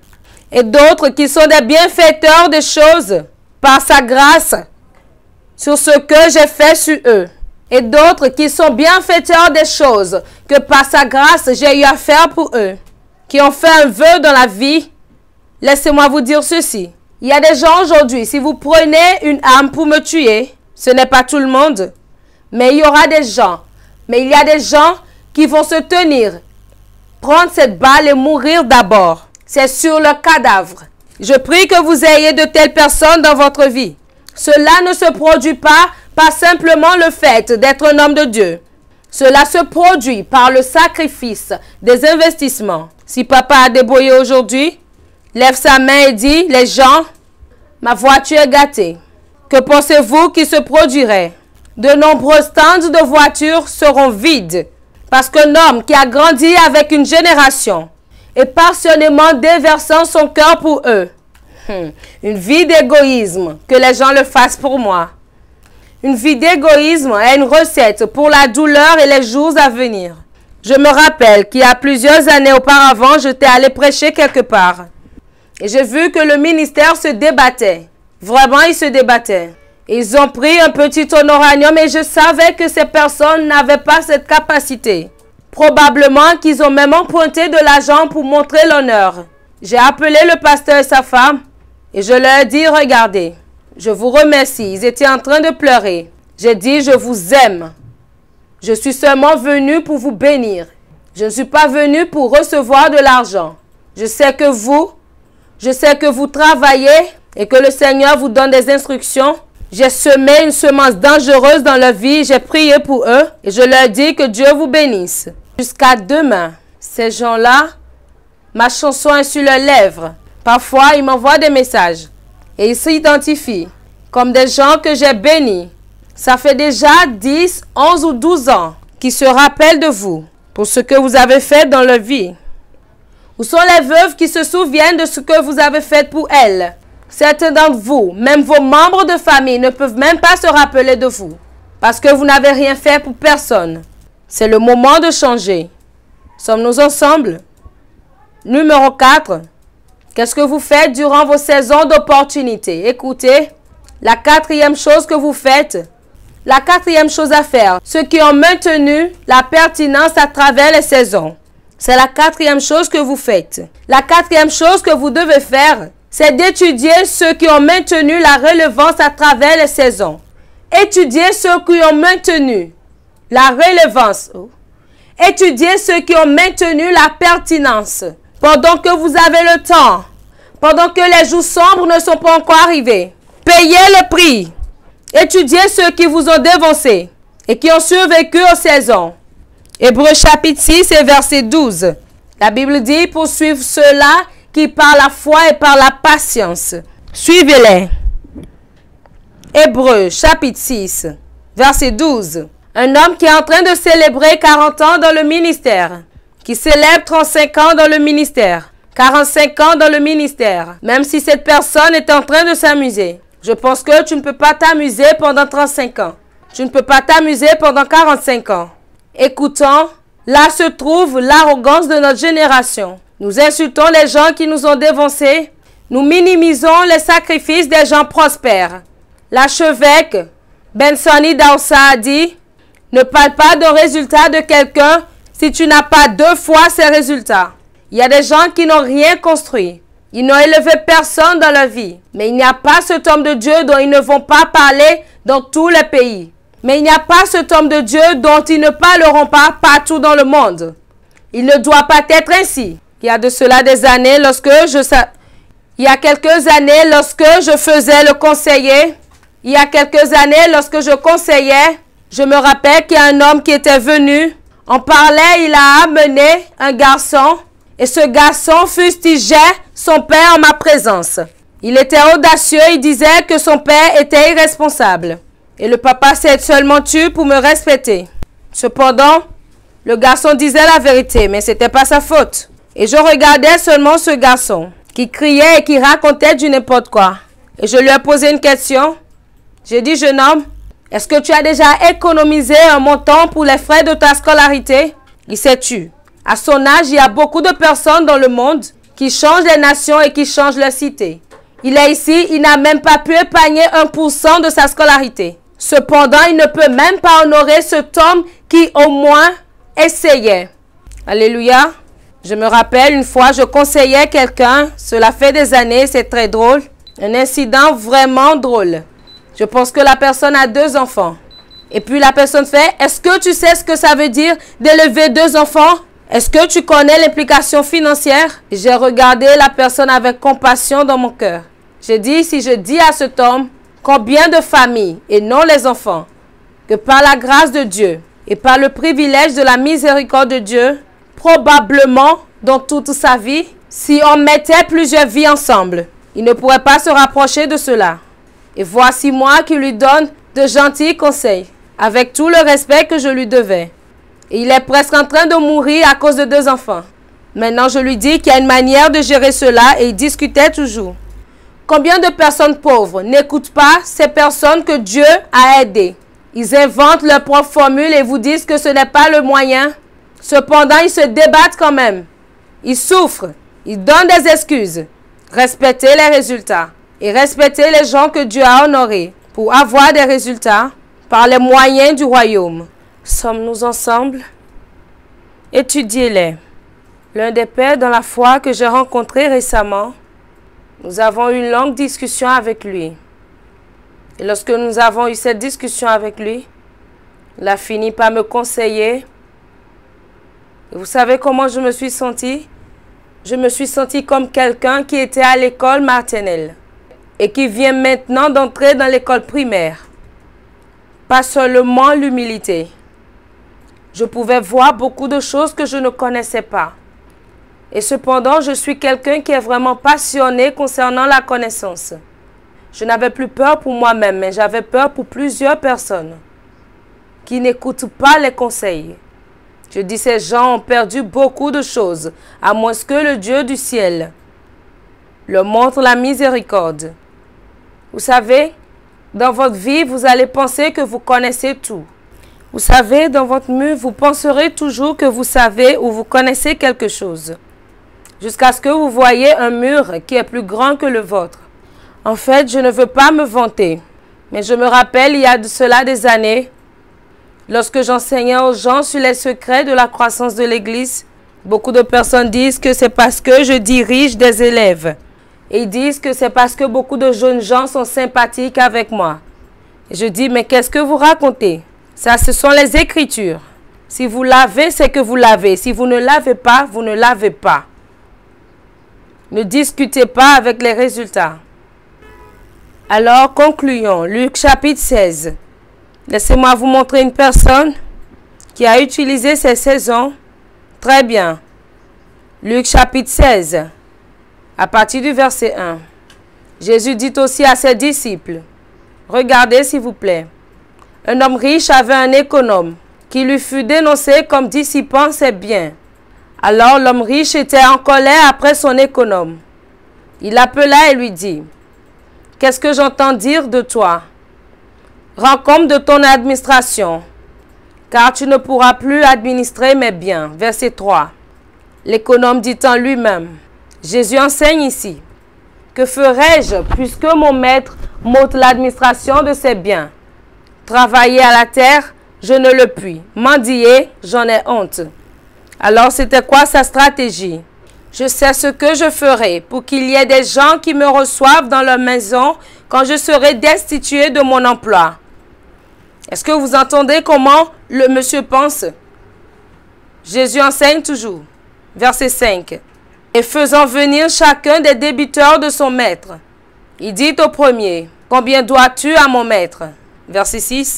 et d'autres qui sont des bienfaiteurs des choses par sa grâce sur ce que j'ai fait sur eux. Et d'autres qui sont bienfaiteurs des choses que par sa grâce j'ai eu à faire pour eux. Qui ont fait un vœu dans la vie. Laissez-moi vous dire ceci. Il y a des gens aujourd'hui, si vous prenez une arme pour me tuer, ce n'est pas tout le monde, mais il y aura des gens. Mais il y a des gens qui vont se tenir, prendre cette balle et mourir d'abord. C'est sur le cadavre. Je prie que vous ayez de telles personnes dans votre vie. Cela ne se produit pas par simplement le fait d'être un homme de Dieu. Cela se produit par le sacrifice des investissements. Si papa a débrouillé aujourd'hui, lève sa main et dit, les gens, ma voiture est gâtée. Que pensez-vous qui se produirait? De nombreux stands de voitures seront vides. Parce qu'un homme qui a grandi avec une génération est passionnément déversant son cœur pour eux. Une vie d'égoïsme, que les gens le fassent pour moi. Une vie d'égoïsme est une recette pour la douleur et les jours à venir. Je me rappelle qu'il y a plusieurs années auparavant, j'étais allé prêcher quelque part. Et j'ai vu que le ministère se débattait. Vraiment, ils se débattaient. Ils ont pris un petit honorarium et je savais que ces personnes n'avaient pas cette capacité. Probablement qu'ils ont même emprunté de l'argent pour montrer l'honneur. J'ai appelé le pasteur et sa femme et je leur ai dit, regardez, je vous remercie. Ils étaient en train de pleurer. J'ai dit, je vous aime. Je suis seulement venu pour vous bénir. Je ne suis pas venu pour recevoir de l'argent. Je sais que vous travaillez et que le Seigneur vous donne des instructions. J'ai semé une semence dangereuse dans leur vie. J'ai prié pour eux et je leur dis que Dieu vous bénisse. Jusqu'à demain, Ces gens-là, ma chanson est sur leurs lèvres. Parfois, ils m'envoient des messages et ils s'identifient comme des gens que j'ai bénis. Ça fait déjà 10, 11 ou 12 ans qu'ils se rappellent de vous pour ce que vous avez fait dans leur vie. Où sont les veuves qui se souviennent de ce que vous avez fait pour elles? Certains d'entre vous, même vos membres de famille, ne peuvent même pas se rappeler de vous parce que vous n'avez rien fait pour personne. C'est le moment de changer. Sommes-nous ensemble? Numéro 4. Qu'est-ce que vous faites durant vos saisons d'opportunité? Écoutez, la quatrième chose que vous faites, la quatrième chose à faire, ceux qui ont maintenu la pertinence à travers les saisons. C'est la quatrième chose que vous faites. La quatrième chose que vous devez faire, c'est d'étudier ceux qui ont maintenu la relevance à travers les saisons. Étudiez ceux qui ont maintenu la relevance. Étudiez ceux qui ont maintenu la pertinence. Pendant que vous avez le temps, pendant que les jours sombres ne sont pas encore arrivés, payez le prix. Étudiez ceux qui vous ont dévancé et qui ont survécu aux saisons. Hébreux chapitre 6 et verset 12. La Bible dit, poursuivre ceux-là qui par la foi et par la patience. Suivez-les. Hébreux chapitre 6, verset 12. Un homme qui est en train de célébrer 40 ans dans le ministère, qui célèbre 35 ans dans le ministère, 45 ans dans le ministère, même si cette personne est en train de s'amuser. Je pense que tu ne peux pas t'amuser pendant 35 ans. Tu ne peux pas t'amuser pendant 45 ans. Écoutons, là se trouve l'arrogance de notre génération. Nous insultons les gens qui nous ont dévancés. Nous minimisons les sacrifices des gens prospères. L'archevêque Bensoni Daoussa a dit, ne parle pas d'un résultat de quelqu'un si tu n'as pas 2 fois ces résultats. Il y a des gens qui n'ont rien construit. Ils n'ont élevé personne dans leur vie. Mais il n'y a pas cet homme de Dieu dont ils ne vont pas parler dans tous les pays. Mais il n'y a pas cet homme de Dieu dont ils ne parleront pas partout dans le monde. Il ne doit pas être ainsi. Il y a de cela des années, il y a quelques années, lorsque je faisais le conseiller, il y a quelques années, lorsque je conseillais, je me rappelle qu'il y a un homme qui était venu. On parlait, il a amené un garçon et ce garçon fustigeait son père en ma présence. Il était audacieux, il disait que son père était irresponsable. Et le papa s'est seulement tu pour me respecter. Cependant, le garçon disait la vérité, mais ce n'était pas sa faute. Et je regardais seulement ce garçon qui criait et qui racontait du n'importe quoi. Et je lui ai posé une question. J'ai dit, jeune homme, est-ce que tu as déjà économisé un montant pour les frais de ta scolarité? Il s'est tu. À son âge, il y a beaucoup de personnes dans le monde qui changent les nations et qui changent leur cité. Il est ici, il n'a même pas pu épargner 1% de sa scolarité. Cependant, il ne peut même pas honorer cet homme qui au moins essayait. Alléluia. Je me rappelle une fois, je conseillais quelqu'un, cela fait des années, c'est très drôle. Un incident vraiment drôle. Je pense que la personne a 2 enfants. Et puis la personne fait, est-ce que tu sais ce que ça veut dire d'élever 2 enfants? Est-ce que tu connais l'implication financière? J'ai regardé la personne avec compassion dans mon cœur. J'ai dit, si je dis à cet homme, combien de familles, et non les enfants, que par la grâce de Dieu et par le privilège de la miséricorde de Dieu, probablement dans toute sa vie, si on mettait plusieurs vies ensemble, il ne pourrait pas se rapprocher de cela. Et voici moi qui lui donne de gentils conseils, avec tout le respect que je lui devais. Et il est presque en train de mourir à cause de 2 enfants. Maintenant, je lui dis qu'il y a une manière de gérer cela et il discutait toujours. Combien de personnes pauvres n'écoutent pas ces personnes que Dieu a aidées? Ils inventent leur propre formule et vous disent que ce n'est pas le moyen. Cependant, ils se débattent quand même. Ils souffrent. Ils donnent des excuses. Respectez les résultats. Et respectez les gens que Dieu a honorés pour avoir des résultats par les moyens du royaume. Sommes-nous ensemble? Étudiez-les. L'un des pères dans la foi que j'ai rencontré récemment, nous avons eu une longue discussion avec lui. Et lorsque nous avons eu cette discussion avec lui, il a fini par me conseiller. Et vous savez comment je me suis sentie? Je me suis sentie comme quelqu'un qui était à l'école maternelle et qui vient maintenant d'entrer dans l'école primaire. Pas seulement l'humilité, Je pouvais voir beaucoup de choses que je ne connaissais pas. Et cependant, je suis quelqu'un qui est vraiment passionné concernant la connaissance. Je n'avais plus peur pour moi-même, mais j'avais peur pour plusieurs personnes qui n'écoutent pas les conseils. Je dis, ces gens ont perdu beaucoup de choses, à moins que le Dieu du ciel leur montre la miséricorde. Vous savez, dans votre vie, vous allez penser que vous connaissez tout. Vous savez, dans votre mur, vous penserez toujours que vous savez ou vous connaissez quelque chose. Jusqu'à ce que vous voyez un mur qui est plus grand que le vôtre. En fait, je ne veux pas me vanter, mais je me rappelle il y a de cela des années, lorsque j'enseignais aux gens sur les secrets de la croissance de l'Église, beaucoup de personnes disent que c'est parce que je dirige des élèves. Et ils disent que c'est parce que beaucoup de jeunes gens sont sympathiques avec moi. Et je dis, mais qu'est-ce que vous racontez? Ça, ce sont les Écritures. Si vous lavez, c'est que vous lavez. Si vous ne lavez pas, vous ne lavez pas. Ne discutez pas avec les résultats. Alors, concluons. Luc chapitre 16. Laissez-moi vous montrer une personne qui a utilisé ses saisons très bien. Luc chapitre 16, à partir du verset 1. Jésus dit aussi à ses disciples, regardez s'il vous plaît. Un homme riche avait un économe qui lui fut dénoncé comme dissipant ses biens. Alors l'homme riche était en colère après son économe. Il l'appela et lui dit, qu'est-ce que j'entends dire de toi? Rends compte de ton administration, car tu ne pourras plus administrer mes biens. Verset 3. L'économe dit en lui-même, Jésus enseigne ici, que ferai-je puisque mon maître m'ôte l'administration de ses biens? Travailler à la terre, je ne le puis. Mendier, j'en ai honte. Alors c'était quoi sa stratégie? Je sais ce que je ferai pour qu'il y ait des gens qui me reçoivent dans leur maison quand je serai destitué de mon emploi. Est-ce que vous entendez comment le monsieur pense? Jésus enseigne toujours. Verset 5. Et faisant venir chacun des débiteurs de son maître, il dit au premier, combien dois-tu à mon maître? Verset 6.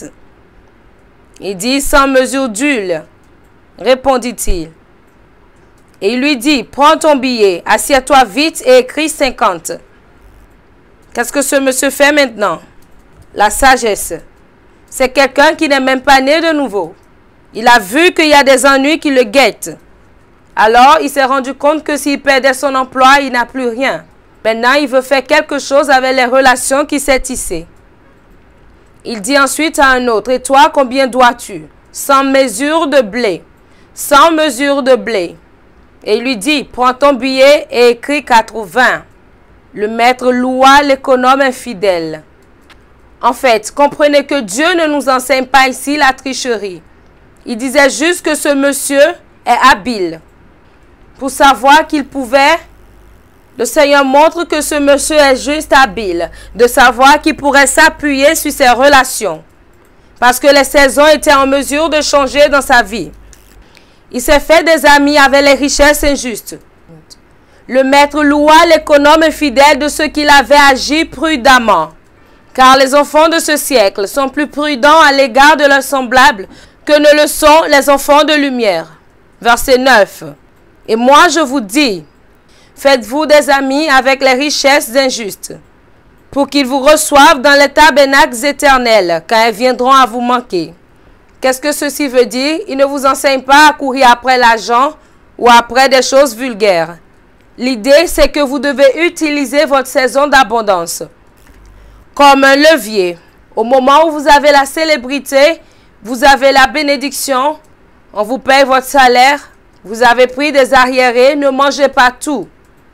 Il dit, 100 mesures d'huile, répondit-il. Et il lui dit, prends ton billet, assieds-toi vite et écris 50. Qu'est-ce que ce monsieur fait maintenant? La sagesse. C'est quelqu'un qui n'est même pas né de nouveau. Il a vu qu'il y a des ennuis qui le guettent. Alors, il s'est rendu compte que s'il perdait son emploi, il n'a plus rien. Maintenant, il veut faire quelque chose avec les relations qui s'est tissées. Il dit ensuite à un autre, et toi, combien dois-tu? 100 mesures de blé. 100 mesures de blé. Et il lui dit, prends ton billet et écris 80. Le maître loua l'économe infidèle. En fait, comprenez que Dieu ne nous enseigne pas ici la tricherie. Il disait juste que ce monsieur est habile. Pour savoir qu'il pouvait, le Seigneur montre que ce monsieur est juste habile, de savoir qu'il pourrait s'appuyer sur ses relations. Parce que les saisons étaient en mesure de changer dans sa vie. Il s'est fait des amis avec les richesses injustes. Le maître loua l'économe infidèle de ce qu'il avait agi prudemment. Car les enfants de ce siècle sont plus prudents à l'égard de leurs semblables que ne le sont les enfants de lumière. Verset 9. Et moi je vous dis, faites-vous des amis avec les richesses injustes, pour qu'ils vous reçoivent dans les tabernacles éternels, quand elles viendront à vous manquer. Qu'est-ce que ceci veut dire? Il ne vous enseigne pas à courir après l'argent ou après des choses vulgaires. L'idée, c'est que vous devez utiliser votre saison d'abondance comme un levier. Au moment où vous avez la célébrité, vous avez la bénédiction, on vous paye votre salaire, vous avez pris des arriérés, ne mangez pas tout.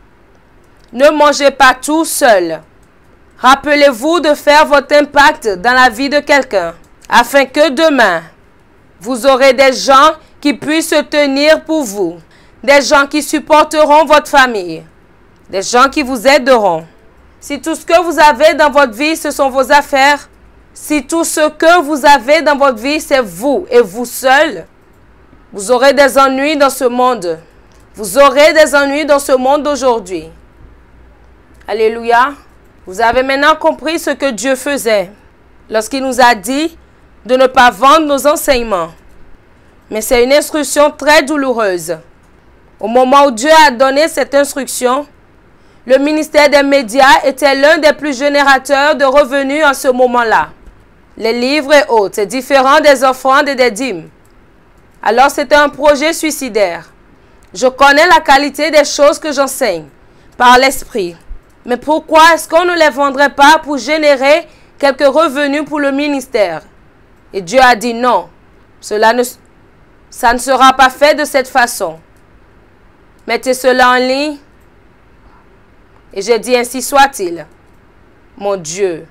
Ne mangez pas tout seul. Rappelez-vous de faire votre impact dans la vie de quelqu'un, afin que demain, vous aurez des gens qui puissent se tenir pour vous, des gens qui supporteront votre famille, des gens qui vous aideront. Si tout ce que vous avez dans votre vie, ce sont vos affaires, si tout ce que vous avez dans votre vie, c'est vous et vous seul, vous aurez des ennuis dans ce monde. Vous aurez des ennuis dans ce monde d'aujourd'hui. Alléluia. Vous avez maintenant compris ce que Dieu faisait lorsqu'il nous a dit de ne pas vendre nos enseignements. Mais c'est une instruction très douloureuse. Au moment où Dieu a donné cette instruction, le ministère des médias était l'un des plus générateurs de revenus en ce moment-là. Les livres et autres, c'est différent des offrandes et des dîmes. Alors c'était un projet suicidaire. Je connais la qualité des choses que j'enseigne par l'esprit. Mais pourquoi est-ce qu'on ne les vendrait pas pour générer quelques revenus pour le ministère? Et Dieu a dit non, ça ne sera pas fait de cette façon. Mettez cela en ligne. Et j'ai dit ainsi soit-il. Mon Dieu,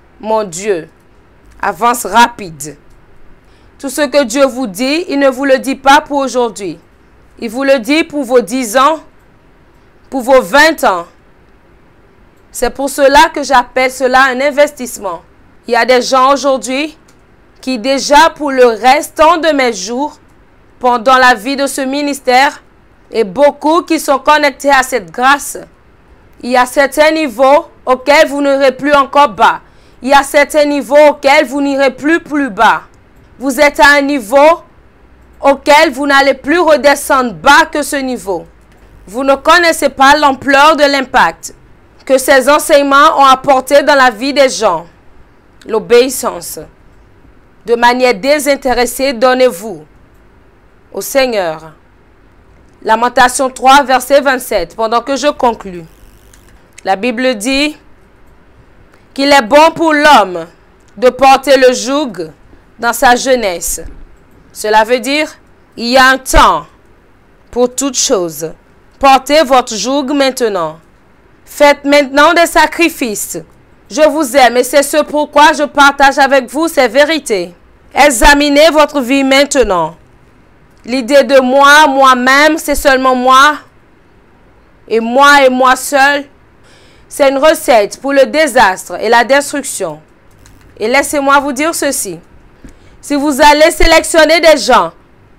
avance rapide. Tout ce que Dieu vous dit, il ne vous le dit pas pour aujourd'hui. Il vous le dit pour vos 10 ans, pour vos 20 ans. C'est pour cela que j'appelle cela un investissement. Il y a des gens aujourd'hui qui déjà pour le restant de mes jours, pendant la vie de ce ministère, et beaucoup qui sont connectés à cette grâce, il y a certains niveaux auxquels vous n'irez plus encore bas. Il y a certains niveaux auxquels vous n'irez plus bas. Vous êtes à un niveau auquel vous n'allez plus redescendre bas que ce niveau. Vous ne connaissez pas l'ampleur de l'impact que ces enseignements ont apporté dans la vie des gens. L'obéissance. De manière désintéressée, donnez-vous au Seigneur. Lamentation 3, verset 27, pendant que je conclus. La Bible dit qu'il est bon pour l'homme de porter le joug dans sa jeunesse. Cela veut dire, il y a un temps pour toute chose. Portez votre joug maintenant. Faites maintenant des sacrifices. Je vous aime et c'est ce pourquoi je partage avec vous ces vérités. Examinez votre vie maintenant. L'idée de moi, moi-même, c'est seulement moi et moi seul. C'est une recette pour le désastre et la destruction. Et laissez-moi vous dire ceci. Si vous allez sélectionner des gens,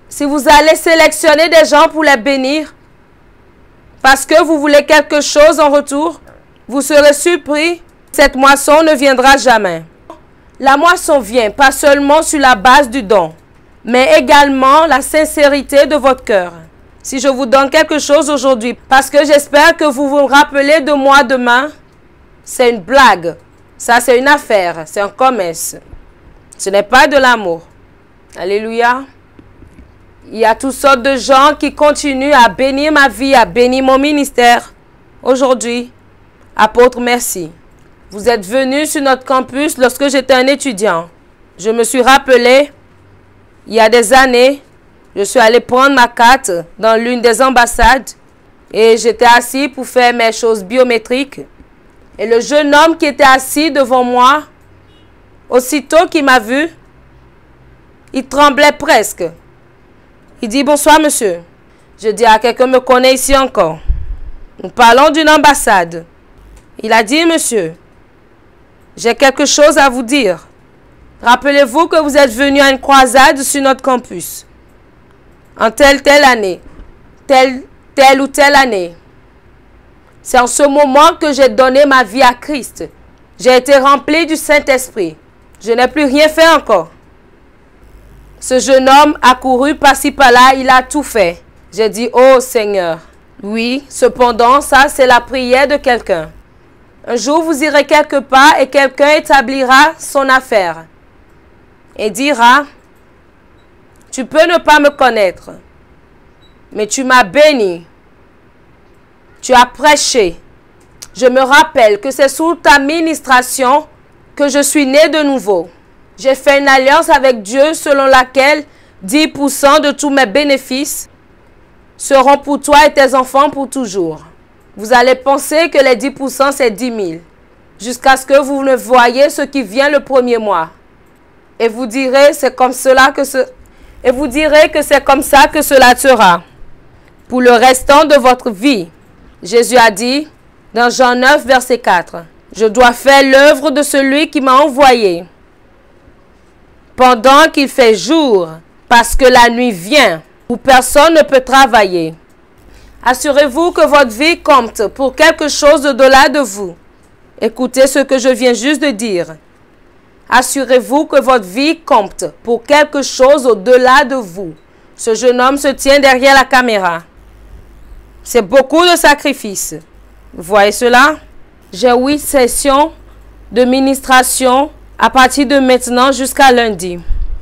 pour les bénir, parce que vous voulez quelque chose en retour, vous serez surpris, cette moisson ne viendra jamais. La moisson vient pas seulement sur la base du don, mais également la sincérité de votre cœur. Si je vous donne quelque chose aujourd'hui, parce que j'espère que vous vous rappelez de moi demain, c'est une blague. Ça, c'est une affaire, c'est un commerce. Ce n'est pas de l'amour. Alléluia. Il y a toutes sortes de gens qui continuent à bénir ma vie, à bénir mon ministère. Aujourd'hui, apôtre, merci. Vous êtes venus sur notre campus lorsque j'étais un étudiant. Je me suis rappelé, il y a des années, je suis allé prendre ma carte dans l'une des ambassades et j'étais assis pour faire mes choses biométriques. Et le jeune homme qui était assis devant moi, aussitôt qu'il m'a vu, il tremblait presque. Il dit « Bonsoir, monsieur ». Je dis « Ah, quelqu'un me connaît ici encore. Nous parlons d'une ambassade. » Il a dit « Monsieur, j'ai quelque chose à vous dire. Rappelez-vous que vous êtes venu à une croisade sur notre campus. En telle année. Telle ou telle année. C'est en ce moment que j'ai donné ma vie à Christ. J'ai été rempli du Saint-Esprit. Je n'ai plus rien fait encore. » Ce jeune homme a couru par-ci par-là, il a tout fait. J'ai dit, oh Seigneur. Oui, cependant, ça c'est la prière de quelqu'un. Un jour, vous irez quelque part et quelqu'un établira son affaire. Et dira, tu peux ne pas me connaître, mais tu m'as béni. Tu as prêché. Je me rappelle que c'est sous ta ministration que je suis né de nouveau. J'ai fait une alliance avec Dieu selon laquelle 10% de tous mes bénéfices seront pour toi et tes enfants pour toujours. Vous allez penser que les 10% c'est 10 000. Jusqu'à ce que vous ne voyez ce qui vient le premier mois. Et vous direz c'est comme cela que c'est comme ça que cela sera. Pour le restant de votre vie. Jésus a dit dans Jean 9 verset 4. Je dois faire l'œuvre de celui qui m'a envoyé. Pendant qu'il fait jour, parce que la nuit vient, où personne ne peut travailler. Assurez-vous que votre vie compte pour quelque chose au-delà de vous. Écoutez ce que je viens juste de dire. Assurez-vous que votre vie compte pour quelque chose au-delà de vous. Ce jeune homme se tient derrière la caméra. C'est beaucoup de sacrifices. Vous voyez cela? J'ai 8 sessions de ministration à partir de maintenant jusqu'à lundi.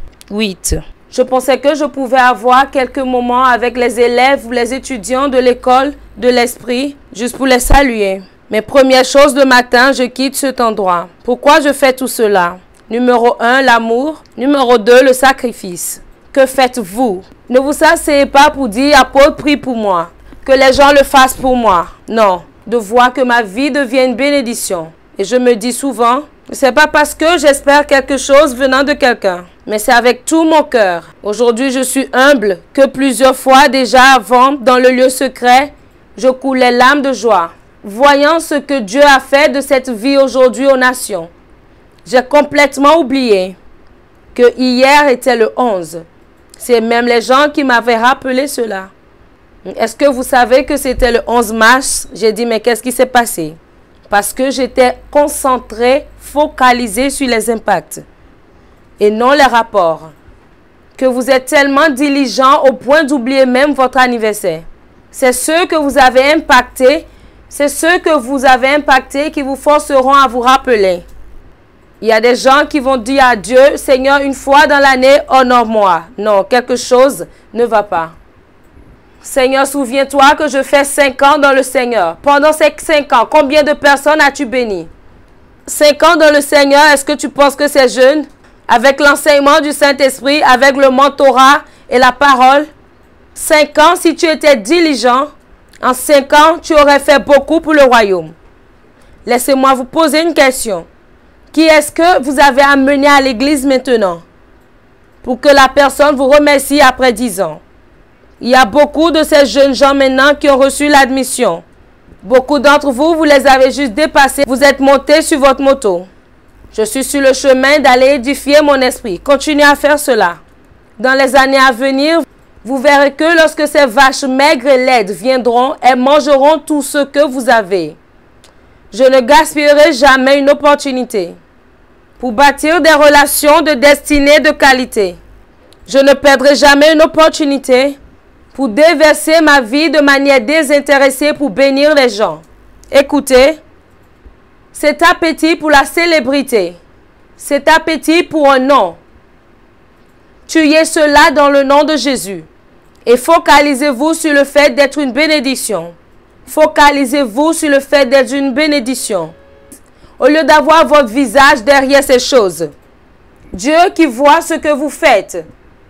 8. Je pensais que je pouvais avoir quelques moments avec les élèves ou les étudiants de l'école de l'esprit, juste pour les saluer. Mais première chose le matin, je quitte cet endroit. Pourquoi je fais tout cela? Numéro 1, l'amour. Numéro 2, le sacrifice. Que faites-vous? Ne vous asseyez pas pour dire « Apôtre, prie pour moi ». Que les gens le fassent pour moi. Non, de voir que ma vie devient une bénédiction. Et je me dis souvent, ce n'est pas parce que j'espère quelque chose venant de quelqu'un, mais c'est avec tout mon cœur. Aujourd'hui, je suis humble que plusieurs fois déjà avant, dans le lieu secret, je coulais l'âme de joie. Voyant ce que Dieu a fait de cette vie aujourd'hui aux nations, j'ai complètement oublié que hier était le 11. C'est même les gens qui m'avaient rappelé cela. Est-ce que vous savez que c'était le 11 mars? J'ai dit, mais qu'est-ce qui s'est passé? Parce que j'étais concentré, focalisé sur les impacts et non les rapports. Que vous êtes tellement diligent au point d'oublier même votre anniversaire. C'est ceux que vous avez impactés, c'est ceux que vous avez impactés qui vous forceront à vous rappeler. Il y a des gens qui vont dire à Dieu, Seigneur, une fois dans l'année, honore-moi. Non, quelque chose ne va pas. Seigneur, souviens-toi que je fais 5 ans dans le Seigneur. Pendant ces 5 ans, combien de personnes as-tu béni? 5 ans dans le Seigneur, est-ce que tu penses que c'est jeune? Avec l'enseignement du Saint-Esprit, avec le mentorat et la parole. 5 ans, si tu étais diligent, en 5 ans, tu aurais fait beaucoup pour le royaume. Laissez-moi vous poser une question. Qui est-ce que vous avez amené à l'église maintenant? Pour que la personne vous remercie après 10 ans. Il y a beaucoup de ces jeunes gens maintenant qui ont reçu l'admission. Beaucoup d'entre vous, vous les avez juste dépassés. Vous êtes montés sur votre moto. Je suis sur le chemin d'aller édifier mon esprit. Continuez à faire cela. Dans les années à venir, vous verrez que lorsque ces vaches maigres et laides viendront, elles mangeront tout ce que vous avez. Je ne gaspillerai jamais une opportunité pour bâtir des relations de destinée de qualité. Je ne perdrai jamais une opportunité pour déverser ma vie de manière désintéressée pour bénir les gens. Écoutez, cet appétit pour la célébrité, cet appétit pour un nom, tuez cela dans le nom de Jésus et focalisez-vous sur le fait d'être une bénédiction. Focalisez-vous sur le fait d'être une bénédiction. Au lieu d'avoir votre visage derrière ces choses, Dieu qui voit ce que vous faites,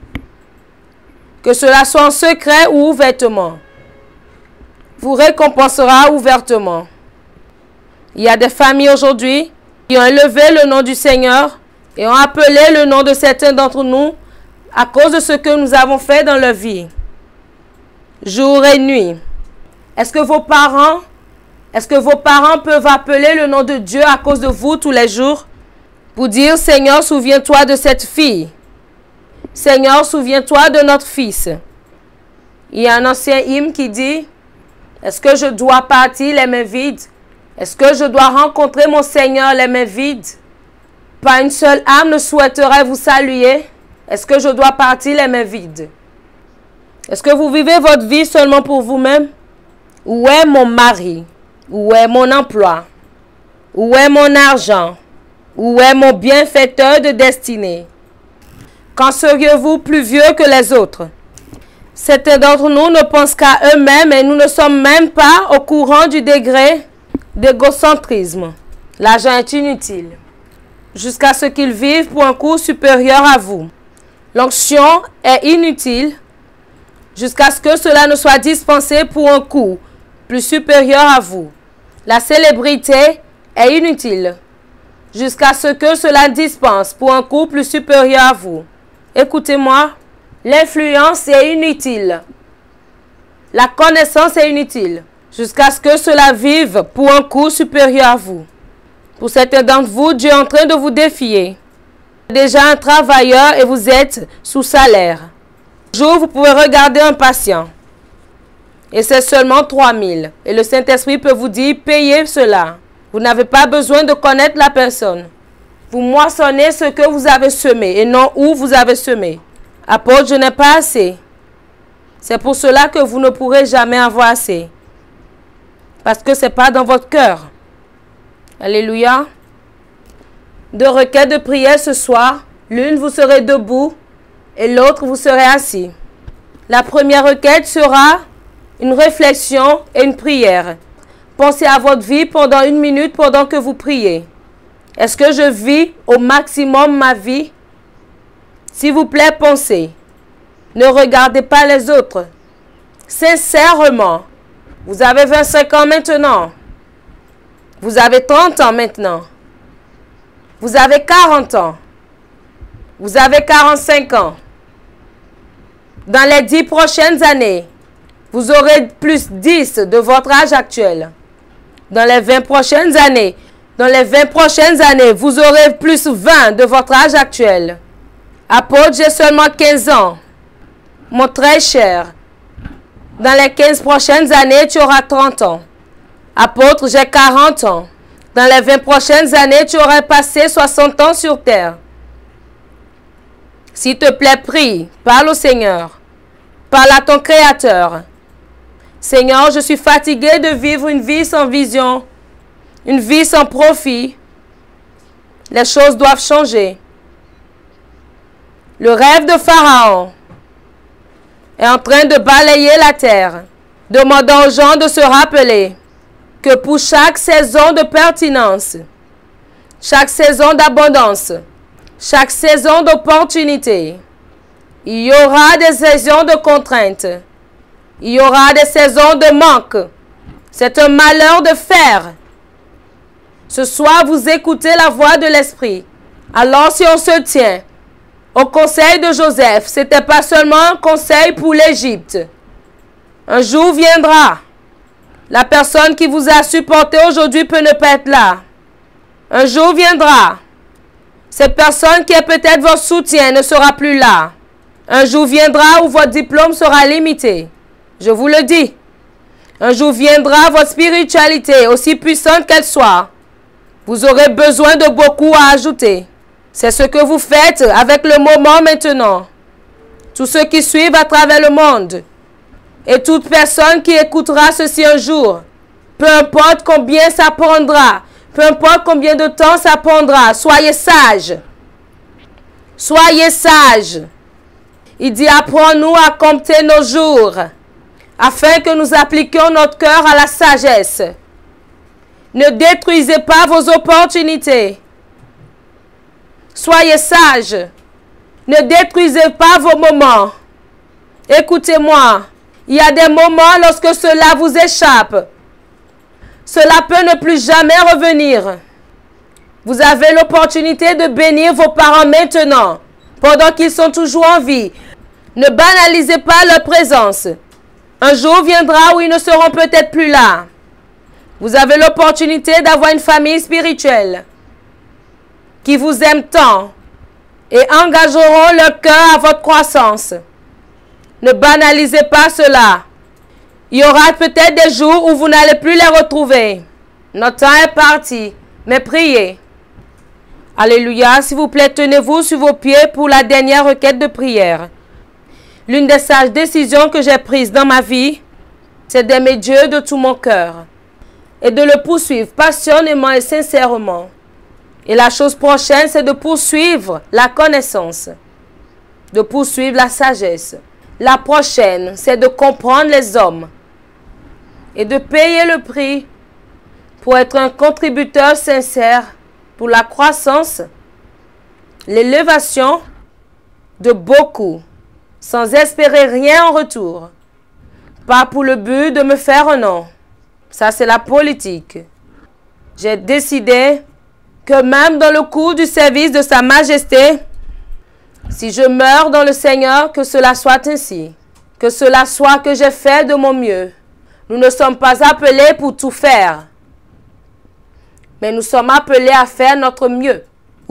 que cela soit en secret ou ouvertement, vous récompensera ouvertement. Il y a des familles aujourd'hui qui ont élevé le nom du Seigneur et ont appelé le nom de certains d'entre nous à cause de ce que nous avons fait dans leur vie, jour et nuit. Est-ce que vos parents peuvent appeler le nom de Dieu à cause de vous tous les jours pour dire, Seigneur, souviens-toi de cette fille. Seigneur, souviens-toi de notre fils. Il y a un ancien hymne qui dit, est-ce que je dois partir les mains vides? Est-ce que je dois rencontrer mon Seigneur les mains vides? Pas une seule âme ne souhaiterait vous saluer. Est-ce que je dois partir les mains vides? Est-ce que vous vivez votre vie seulement pour vous-même? Où est mon mari? Où est mon emploi? Où est mon argent? Où est mon bienfaiteur de destinée? Quand seriez-vous plus vieux que les autres? Certains d'entre nous ne pensent qu'à eux-mêmes et nous ne sommes même pas au courant du degré d'égocentrisme. L'argent est inutile jusqu'à ce qu'ils vivent pour un coût supérieur à vous. L'onction est inutile jusqu'à ce que cela ne soit dispensé pour un coût plus supérieur à vous. La célébrité est inutile jusqu'à ce que cela dispense pour un coût plus supérieur à vous. Écoutez-moi, l'influence est inutile. La connaissance est inutile jusqu'à ce que cela vive pour un coût supérieur à vous. Pour certains d'entre vous, Dieu est en train de vous défier. Vous êtes déjà un travailleur et vous êtes sous salaire. Un jour, vous pouvez regarder un patient et c'est seulement 3 000. Et le Saint-Esprit peut vous dire, payez cela. Vous n'avez pas besoin de connaître la personne. Vous moissonnez ce que vous avez semé et non où vous avez semé. Apôtre, je n'ai pas assez. C'est pour cela que vous ne pourrez jamais avoir assez. Parce que ce n'est pas dans votre cœur. Alléluia. 2 requêtes de prière ce soir. L'une, vous serez debout et l'autre, vous serez assis. La première requête sera une réflexion et une prière. Pensez à votre vie pendant 1 minute pendant que vous priez. Est-ce que je vis au maximum ma vie? S'il vous plaît, pensez. Ne regardez pas les autres. Sincèrement, vous avez 25 ans maintenant. Vous avez 30 ans maintenant. Vous avez 40 ans. Vous avez 45 ans. Dans les 10 prochaines années, vous aurez plus 10 de votre âge actuel. Dans les 20 prochaines années, vous aurez plus 20 de votre âge actuel. Apôtre, j'ai seulement 15 ans. Mon très cher, dans les 15 prochaines années, tu auras 30 ans. Apôtre, j'ai 40 ans. Dans les 20 prochaines années, tu auras passé 60 ans sur terre. S'il te plaît, prie, parle au Seigneur. Parle à ton Créateur. Seigneur, je suis fatigué de vivre une vie sans vision, une vie sans profit. Les choses doivent changer. Le rêve de Pharaon est en train de balayer la terre, demandant aux gens de se rappeler que pour chaque saison de pertinence, chaque saison d'abondance, chaque saison d'opportunité, il y aura des saisons de contraintes, il y aura des saisons de manque. C'est un malheur de faire. Ce soir, vous écoutez la voix de l'Esprit. Alors si on se tient au conseil de Joseph, ce n'était pas seulement un conseil pour l'Égypte. Un jour viendra. La personne qui vous a supporté aujourd'hui peut ne pas être là. Un jour viendra. Cette personne qui est peut-être votre soutien ne sera plus là. Un jour viendra où votre diplôme sera limité. Je vous le dis. Un jour viendra votre spiritualité, aussi puissante qu'elle soit. Vous aurez besoin de beaucoup à ajouter. C'est ce que vous faites avec le moment maintenant. Tous ceux qui suivent à travers le monde et toute personne qui écoutera ceci un jour, peu importe combien ça prendra, peu importe combien de temps ça prendra, soyez sages. Soyez sages. Il dit, apprends-nous à compter nos jours, afin que nous appliquions notre cœur à la sagesse. Ne détruisez pas vos opportunités. Soyez sages. Ne détruisez pas vos moments. Écoutez-moi. Il y a des moments lorsque cela vous échappe. Cela peut ne plus jamais revenir. Vous avez l'opportunité de bénir vos parents maintenant, pendant qu'ils sont toujours en vie. Ne banalisez pas leur présence. Un jour viendra où ils ne seront peut-être plus là. Vous avez l'opportunité d'avoir une famille spirituelle qui vous aime tant et engageront leur cœur à votre croissance. Ne banalisez pas cela. Il y aura peut-être des jours où vous n'allez plus les retrouver. Notre temps est parti, mais priez. Alléluia, s'il vous plaît, tenez-vous sur vos pieds pour la dernière requête de prière. L'une des sages décisions que j'ai prises dans ma vie, c'est d'aimer Dieu de tout mon cœur et de le poursuivre passionnément et sincèrement. Et la chose prochaine, c'est de poursuivre la connaissance, de poursuivre la sagesse. La prochaine, c'est de comprendre les hommes et de payer le prix pour être un contributeur sincère pour la croissance, l'élévation de beaucoup, sans espérer rien en retour. Pas pour le but de me faire un nom. Ça, c'est la politique. J'ai décidé que même dans le cours du service de Sa Majesté, si je meurs dans le Seigneur, que cela soit ainsi. Que cela soit que j'ai fait de mon mieux. Nous ne sommes pas appelés pour tout faire, mais nous sommes appelés à faire notre mieux.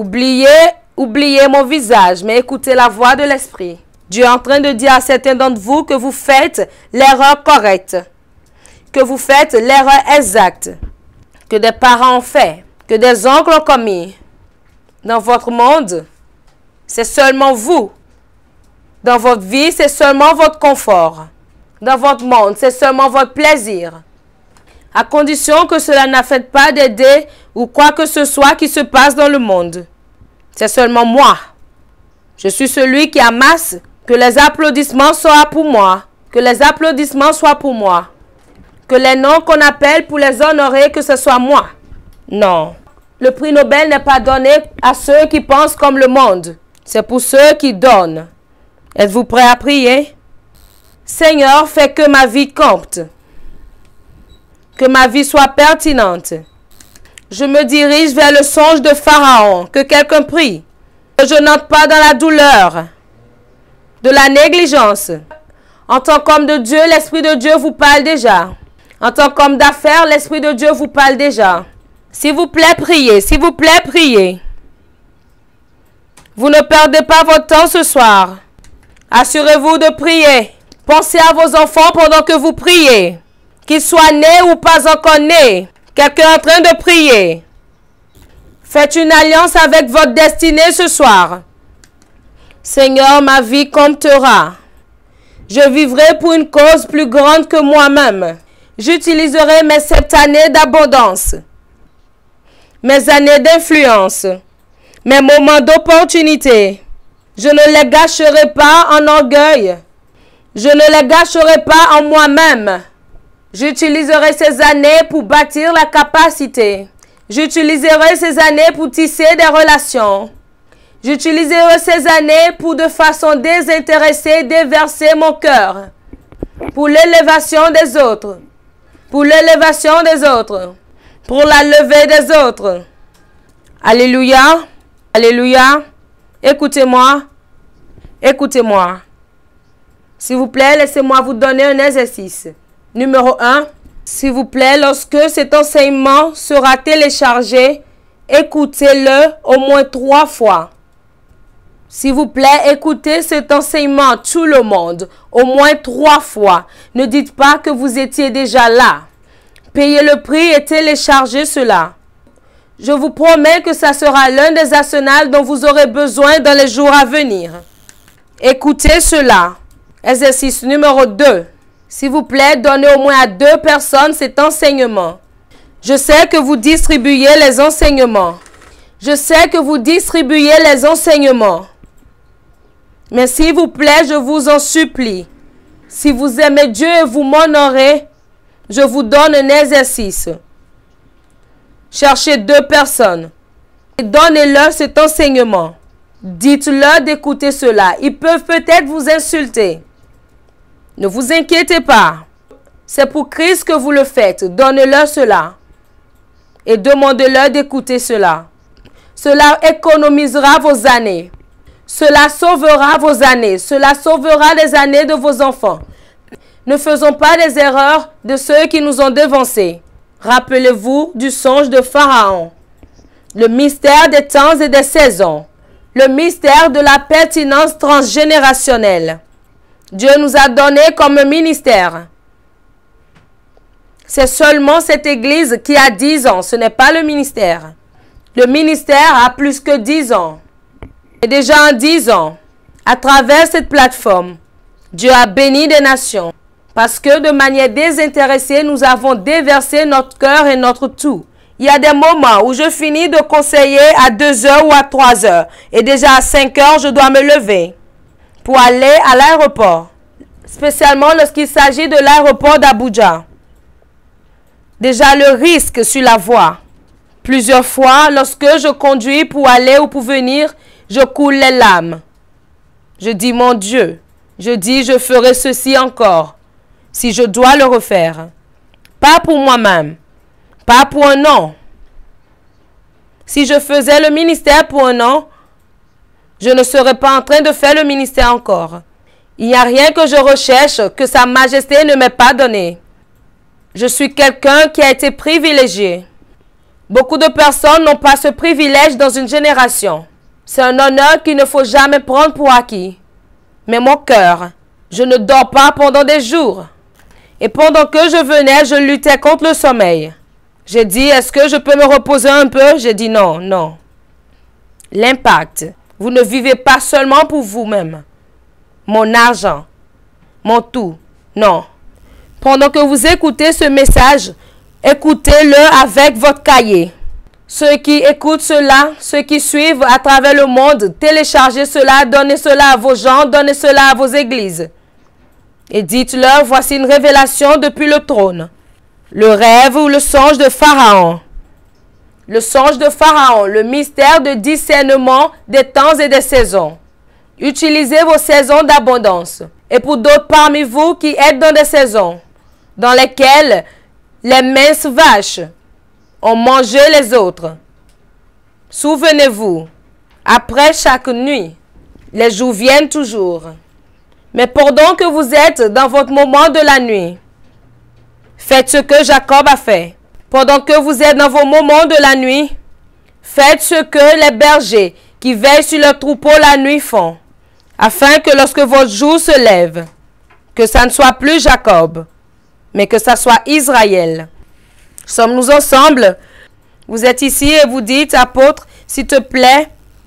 Oubliez mon visage, mais écoutez la voix de l'Esprit. Dieu est en train de dire à certains d'entre vous que vous faites l'erreur correcte, que vous faites l'erreur exacte, que des parents ont fait, que des oncles ont commis. Dans votre monde, c'est seulement vous. Dans votre vie, c'est seulement votre confort. dans votre monde, c'est seulement votre plaisir. À condition que cela n'affecte pas d'aider ou quoi que ce soit qui se passe dans le monde. C'est seulement moi. Je suis celui qui amasse que les applaudissements soient pour moi. Que les applaudissements soient pour moi. Que les noms qu'on appelle pour les honorer, que ce soit moi. Non. Le prix Nobel n'est pas donné à ceux qui pensent comme le monde. C'est pour ceux qui donnent. Êtes-vous prêts à prier? Seigneur, fais que ma vie compte. Que ma vie soit pertinente. Je me dirige vers le songe de Pharaon. Que quelqu'un prie. Que je n'entre pas dans la douleur, de la négligence. En tant qu'homme de Dieu, l'Esprit de Dieu vous parle déjà. En tant qu'homme d'affaires, l'Esprit de Dieu vous parle déjà. S'il vous plaît, priez. S'il vous plaît, priez. Vous ne perdez pas votre temps ce soir. Assurez-vous de prier. Pensez à vos enfants pendant que vous priez. Qu'ils soient nés ou pas encore nés. Quelqu'un est en train de prier. Faites une alliance avec votre destinée ce soir. Seigneur, ma vie comptera. Je vivrai pour une cause plus grande que moi-même. J'utiliserai mes 7 années d'abondance, mes années d'influence, mes moments d'opportunité. Je ne les gâcherai pas en orgueil. Je ne les gâcherai pas en moi-même. J'utiliserai ces années pour bâtir la capacité. J'utiliserai ces années pour tisser des relations. J'utiliserai ces années pour de façon désintéressée déverser mon cœur. Pour l'élévation des autres. Pour l'élévation des autres. Pour la levée des autres. Alléluia. Alléluia. Écoutez-moi. Écoutez-moi. S'il vous plaît, laissez-moi vous donner un exercice. Numéro 1. S'il vous plaît, lorsque cet enseignement sera téléchargé, écoutez-le au moins 3 fois. S'il vous plaît, écoutez cet enseignement, tout le monde, au moins 3 fois. Ne dites pas que vous étiez déjà là. Payez le prix et téléchargez cela. Je vous promets que ça sera l'un des arsenals dont vous aurez besoin dans les jours à venir. Écoutez cela. Exercice numéro 2. S'il vous plaît, donnez au moins à 2 personnes cet enseignement. Je sais que vous distribuez les enseignements. Je sais que vous distribuez les enseignements. Mais s'il vous plaît, je vous en supplie. Si vous aimez Dieu et vous m'honorez, je vous donne un exercice. Cherchez 2 personnes et donnez-leur cet enseignement. Dites-leur d'écouter cela. Ils peuvent peut-être vous insulter. Ne vous inquiétez pas. C'est pour Christ que vous le faites. Donnez-leur cela. Et demandez-leur d'écouter cela. Cela économisera vos années. Cela sauvera vos années. Cela sauvera les années de vos enfants. Ne faisons pas les erreurs de ceux qui nous ont devancés. Rappelez-vous du songe de Pharaon. Le mystère des temps et des saisons. Le mystère de la pertinence transgénérationnelle. Dieu nous a donné comme un ministère. C'est seulement cette église qui a 10 ans. Ce n'est pas le ministère. Le ministère a plus que 10 ans. Et déjà en 10 ans, à travers cette plateforme, Dieu a béni des nations. Parce que de manière désintéressée, nous avons déversé notre cœur et notre tout. Il y a des moments où je finis de conseiller à 2 heures ou à 3 heures. Et déjà à 5 heures, je dois me lever pour aller à l'aéroport. Spécialement lorsqu'il s'agit de l'aéroport d'Abuja. Déjà le risque sur la voie. Plusieurs fois, lorsque je conduis pour aller ou pour venir, je coule les larmes. Je dis, mon Dieu, je dis, je ferai ceci encore, si je dois le refaire. Pas pour moi-même, pas pour un an. Si je faisais le ministère pour un an, je ne serais pas en train de faire le ministère encore. Il n'y a rien que je recherche que Sa Majesté ne m'ait pas donné. Je suis quelqu'un qui a été privilégié. Beaucoup de personnes n'ont pas ce privilège dans une génération. C'est un honneur qu'il ne faut jamais prendre pour acquis. Mais mon cœur, je ne dors pas pendant des jours. Et pendant que je venais, je luttais contre le sommeil. J'ai dit, est-ce que je peux me reposer un peu? J'ai dit non, non. L'impact. Vous ne vivez pas seulement pour vous-même. Mon argent, mon tout. Non. Pendant que vous écoutez ce message, écoutez-le avec votre cahier. Ceux qui écoutent cela, ceux qui suivent à travers le monde, téléchargez cela, donnez cela à vos gens, donnez cela à vos églises. Et dites-leur, voici une révélation depuis le trône. Le rêve ou le songe de Pharaon. Le songe de Pharaon, le mystère de discernement des temps et des saisons. Utilisez vos saisons d'abondance. Et pour d'autres parmi vous qui êtes dans des saisons dans lesquelles les minces vaches ont mangé les autres. Souvenez-vous, après chaque nuit, les jours viennent toujours. Mais pendant que vous êtes dans votre moment de la nuit, faites ce que Jacob a fait. Pendant que vous êtes dans vos moments de la nuit, faites ce que les bergers qui veillent sur leur troupeau la nuit font, afin que lorsque votre jour se lève, que ça ne soit plus Jacob, mais que ça soit Israël. Sommes-nous ensemble? Vous êtes ici et vous dites, apôtre, s'il te plaît,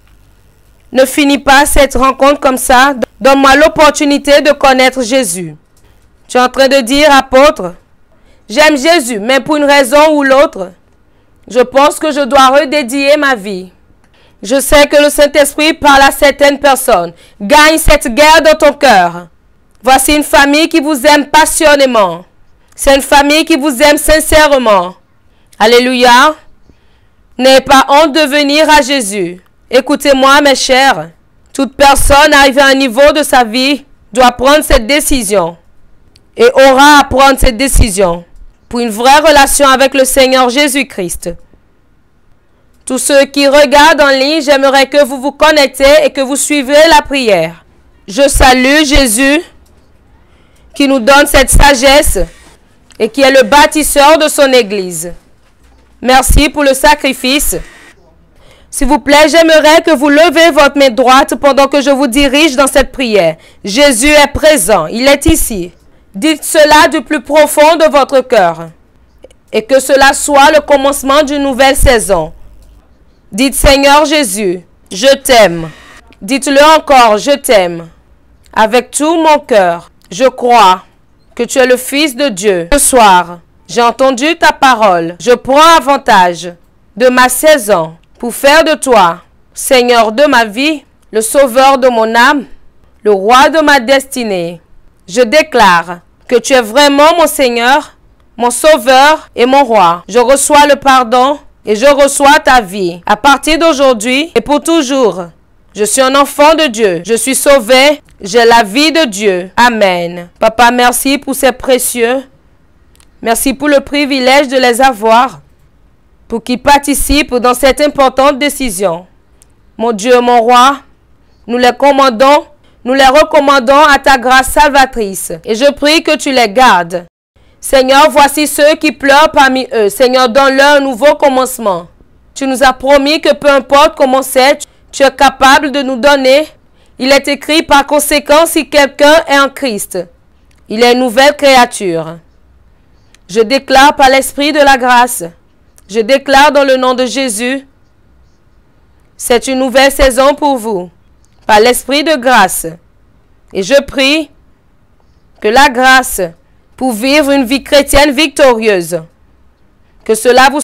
ne finis pas cette rencontre comme ça. Donne-moi l'opportunité de connaître Jésus. Tu es en train de dire, apôtre, j'aime Jésus, mais pour une raison ou l'autre, je pense que je dois redédier ma vie. Je sais que le Saint-Esprit parle à certaines personnes. Gagne cette guerre dans ton cœur. Voici une famille qui vous aime passionnément. C'est une famille qui vous aime sincèrement. Alléluia. N'ayez pas honte de venir à Jésus. Écoutez-moi, mes chers. Toute personne arrivée à un niveau de sa vie doit prendre cette décision et aura à prendre cette décision pour une vraie relation avec le Seigneur Jésus-Christ. Tous ceux qui regardent en ligne, j'aimerais que vous vous connectez et que vous suivez la prière. Je salue Jésus qui nous donne cette sagesse et qui est le bâtisseur de son Église. Merci pour le sacrifice. S'il vous plaît, j'aimerais que vous levez votre main droite pendant que je vous dirige dans cette prière. Jésus est présent, il est ici. Dites cela du plus profond de votre cœur et que cela soit le commencement d'une nouvelle saison. Dites, Seigneur Jésus, je t'aime. Dites-le encore, je t'aime. Avec tout mon cœur, je crois que tu es le Fils de Dieu. Ce soir, j'ai entendu ta parole. Je prends avantage de ma saison pour faire de toi, Seigneur de ma vie, le Sauveur de mon âme, le Roi de ma destinée. Je déclare que tu es vraiment mon Seigneur, mon Sauveur et mon Roi. Je reçois le pardon et je reçois ta vie. À partir d'aujourd'hui et pour toujours, je suis un enfant de Dieu. Je suis sauvé. J'ai la vie de Dieu. Amen. Papa, merci pour ces précieux. Merci pour le privilège de les avoir, pour qu'ils participent dans cette importante décision. Mon Dieu, mon Roi, nous les commandons, nous les recommandons à ta grâce salvatrice. Et je prie que tu les gardes. Seigneur, voici ceux qui pleurent parmi eux. Seigneur, donne-leur un nouveau commencement. Tu nous as promis que peu importe comment c'est, tu es capable de nous donner. Il est écrit par conséquent, si quelqu'un est en Christ, il est une nouvelle créature. Je déclare par l'Esprit de la grâce, je déclare dans le nom de Jésus, c'est une nouvelle saison pour vous, par l'Esprit de grâce. Et je prie que la grâce pour vivre une vie chrétienne victorieuse, que cela vous